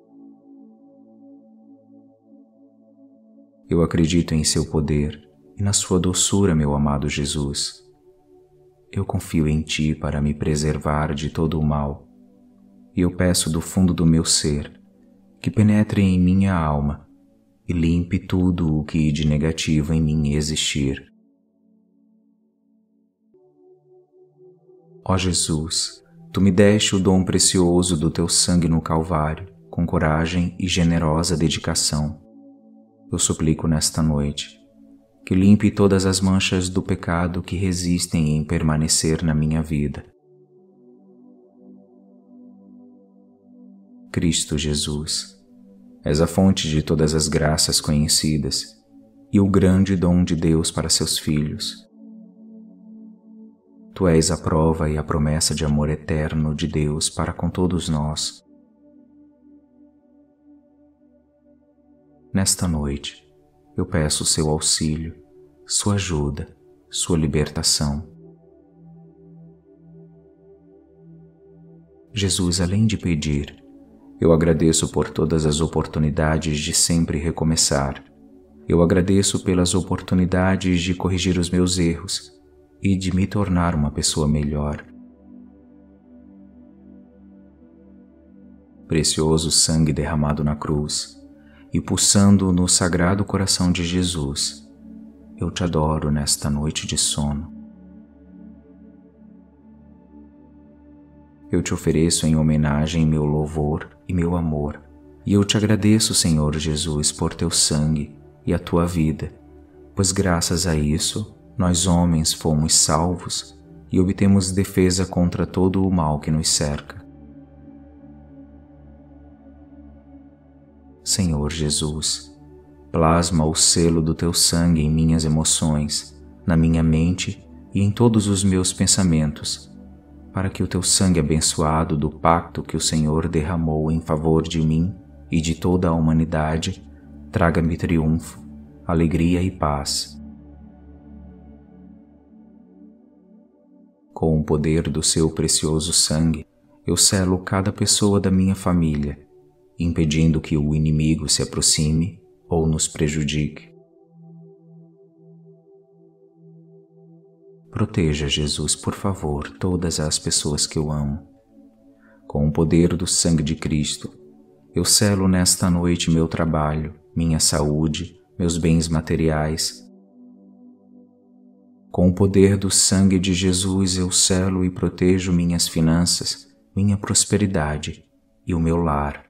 Eu acredito em seu poder e na sua doçura, meu amado Jesus. Eu confio em ti para me preservar de todo o mal, e eu peço do fundo do meu ser que penetre em minha alma e limpe tudo o que de negativo em mim existir. Ó Jesus, tu me deste o dom precioso do teu sangue no Calvário, com coragem e generosa dedicação. Eu suplico nesta noite que limpe todas as manchas do pecado que resistem em permanecer na minha vida. Cristo Jesus, és a fonte de todas as graças conhecidas e o grande dom de Deus para seus filhos. Tu és a prova e a promessa de amor eterno de Deus para com todos nós. Nesta noite, eu peço seu auxílio, sua ajuda, sua libertação. Jesus, além de pedir, eu agradeço por todas as oportunidades de sempre recomeçar. Eu agradeço pelas oportunidades de corrigir os meus erros e de me tornar uma pessoa melhor. Precioso sangue derramado na cruz e pulsando no sagrado coração de Jesus, eu te adoro nesta noite de sono. Eu te ofereço em homenagem meu louvor e meu amor, e eu te agradeço, Senhor Jesus, por teu sangue e a tua vida, pois graças a isso nós homens fomos salvos e obtemos defesa contra todo o mal que nos cerca. Senhor Jesus, plasma o selo do teu sangue em minhas emoções, na minha mente e em todos os meus pensamentos, para que o teu sangue abençoado do pacto que o Senhor derramou em favor de mim e de toda a humanidade traga-me triunfo, alegria e paz. Com o poder do seu precioso sangue, eu selo cada pessoa da minha família, impedindo que o inimigo se aproxime ou nos prejudique. Proteja, Jesus, por favor, todas as pessoas que eu amo. Com o poder do sangue de Cristo, eu selo nesta noite meu trabalho, minha saúde, meus bens materiais. Com o poder do sangue de Jesus, eu selo e protejo minhas finanças, minha prosperidade e o meu lar.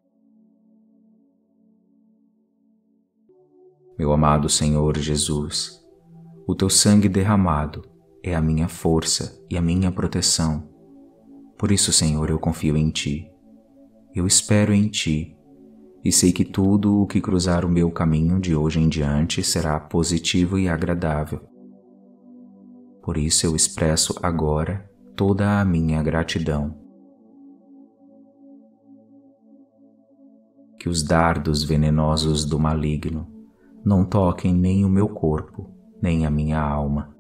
Meu amado Senhor Jesus, o teu sangue derramado é a minha força e a minha proteção. Por isso, Senhor, eu confio em Ti. Eu espero em Ti e sei que tudo o que cruzar o meu caminho de hoje em diante será positivo e agradável. Por isso eu expresso agora toda a minha gratidão. Que os dardos venenosos do maligno não toquem nem o meu corpo, nem a minha alma.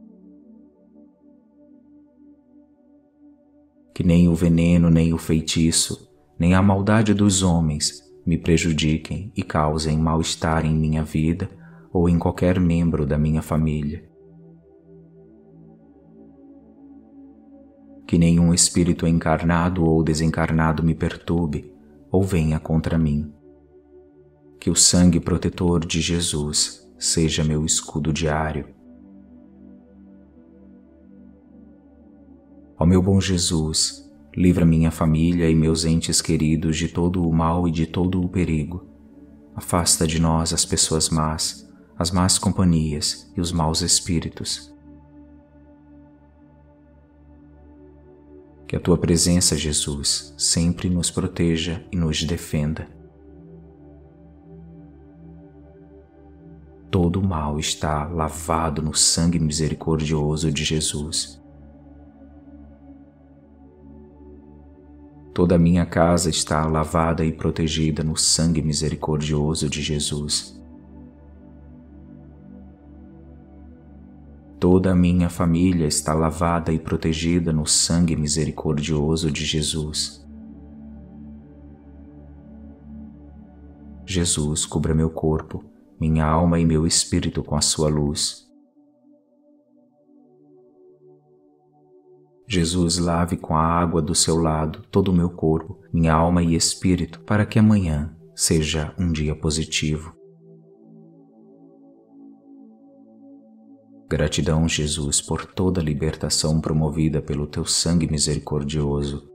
Que nem o veneno, nem o feitiço, nem a maldade dos homens me prejudiquem e causem mal-estar em minha vida ou em qualquer membro da minha família. Que nenhum espírito encarnado ou desencarnado me perturbe ou venha contra mim. Que o sangue protetor de Jesus seja meu escudo diário. Ó meu bom Jesus, livra minha família e meus entes queridos de todo o mal e de todo o perigo. Afasta de nós as pessoas más, as más companhias e os maus espíritos. Que a tua presença, Jesus, sempre nos proteja e nos defenda. todo o mal está lavado no sangue misericordioso de Jesus. Toda a minha casa está lavada e protegida no sangue misericordioso de Jesus. Toda a minha família está lavada e protegida no sangue misericordioso de Jesus. Jesus, cubra meu corpo, minha alma e meu espírito com a sua luz. Jesus, lave com a água do seu lado todo o meu corpo, minha alma e espírito, para que amanhã seja um dia positivo. Gratidão, Jesus, por toda a libertação promovida pelo teu sangue misericordioso.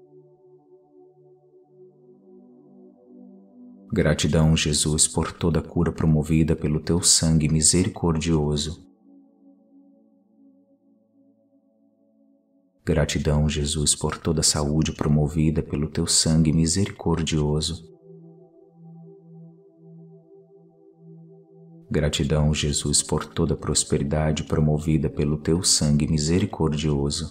Gratidão, Jesus, por toda a cura promovida pelo teu sangue misericordioso. Gratidão, Jesus, por toda a saúde promovida pelo teu sangue misericordioso. Gratidão, Jesus, por toda a prosperidade promovida pelo teu sangue misericordioso.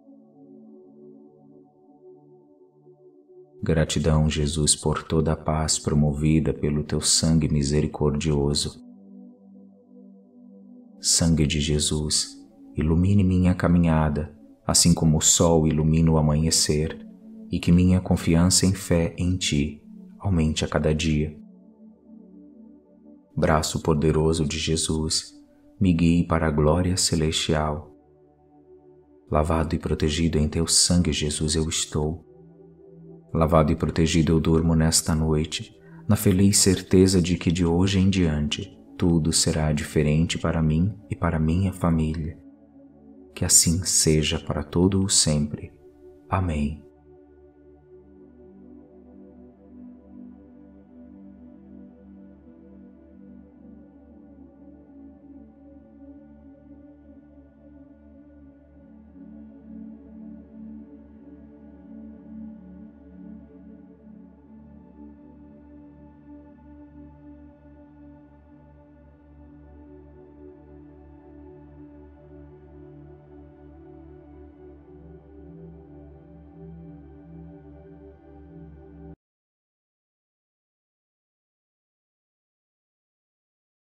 Gratidão, Jesus, por toda a paz promovida pelo teu sangue misericordioso. Sangue de Jesus, ilumine minha caminhada, assim como o sol ilumina o amanhecer, e que minha confiança em fé em Ti aumente a cada dia. Braço poderoso de Jesus, me guie para a glória celestial. Lavado e protegido em Teu sangue, Jesus, eu estou. Lavado e protegido eu durmo nesta noite, na feliz certeza de que de hoje em diante tudo será diferente para mim e para minha família. Que assim seja para todo o sempre. Amém.